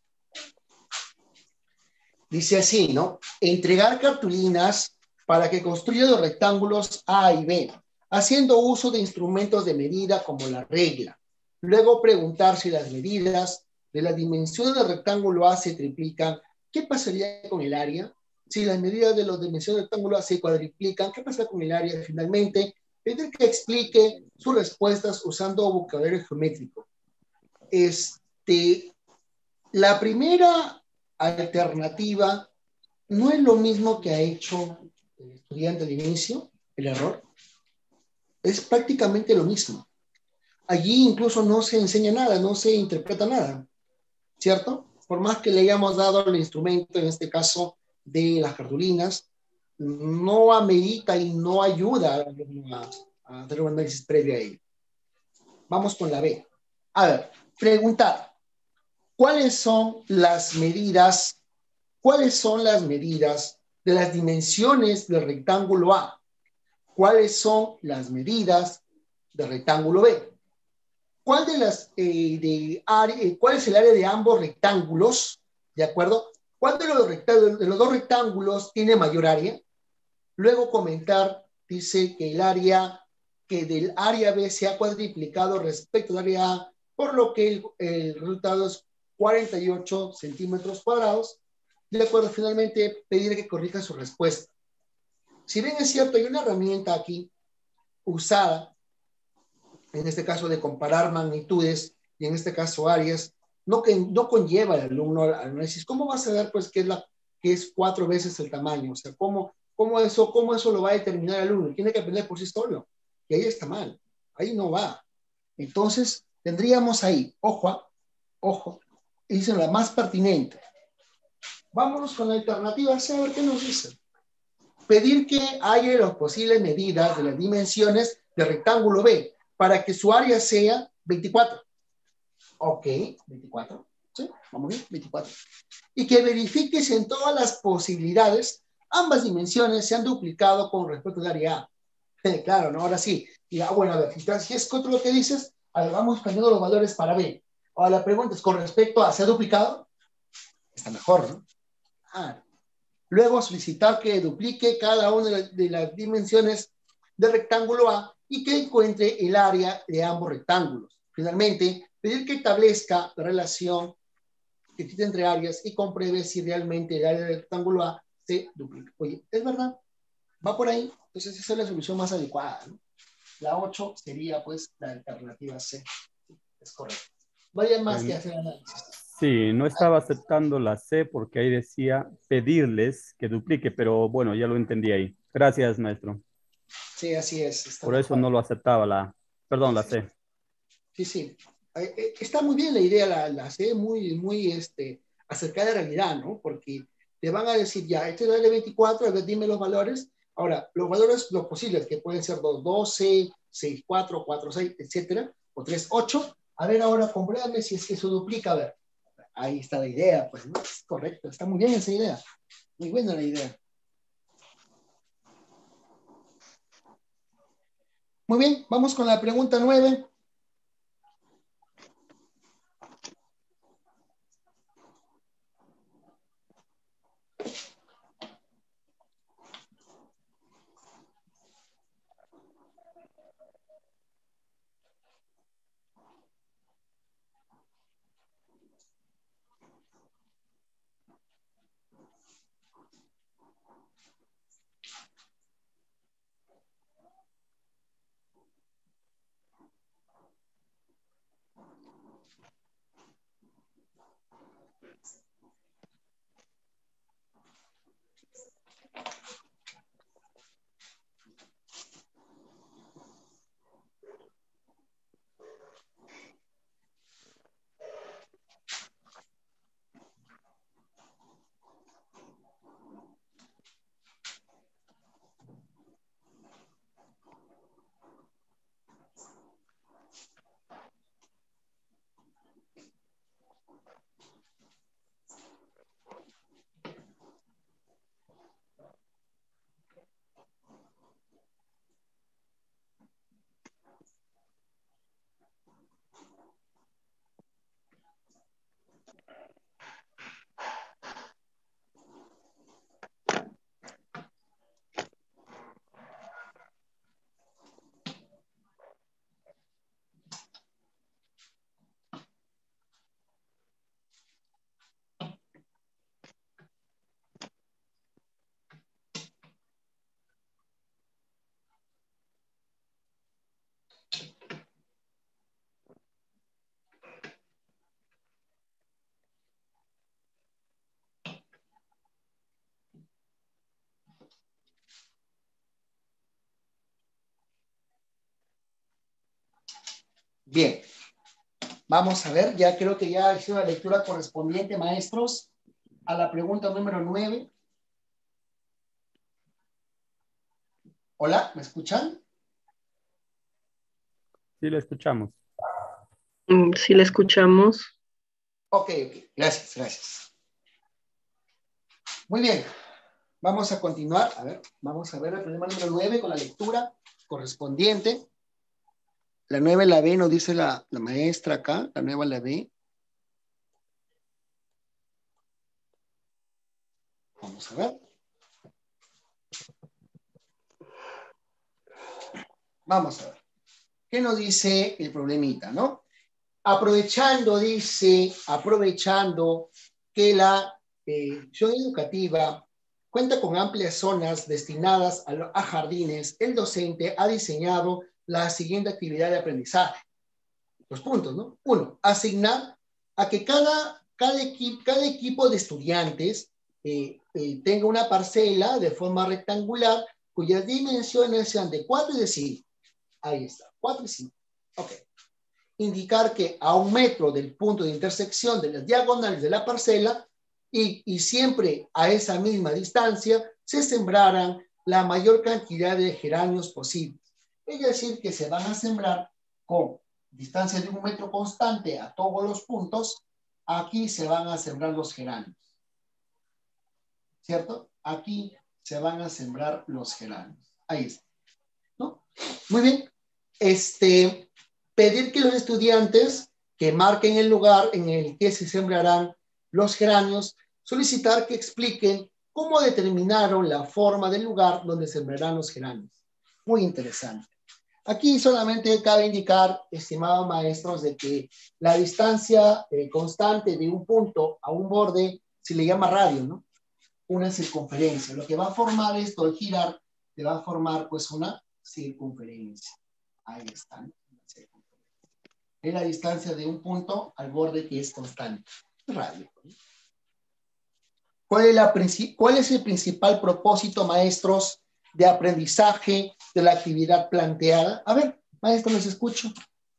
Dice así, ¿no? Entregar cartulinas para que construya los rectángulos A y B, haciendo uso de instrumentos de medida como la regla. Luego preguntar si las medidas de las dimensiones del rectángulo A se triplican, ¿qué pasaría con el área? Si las medidas de las dimensiones del rectángulo A se cuadriplican, ¿qué pasa con el área? Finalmente, pedir que explique sus respuestas usando vocabulario geométrico. Este, la primera alternativa no es lo mismo que ha hecho el estudiante al inicio, el error. Es prácticamente lo mismo. Allí incluso no se enseña nada, no se interpreta nada, ¿cierto? Por más que le hayamos dado el instrumento, en este caso de las cartulinas, no amerita y no ayuda a, a hacer un análisis previo a ello. Vamos con la B. A ver, preguntar, ¿cuáles son las medidas, cuáles son las medidas de las dimensiones del rectángulo A? ¿Cuáles son las medidas del rectángulo B? ¿Cuál, de las, eh, de área, eh, ¿Cuál es el área de ambos rectángulos? ¿De acuerdo? ¿Cuál de los, de los dos rectángulos tiene mayor área? Luego comentar, dice que el área, que del área B se ha cuadriplicado respecto al área A, por lo que el, el resultado es cuarenta y ocho centímetros cuadrados. De acuerdo, finalmente pedir que corrija su respuesta. Si bien es cierto, hay una herramienta aquí usada, en este caso de comparar magnitudes, y en este caso áreas, no, que, no conlleva al alumno al análisis. ¿Cómo va a saber pues, que, es la, que es cuatro veces el tamaño? O sea, ¿cómo, cómo, eso, ¿cómo eso lo va a determinar el alumno? Tiene que aprender por sí solo. Y ahí está mal. Ahí no va. Entonces, tendríamos ahí, ojo, ojo, y dicen la más pertinente. Vámonos con la alternativa C, a ver qué nos dice. Pedir que haya las posibles medidas de las dimensiones del rectángulo B para que su área sea veinticuatro. Ok, veinticuatro. ¿Sí? Vamos bien, veinticuatro. Y que verifique si en todas las posibilidades ambas dimensiones se han duplicado con respecto al área A. Eh, claro, ¿no? Ahora sí. Y, ah, bueno, a ver, si es contra lo que dices, a ver, vamos cambiando los valores para B. Ahora la pregunta es, ¿con respecto a se ha duplicado? Está mejor, ¿no? Ah. Luego solicitar que duplique cada una de las, de las dimensiones del rectángulo A y que encuentre el área de ambos rectángulos. Finalmente, pedir que establezca la relación que existe entre áreas y compruebe si realmente el área del rectángulo A se duplica. Oye, es verdad, va por ahí, entonces esa es la solución más adecuada, ¿no? La ocho sería pues la alternativa C. Es correcto. No hay más que hacer análisis. Sí, no estaba aceptando la C porque ahí decía pedirles que duplique, pero bueno, ya lo entendí ahí. Gracias, maestro. Sí, así es. Está Por eso no lo aceptaba la, perdón, la C. Sí, sí. Está muy bien la idea, la, la C, muy, muy este, acercada a la realidad, ¿no? Porque te van a decir, ya, este es el veinticuatro, a ver, dime los valores. Ahora, los valores, los posibles, que pueden ser dos, doce, seis, cuatro, cuatro, seis, etcétera, o tres, ocho. A ver, ahora, compruébame si es que eso duplica, a ver. Ahí está la idea, pues, ¿no? Es correcto, está muy bien esa idea. Muy buena la idea. Muy bien, vamos con la pregunta nueve. Bien. Vamos a ver, ya creo que ya hice la lectura correspondiente, maestros, a la pregunta número nueve. Hola, ¿me escuchan? Sí, lo escuchamos. Mm, Sí, le escuchamos. Ok, ok, gracias, gracias. Muy bien, vamos a continuar. A ver, vamos a ver el problema número nueve con la lectura correspondiente. La nueve la B, nos dice la, la maestra acá, la nueva la B. Vamos a ver. Vamos a ver. ¿Qué nos dice el problemita, no? Aprovechando, dice, aprovechando que la eh, ciudad educativa cuenta con amplias zonas destinadas a, a jardines, el docente ha diseñado la siguiente actividad de aprendizaje. Los puntos, ¿no? Uno, asignar a que cada, cada, equi cada equipo de estudiantes eh, eh, tenga una parcela de forma rectangular cuyas dimensiones sean de cuatro y de cinco. Ahí está, cuatro y cinco. Ok. Indicar que a un metro del punto de intersección de las diagonales de la parcela y, y siempre a esa misma distancia se sembrarán la mayor cantidad de geranios posibles. Es decir, que se van a sembrar con distancia de un metro constante a todos los puntos. Aquí se van a sembrar los geranios. ¿Cierto? Aquí se van a sembrar los geranios. Ahí está. ¿No? Muy bien. Este, pedir que los estudiantes que marquen el lugar en el que se sembrarán los geranios, solicitar que expliquen cómo determinaron la forma del lugar donde sembrarán los geranios. Muy interesante. Aquí solamente cabe indicar, estimados maestros, de que la distancia eh, constante de un punto a un borde se le llama radio, ¿no? Una circunferencia. Lo que va a formar esto al girar, le va a formar pues una circunferencia. Ahí está. Es la distancia de un punto al borde que es constante. Radio. ¿Cuál es, la, ¿Cuál es el principal propósito, maestros, de aprendizaje de la actividad planteada? A ver, maestro, les escucho.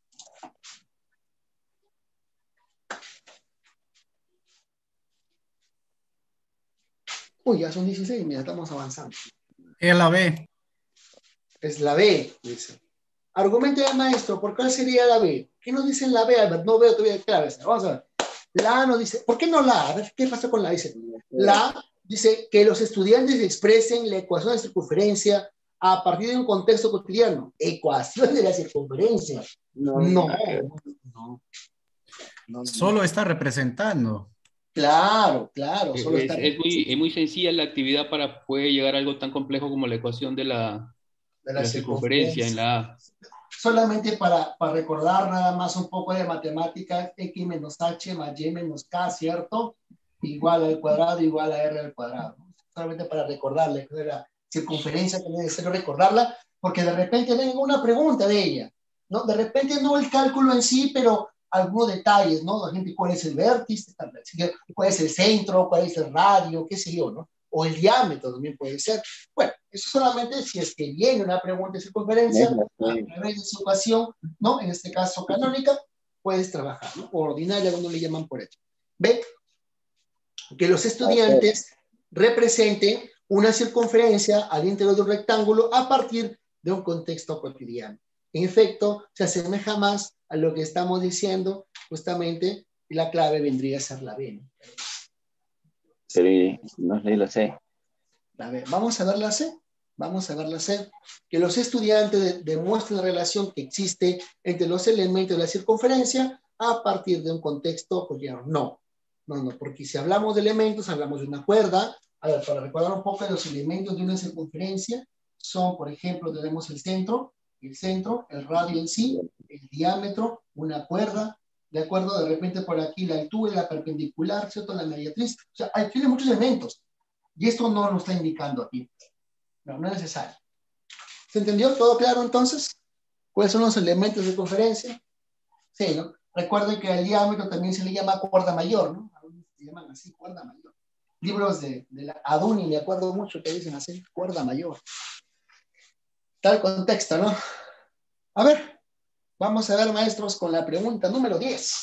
Uy, ya son dieciséis, mira, estamos avanzando. Es la B. Es la B, dice. Argumente del maestro, ¿por cuál sería la B? ¿Qué nos dice en la B, Albert? No veo todavía claves. Vamos a ver. La A nos dice, ¿por qué no la A? A ver, ¿qué pasa con la A? Dice, la A dice que los estudiantes expresen la ecuación de circunferencia a partir de un contexto cotidiano. Ecuación de la circunferencia. No, no. no, no Solo está representando. Claro, claro. Solo es, está es, muy, es muy sencilla la actividad para poder llegar a algo tan complejo como la ecuación de la, de la, la circunferencia en la A. Solamente para, para recordar nada más un poco de matemáticas, x menos h más y menos k, ¿cierto? Igual al cuadrado, igual a r al cuadrado. Solamente para recordarle que la circunferencia, que es necesario recordarla, porque de repente venga una pregunta de ella, ¿no? De repente no el cálculo en sí, pero algunos detalles, ¿no? La gente, ¿cuál es el vértice? ¿Cuál es el centro? ¿Cuál es el radio? ¿Qué sé yo, no? O el diámetro también puede ser. Bueno, eso solamente si es que viene una pregunta de circunferencia, a través de su ecuación, ¿no? En este caso canónica, puedes trabajar, ¿no? O ordinaria, cuando le llaman por hecho. ¿Ve? Que los estudiantes representen una circunferencia al interior de un rectángulo a partir de un contexto cotidiano. En efecto, se asemeja más a lo que estamos diciendo, justamente, y la clave vendría a ser la B, ¿no? Pero no leí la C. A ver, vamos a ver la C. Vamos a ver la C. Que los estudiantes de, demuestren la relación que existe entre los elementos de la circunferencia a partir de un contexto cotidiano. No, no, no, porque si hablamos de elementos, hablamos de una cuerda. A ver, para recordar un poco, los elementos de una circunferencia son, por ejemplo, tenemos el centro, el centro, el radio en sí, el diámetro, una cuerda, ¿de acuerdo? De repente por aquí la altura, la perpendicular, ¿cierto? La mediatriz. O sea, hay, tiene muchos elementos. Y esto no lo está indicando aquí. No, no es necesario. ¿Se entendió? ¿Todo claro entonces? ¿Cuáles son los elementos de circunferencia? Sí, ¿no? Recuerden que el diámetro también se le llama cuerda mayor, ¿no? Se llaman así, cuerda mayor. Libros de, de la Aduni, me acuerdo mucho que dicen así, cuerda mayor. Tal contexto, ¿no? A ver, Vamos a ver, maestros, con la pregunta número diez.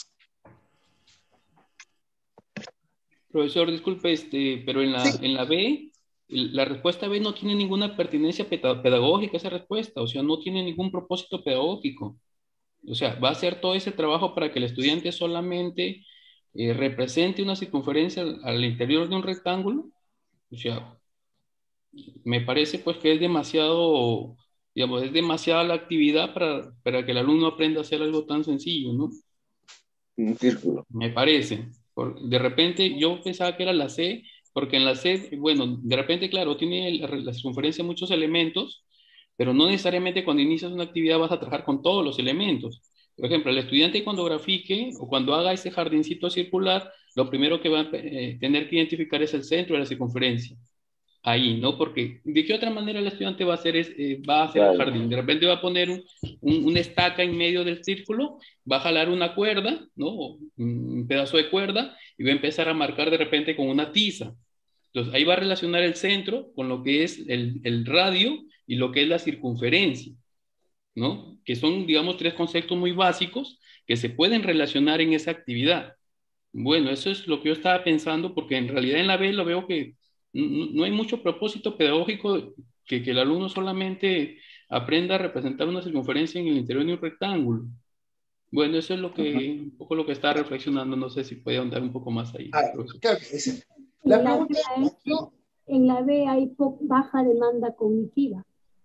Profesor, disculpe, este, pero en la, sí. en la B, la respuesta B no tiene ninguna pertinencia pedagógica, esa respuesta, o sea, no tiene ningún propósito pedagógico. O sea, va a hacer todo ese trabajo para que el estudiante solamente eh, represente una circunferencia al, al interior de un rectángulo. O sea, me parece pues que es demasiado, digamos, es demasiada la actividad para, para que el alumno aprenda a hacer algo tan sencillo, ¿no? Un círculo. Me parece. Por, de repente yo pensaba que era la C, porque en la C, bueno, de repente, claro, tiene la, la circunferencia muchos elementos, pero no necesariamente cuando inicias una actividad vas a trabajar con todos los elementos. Por ejemplo, el estudiante cuando grafique o cuando haga ese jardincito circular, lo primero que va a eh, tener que identificar es el centro de la circunferencia. Ahí, ¿no? Porque de qué otra manera el estudiante va a hacer, es, eh, va a hacer claro. el jardín. De repente va a poner un, un, una estaca en medio del círculo, va a jalar una cuerda, ¿no? Un pedazo de cuerda y va a empezar a marcar de repente con una tiza. Entonces ahí va a relacionar el centro con lo que es el, el radio y lo que es la circunferencia, ¿no? Que son, digamos, tres conceptos muy básicos que se pueden relacionar en esa actividad. Bueno, eso es lo que yo estaba pensando, porque en realidad en la B lo veo que no, no hay mucho propósito pedagógico, que, que el alumno solamente aprenda a representar una circunferencia en el interior de un rectángulo. Bueno, eso es lo que, uh-huh. un poco lo que estaba reflexionando, no sé si puede ahondar un poco más ahí. Ah, claro que sí. La pregunta es, en la B hay baja demanda cognitiva.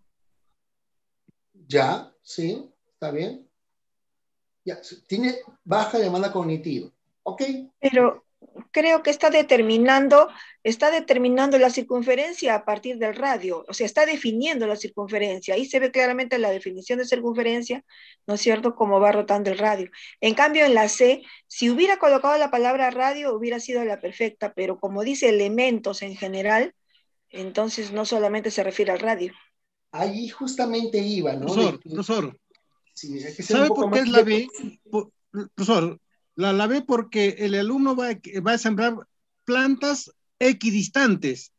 Ya, sí, está bien. Ya, tiene baja demanda cognitiva. Ok. Pero creo que está determinando, está determinando la circunferencia a partir del radio, o sea, está definiendo la circunferencia. Ahí se ve claramente la definición de circunferencia, ¿no es cierto?, cómo va rotando el radio. En cambio, en la C, si hubiera colocado la palabra radio, hubiera sido la perfecta, pero como dice elementos en general, entonces no solamente se refiere al radio. Ahí justamente iba, ¿no? Profesor, profesor. Sí, es que ¿sabe por qué es la B? Por, profesor, la, la B porque el alumno va, va a sembrar plantas equidistantes.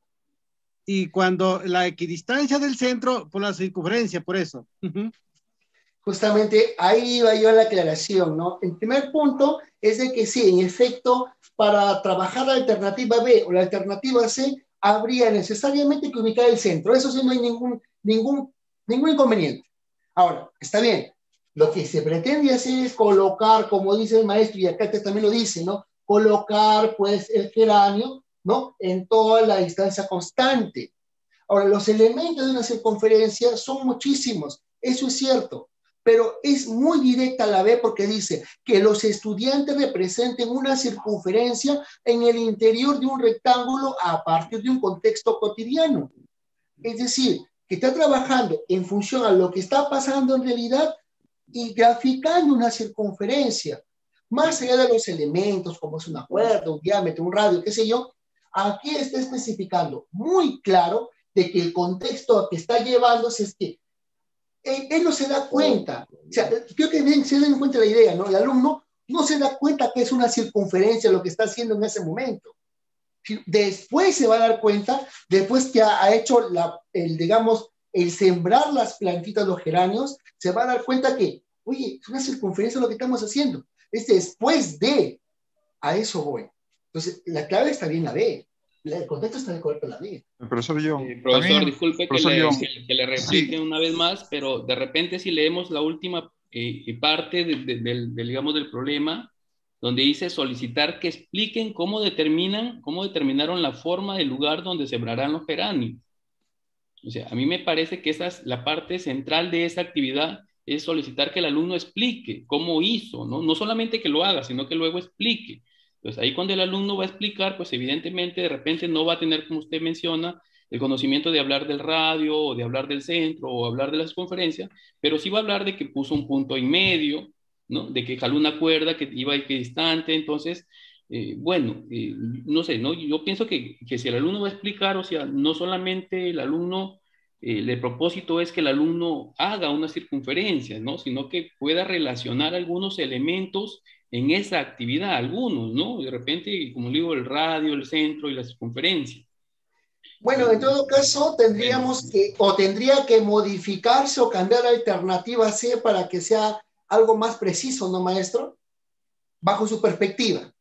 Y cuando la equidistancia del centro, por la circunferencia, por eso. Uh-huh. Justamente ahí iba yo a la aclaración, ¿no? El primer punto es de que sí, en efecto, para trabajar la alternativa B o la alternativa C, habría necesariamente que ubicar el centro. Eso sí, no hay ningún, ningún, ningún inconveniente. Ahora, está bien. Lo que se pretende hacer es colocar, como dice el maestro, y acá también lo dice, ¿no? Colocar, pues, el geranio, ¿no? En toda la distancia constante. Ahora, los elementos de una circunferencia son muchísimos. Eso es cierto. Pero es muy directa la B porque dice que los estudiantes representen una circunferencia en el interior de un rectángulo a partir de un contexto cotidiano. Es decir, que está trabajando en función a lo que está pasando en realidad y graficando una circunferencia. Más allá de los elementos, como es una cuerda, un diámetro, un radio, qué sé yo, aquí está especificando muy claro de que el contexto que está llevándose es que Él, él no se da cuenta, o sea, creo que bien se den cuenta la idea, ¿no? El alumno no se da cuenta que es una circunferencia lo que está haciendo en ese momento. Después se va a dar cuenta, después que ha, ha hecho, la, el, digamos, el sembrar las plantitas, los geranios, se va a dar cuenta que, oye, es una circunferencia lo que estamos haciendo. Es después de, a eso voy. Entonces, la clave está bien la B. El contexto está de acuerdo con la B. Profesor John. Eh, profesor, también, disculpe profesor que, le, John. que, que le replique sí. una vez más, pero de repente si leemos la última eh, parte de, de, de, de, digamos, del problema, donde dice solicitar que expliquen cómo determinan, cómo determinaron la forma del lugar donde sembrarán los geranios. O sea, a mí me parece que esa es la parte central de esa actividad, es solicitar que el alumno explique cómo hizo, ¿no? No solamente que lo haga, sino que luego explique. Entonces ahí cuando el alumno va a explicar, pues evidentemente de repente no va a tener, como usted menciona, el conocimiento de hablar del radio, o de hablar del centro, o hablar de la circunferencia, pero sí va a hablar de que puso un punto en medio, ¿no? De que jaló una cuerda que iba equidistante. Entonces, eh, bueno, eh, no sé, ¿no? Yo pienso que, que si el alumno va a explicar, o sea, no solamente el alumno, eh, el propósito es que el alumno haga una circunferencia, ¿no? Sino que pueda relacionar algunos elementos en esa actividad, algunos, ¿no? De repente, como digo, el radio, el centro y la circunferencia. Bueno, en todo caso, tendríamos que, o tendría que modificarse o cambiar la alternativa C para que sea algo más preciso, ¿no, maestro? Bajo su perspectiva.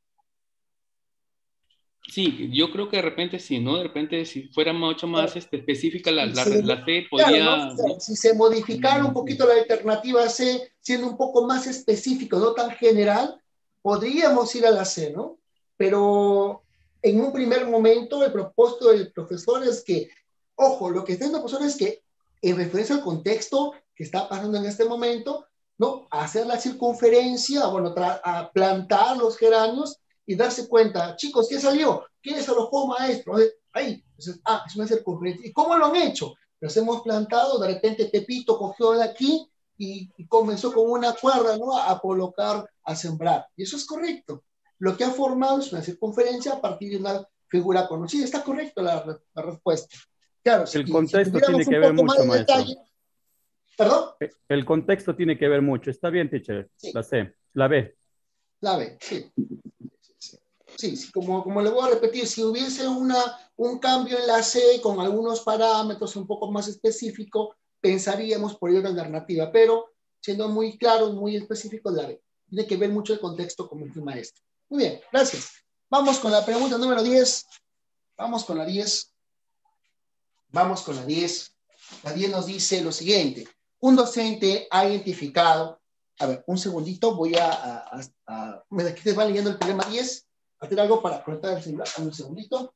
Sí, yo creo que de repente sí, ¿no? De repente si fuera mucho más este, específica la, la, Sí, la C, claro, podría... ¿no? Claro, si se modificara un poquito la alternativa C, siendo un poco más específico, no tan general, podríamos ir a la C, ¿no? Pero en un primer momento el propósito del profesor es que, ojo, lo que está diciendo el profesor es que en referencia al contexto que está pasando en este momento, ¿no? Hacer la circunferencia, bueno, a plantar los geranios y darse cuenta, chicos, ¿qué salió? ¿Quién se alojó, maestro? Ahí, entonces, ah, es una circunferencia. ¿Y cómo lo han hecho? Los hemos plantado, de repente Pepito cogió de aquí y, y comenzó con una cuerda, ¿no? A colocar, a sembrar. Y eso es correcto. Lo que ha formado es una circunferencia a partir de una figura conocida. Está correcto la, la respuesta. Claro, el si, contexto si tiene que ver mucho, maestro. Detalle, ¿perdón? El contexto tiene que ver mucho. Está bien, teacher. Sí. La C. La B. La B, sí. Sí, sí, como, como le voy a repetir, si hubiese una, un cambio en la C con algunos parámetros un poco más específicos, pensaríamos por otra alternativa, pero siendo muy claros, muy específicos, la B. Tiene que ver mucho el contexto como el maestro. Muy bien, gracias. Vamos con la pregunta número diez. Vamos con la diez. Vamos con la diez. La diez nos dice lo siguiente. Un docente ha identificado, a ver, un segundito, voy a, a, a, a me que te va leyendo el problema diez. Hacer algo para conectar el celular. Un segundito.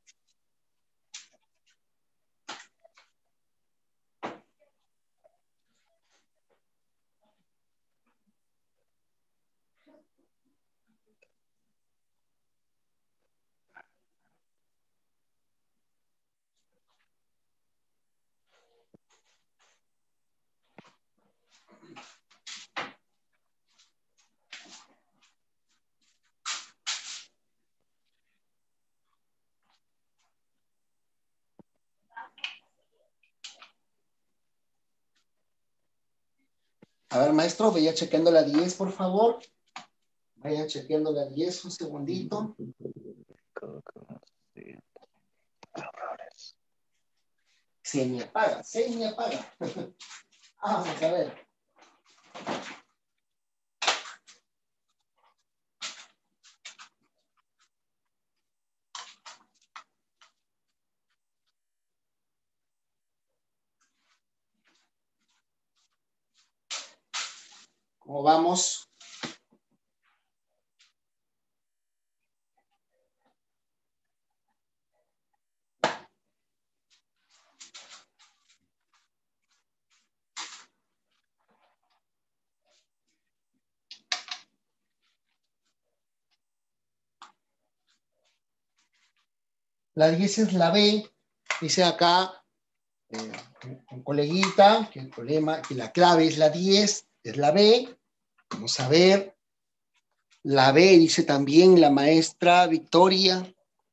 A ver, maestro, vaya chequeando la diez, por favor. Vaya chequeando la diez, un segundito. Se me apaga, se me apaga. Vamos a ver. ¿Cómo vamos? La diez es la B, dice acá eh, un coleguita que el problema, que la clave es la diez, es la B. Vamos a ver. La B dice también la maestra Victoria.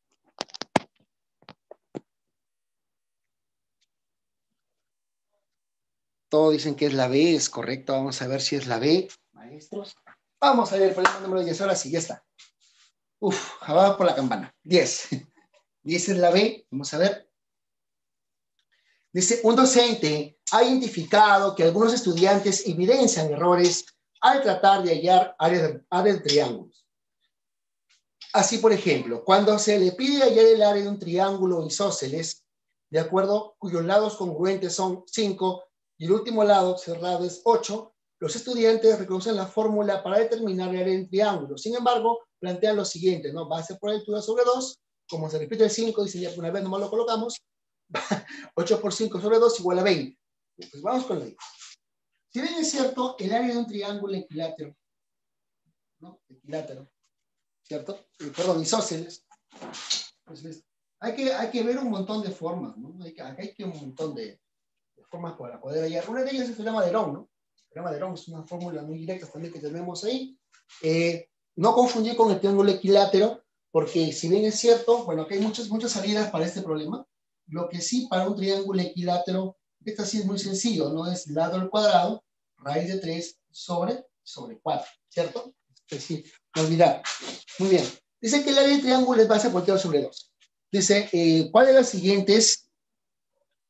Todos dicen que es la B, es correcto. Vamos a ver si es la B, maestros. Vamos a ver el problema número diez. Ahora sí, ya está. Uf, va por la campana. diez. diez es la B. Vamos a ver. Dice, un docente ha identificado que algunos estudiantes evidencian errores al tratar de hallar áreas de, áreas de triángulos. Así, por ejemplo, cuando se le pide hallar el área de un triángulo isósceles, de acuerdo, cuyos lados congruentes son cinco y el último lado cerrado es ocho, los estudiantes reconocen la fórmula para determinar el área de un triángulo. Sin embargo, plantean lo siguiente, ¿no? Base por altura sobre dos, como se repite el cinco, dice ya una vez nomás lo colocamos, ocho por cinco sobre dos igual a veinte. Pues vamos con la diez. Si bien es cierto, el área de un triángulo equilátero, ¿no? Equilátero, ¿cierto? Eh, perdón, isósceles. Pues, hay, que, hay que ver un montón de formas, ¿no? Hay que, hay que un montón de, de formas para poder hallar. Una de ellas es el teorema de Herón, ¿no? El teorema de Herón es una fórmula muy directa también que tenemos ahí. Eh, no confundir con el triángulo equilátero, porque si bien es cierto, bueno, que hay muchas, muchas salidas para este problema, lo que sí para un triángulo equilátero, esto sí es muy sencillo, ¿no? Es lado al cuadrado, raíz de tres sobre, sobre cuatro, ¿cierto? Es decir, no olvidar. Muy bien. Dice que el área de triángulo es base por tres sobre dos. Dice, eh, ¿cuál de las siguientes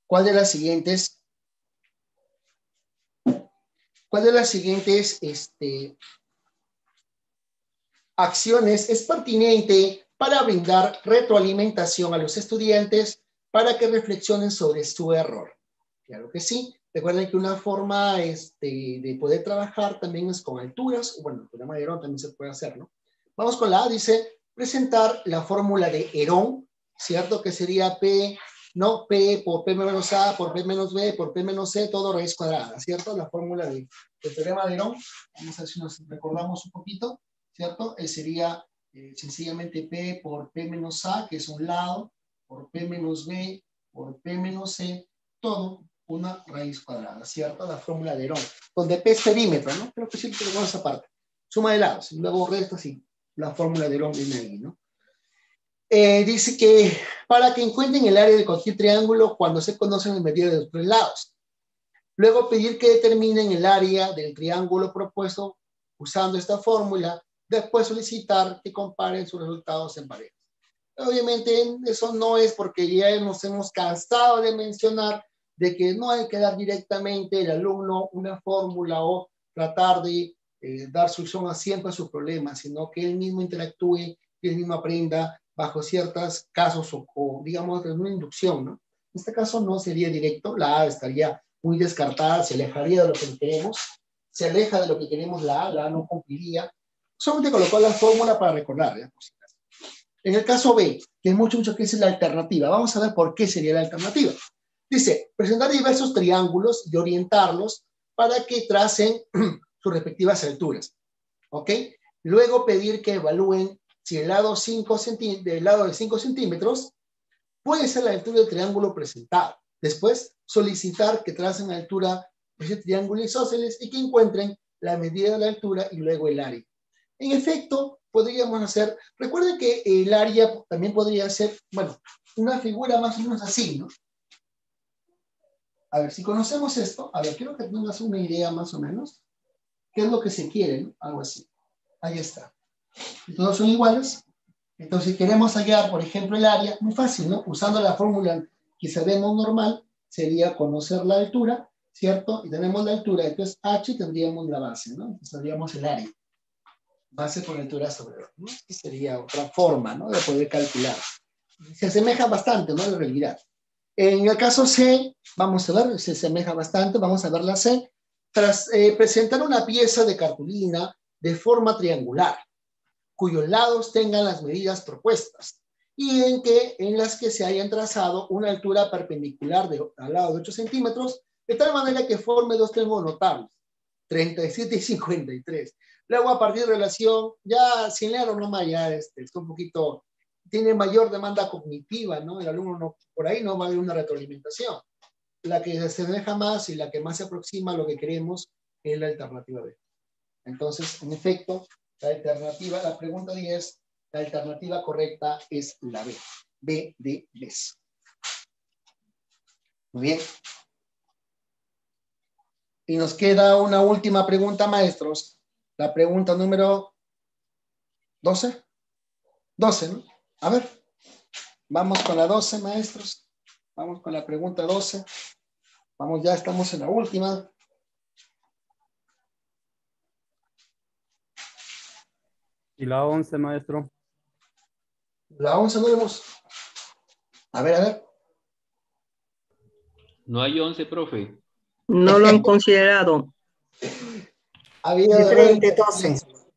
¿Cuál de las siguientes, cuál de las siguientes este, acciones es pertinente para brindar retroalimentación a los estudiantes para que reflexionen sobre su error? Claro que sí. Recuerden que una forma este, de poder trabajar también es con alturas. Bueno, el programa de Herón también se puede hacer, ¿no? Vamos con la A, dice, presentar la fórmula de Herón, ¿cierto? Que sería P, no, P por P menos A, por P menos B, por P menos C, todo raíz cuadrada, ¿cierto? La fórmula de, del teorema de Herón. Vamos a ver si nos recordamos un poquito, ¿cierto? Eh, sería eh, sencillamente P por P menos A, que es un lado, por P menos B, por P menos C, todo una raíz cuadrada, ¿cierto? La fórmula de Herón, donde P es perímetro, ¿no? Creo que sí tenemos esa parte. Suma de lados, y luego resta, sí. La fórmula de Herón viene ahí, ¿no? Eh, dice que para que encuentren el área de cualquier triángulo cuando se conocen las medidas de los tres lados. Luego pedir que determinen el área del triángulo propuesto usando esta fórmula. Después solicitar que comparen sus resultados en parejas. Obviamente eso no es porque ya nos hemos cansado de mencionar de que no hay que dar directamente al alumno una fórmula o tratar de eh, dar solución a siempre a sus problemas, sino que él mismo interactúe, que él mismo aprenda bajo ciertos casos o, o digamos, una inducción, ¿no? En este caso no sería directo, la A estaría muy descartada, se alejaría de lo que queremos, se aleja de lo que queremos la A, la A no cumpliría. Solamente colocó la fórmula para recordar, ¿ya? En el caso B, que es mucho, mucho que es la alternativa, vamos a ver por qué sería la alternativa. Dice, presentar diversos triángulos y orientarlos para que tracen sus respectivas alturas. ¿Ok? Luego pedir que evalúen si el lado, cinco del lado de cinco centímetros puede ser la altura del triángulo presentado. Después, solicitar que tracen la altura de ese triángulo isósceles y que encuentren la medida de la altura y luego el área. En efecto, podríamos hacer, recuerden que el área también podría ser, bueno, una figura más o menos así, ¿no? A ver, si conocemos esto, a ver, quiero que tengas una idea más o menos. ¿Qué es lo que se quiere, ¿no? Algo así. Ahí está. Y todos son iguales. Entonces, si queremos hallar, por ejemplo, el área, muy fácil, ¿no? Usando la fórmula que sabemos normal, sería conocer la altura, ¿cierto? Y tenemos la altura, entonces H tendríamos la base, ¿no? Entonces tendríamos el área. Base por altura sobre dos, ¿no? Esta sería otra forma, ¿no? De poder calcular. Se asemeja bastante, ¿no? A la realidad. En el caso C, vamos a ver, se asemeja bastante, vamos a ver la C. Tras eh, presentar una pieza de cartulina de forma triangular, cuyos lados tengan las medidas propuestas, y en, que, en las que se hayan trazado una altura perpendicular de, al lado de ocho centímetros, de tal manera que forme dos triángulos notables, treinta y siete y cincuenta y tres. Luego, a partir de relación, ya sin leer nomás, ya este, está un poquito, tiene mayor demanda cognitiva, ¿no? El alumno no, por ahí no va a haber una retroalimentación. La que se asemeja más y la que más se aproxima a lo que queremos es la alternativa B. Entonces, en efecto, la alternativa, la pregunta diez, la alternativa correcta es la B. B de B. Muy bien. Y nos queda una última pregunta, maestros. La pregunta número doce. doce, ¿no? A ver. Vamos con la doce, maestros. Vamos con la pregunta doce. Vamos, ya estamos en la última. ¿Y la once, maestro? La once no vemos. A ver, a ver. No hay once, profe. No lo han considerado. Había Diferente, doce.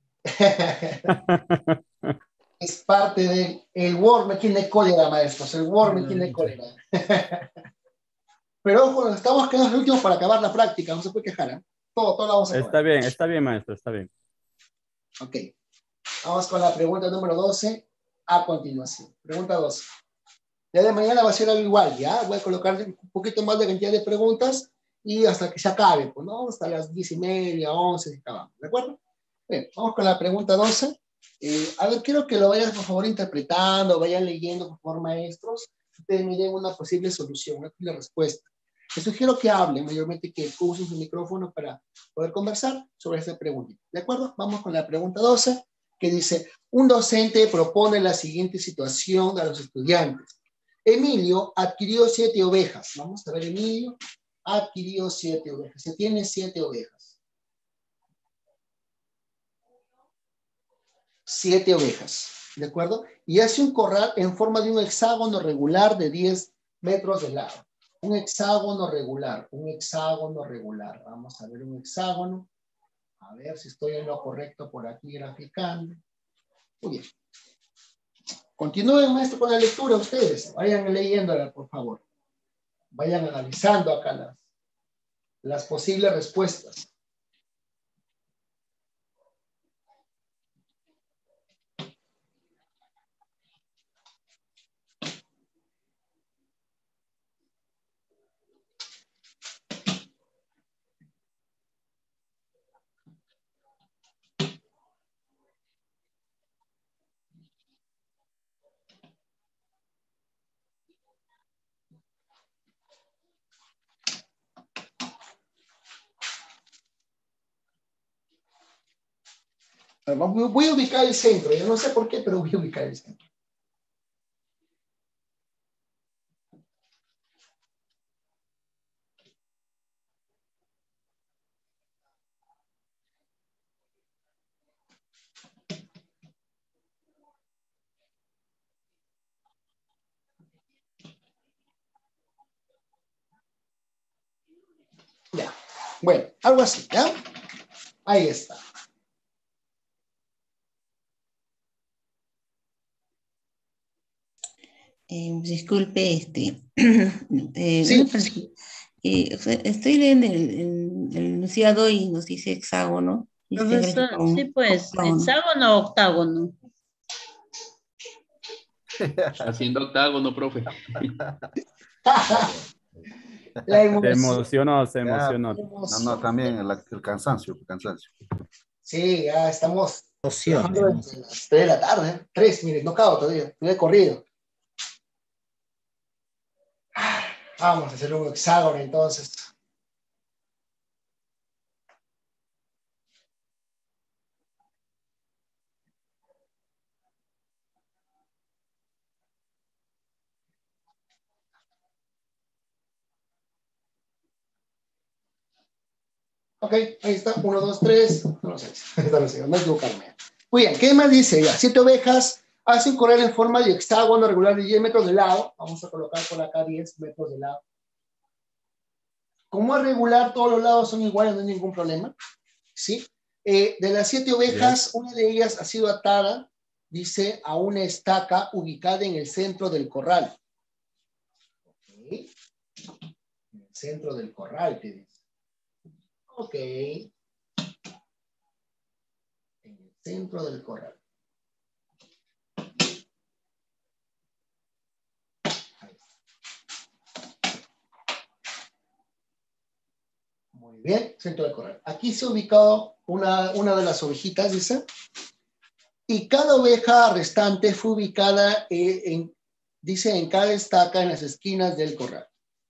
Es parte del el Word, me tiene cólera, maestros. El Word me tiene cólera. Pero ojo, estamos quedando los últimos para acabar la práctica. No se puede quejar, ¿eh? Todo, todo la vamos a acabar. Está bien, está bien, maestro, está bien. Ok. Vamos con la pregunta número doce a continuación. Pregunta doce. Ya de mañana va a ser algo igual, ¿ya? Voy a colocar un poquito más de cantidad de preguntas y hasta que se acabe, pues, ¿no? Hasta las diez y media, once, y acabamos, ¿de acuerdo? Bien, vamos con la pregunta doce. Eh, a ver, quiero que lo vayan, por favor, interpretando, vayan leyendo, por favor, maestros. Ustedes me den una posible solución, una posible respuesta. Les sugiero que hablen, mayormente que usen su micrófono para poder conversar sobre esta pregunta. ¿De acuerdo? Vamos con la pregunta doce, que dice, un docente propone la siguiente situación a los estudiantes. Emilio adquirió siete ovejas. Vamos a ver, Emilio adquirió siete ovejas. Se tiene siete ovejas. Siete ovejas, ¿de acuerdo? Y hace un corral en forma de un hexágono regular de diez metros de lado. Un hexágono regular, un hexágono regular. Vamos a ver un hexágono. A ver si estoy en lo correcto por aquí graficando. Muy bien. Continúen, maestro, con la lectura ustedes. Vayan leyéndola, por favor. Vayan analizando acá las, las posibles respuestas. Voy a ubicar el centro. Yo no sé por qué, pero voy a ubicar el centro. Ya. Bueno, algo así, ¿ya? Ahí está. Eh, disculpe, este, eh, Sí, una pers- eh, o sea, estoy leyendo el, el- el enunciado y nos dice hexágono, y se Profesor, grafica un sí, pues, octágono. hexágono o octágono. Haciendo octágono, profe. La Se emoción. emocionó, se Ya, emocionó. no, no, también el, el cansancio, el cansancio. Sí, ya estamos Emoción, trabajando emoción. desde las tres de la tarde. ¿eh? tres, mire, no acabo todavía. Estoy de corrido. Vamos a hacer un hexágono entonces. Ok, ahí está. Uno, dos, tres. No sé. No sé, no equivocarme. Muy bien, ¿qué más dice? Ya, siete ovejas hacen correr en forma de hexágono regular de diez metros de lado. Vamos a colocar por acá diez metros de lado. Como es regular, todos los lados son iguales, no hay ningún problema. ¿Sí? Eh, de las siete ovejas, una de ellas ha sido atada, dice, a una estaca ubicada en el centro del corral. Okay. En el centro del corral, te dice. Ok. En el centro del corral. Muy bien, centro del corral. Aquí se ha ubicado una, una de las ovejitas, dice. Y cada oveja restante fue ubicada eh, en, dice, en cada estaca en las esquinas del corral.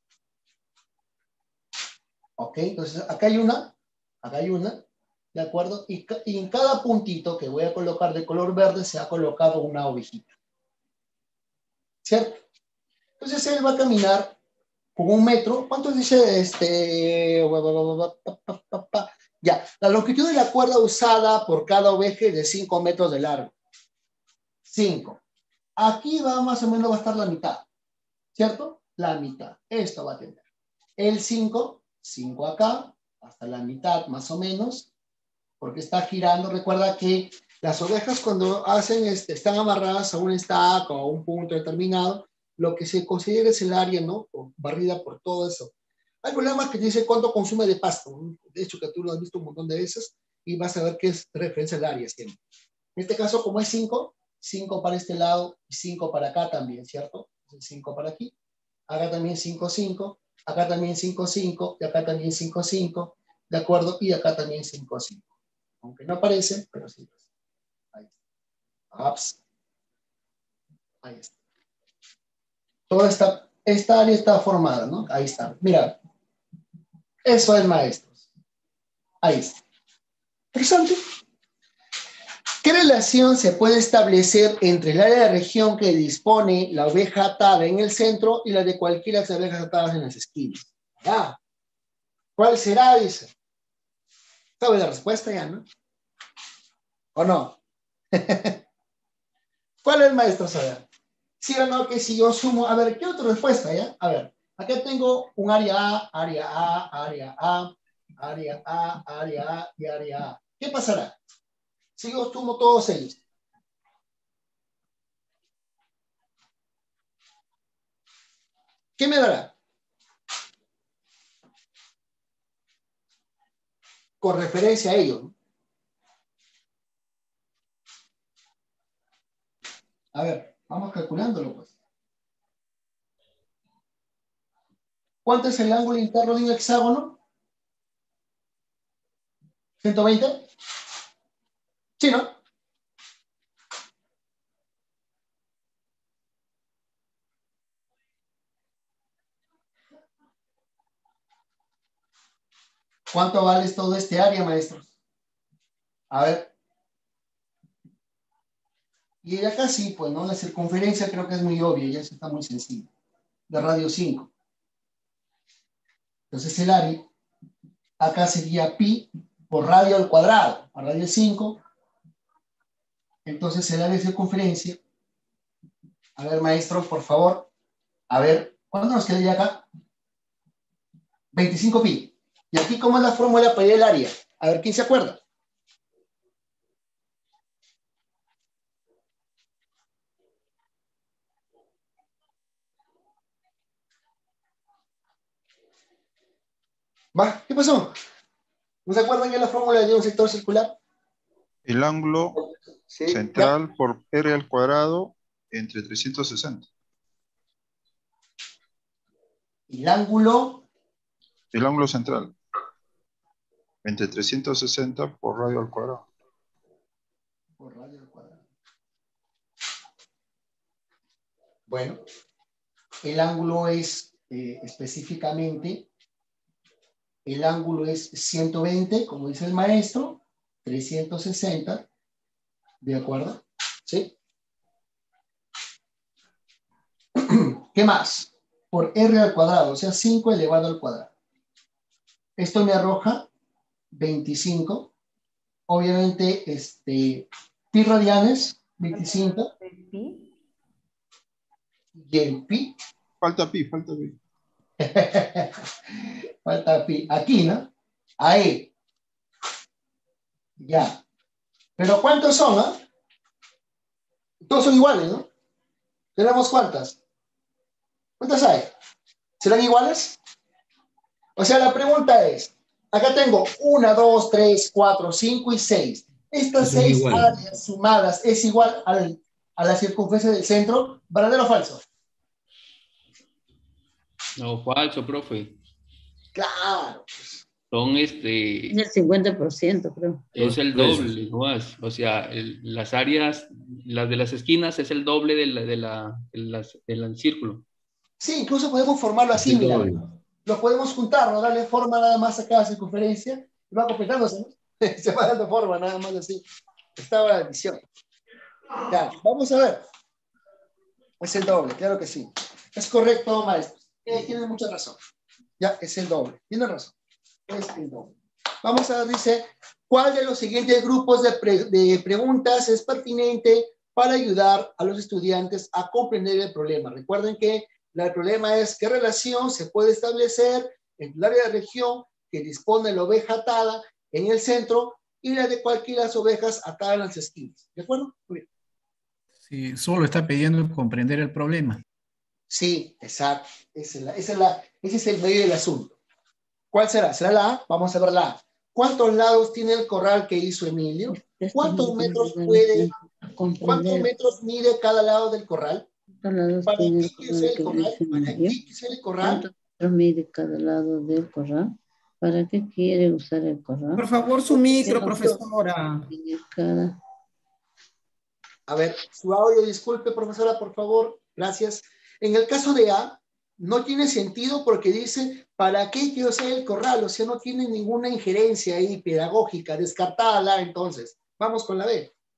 Ok, entonces acá hay una, acá hay una, ¿de acuerdo? Y, y en cada puntito que voy a colocar de color verde se ha colocado una ovejita. ¿Cierto? Entonces él va a caminar con un metro. ¿Cuánto dice este? Ya, la longitud de la cuerda usada por cada oveja es de cinco metros de largo. cinco. Aquí va más o menos va a estar la mitad. ¿Cierto? La mitad. Esto va a tener. El cinco, cinco acá, hasta la mitad más o menos, porque está girando. Recuerda que las ovejas cuando hacen este, están amarradas a un estaca o a un punto determinado, lo que se considera es el área, ¿no? O barrida por todo eso. Hay problemas que dice cuánto consume de pasto. De hecho, que tú lo has visto un montón de veces y vas a ver que es referencia al área siempre. En este caso, como es cinco, cinco para este lado y cinco para acá también, ¿cierto? cinco para aquí. Acá también cinco, cinco. Acá también cinco, cinco. Y acá también cinco, cinco. ¿De acuerdo? Y acá también cinco, cinco. Aunque no aparece, pero sí. Ahí está. Ups. Ahí está. Toda esta, esta área está formada, ¿no? Ahí está. Mira. Eso es, maestros. Ahí está. Interesante. ¿Qué relación se puede establecer entre el área de región que dispone la oveja atada en el centro y la de cualquiera de las ovejas atadas en las esquinas? Ah, ¿cuál será? Dice. ¿Sabe la respuesta ya, no? ¿O no? ¿Cuál es, maestro? Saber. ¿Sí o no? Que si yo sumo, a ver, ¿qué otra respuesta ya? A ver, acá tengo un área A, área A, área A, área A, área A y área A. ¿Qué pasará? Si yo sumo todos ellos. ¿Qué me dará? Con referencia a ello, ¿no? A ver, vamos calculándolo, pues. ¿Cuánto es el ángulo interno de un hexágono? ¿ciento veinte? ¿Sí, no? ¿Cuánto vale todo este área, maestros? A ver. Y acá sí, pues, ¿no? La circunferencia creo que es muy obvia, ya está muy sencillo. De radio cinco. Entonces el área, acá sería pi por radio al cuadrado, a radio cinco. Entonces el área de circunferencia. A ver, maestros, por favor. A ver, ¿cuánto nos quedaría acá? veinticinco pi. ¿Y aquí cómo es la fórmula para ir al área? A ver, ¿quién se acuerda? ¿Va? ¿Qué pasó? ¿No se acuerdan que es la fórmula de un sector circular? El ángulo sí, central ya. por R al cuadrado entre trescientos sesenta. El ángulo. El ángulo central. Entre trescientos sesenta por radio al cuadrado. Por radio al cuadrado. Bueno, el ángulo es eh, específicamente, el ángulo es ciento veinte, como dice el maestro, trescientos sesenta, ¿de acuerdo? ¿Sí? ¿Qué más? Por R al cuadrado, o sea, cinco elevado al cuadrado. Esto me arroja veinticinco. Obviamente, este, pi radianes, veinticinco. Y el pi. Falta pi, falta pi. Falta pi. Aquí, ¿no? Ahí. Ya. Pero ¿cuántos son, ah? Todos son iguales, ¿no? ¿Tenemos cuántas? ¿Cuántas hay? ¿Serán iguales? O sea, la pregunta es, acá tengo una, dos, tres, cuatro, cinco y seis. Estas Son seis iguales. áreas sumadas es igual al, a la circunferencia del centro. ¿Verdadero o falso? No, falso, profe. Claro. Son este... Es el cincuenta por ciento, creo. Es el doble, no más. O sea, el- las áreas, las de las esquinas es el doble de la, de la, de las- del círculo. Sí, incluso podemos formarlo así, El mira. doble. Lo podemos juntar, ¿no? Darle forma nada más a cada circunferencia y va completándose, ¿no? Se va dando forma nada más así. Estaba la edición. Ya, vamos a ver. Es el doble, claro que sí. Es correcto, maestro. Eh, tiene mucha razón. Ya, es el doble. Tiene razón. Es el doble. Vamos a ver, dice, ¿cuál de los siguientes grupos de, pre- de preguntas es pertinente para ayudar a los estudiantes a comprender el problema? Recuerden que el problema es qué relación se puede establecer entre el área de región que dispone la oveja atada en el centro y la de cualquiera de las ovejas atadas en las esquinas. ¿De acuerdo? Muy bien. Sí, solo está pidiendo comprender el problema. Sí, exacto. Esa es la- esa es la- ese es el medio del asunto. ¿Cuál será? ¿Será la A? Vamos a ver la A. ¿Cuántos lados tiene el corral que hizo Emilio? ¿Cuántos metros puede, cuántos metros mide cada lado del corral? ¿Para qué quiere ser el corral? ¿Para qué quiere ser el corral? ¿Cuántos metros mide cada lado del corral? ¿Para qué quiere usar el corral? Por favor, su micro, profesora. Cada... A ver, su audio, disculpe, profesora, por favor. Gracias. En el caso de A, no tiene sentido porque dice, ¿para qué quiero hacer el corral? O sea, no tiene ninguna injerencia ahí pedagógica, descartada la A, entonces. Vamos con la B.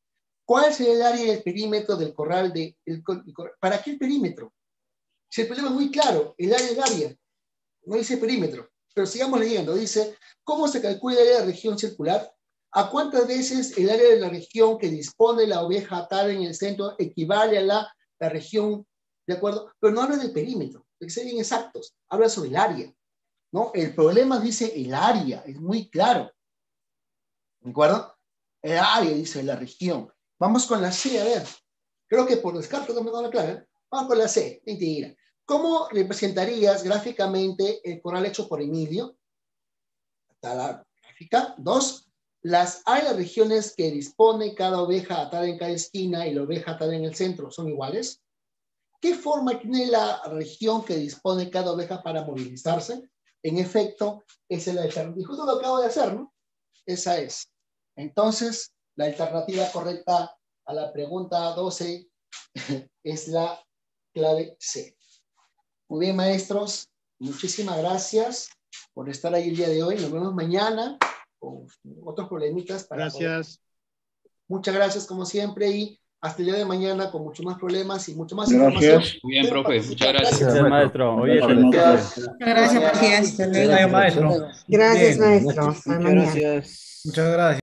¿Cuál sería el área del perímetro del corral de... El, el corral? ¿Para qué el perímetro? Si el problema es muy claro, el área del área, no dice perímetro, pero sigamos leyendo, dice, ¿cómo se calcula el área de la región circular? ¿A cuántas veces el área de la región que dispone la oveja atada en el centro equivale a la, la región, ¿de acuerdo? Pero no habla del perímetro, hay que ser bien exactos, habla sobre el área, ¿no? El problema dice el área, es muy claro, ¿de acuerdo? El área dice la región. Vamos con la C, a ver, creo que por descarte no me da la clara, vamos con la C, mentira. ¿Cómo representarías gráficamente el corral hecho por Emilio? Está la gráfica. Dos, las áreas de regiones que dispone cada oveja atada en cada esquina y la oveja atada en el centro son iguales. ¿Qué forma tiene la región que dispone cada oveja para movilizarse? En efecto, esa es la alternativa. Y justo lo acabo de hacer, ¿no? Esa es. Entonces, la alternativa correcta a la pregunta doce es la clave C. Muy bien, maestros. Muchísimas gracias por estar ahí el día de hoy. Nos vemos mañana con otros problemitas. Para gracias. Poder. Muchas gracias, como siempre, y hasta el día de mañana con muchos más problemas y mucho más gracias. información. Muy bien, profe. Muchas gracias. Gracias, maestro. Oye, gracias. Gracias, gracias. Gracias, maestro. Gracias, Bien. maestro. Muchas gracias. Muchas gracias.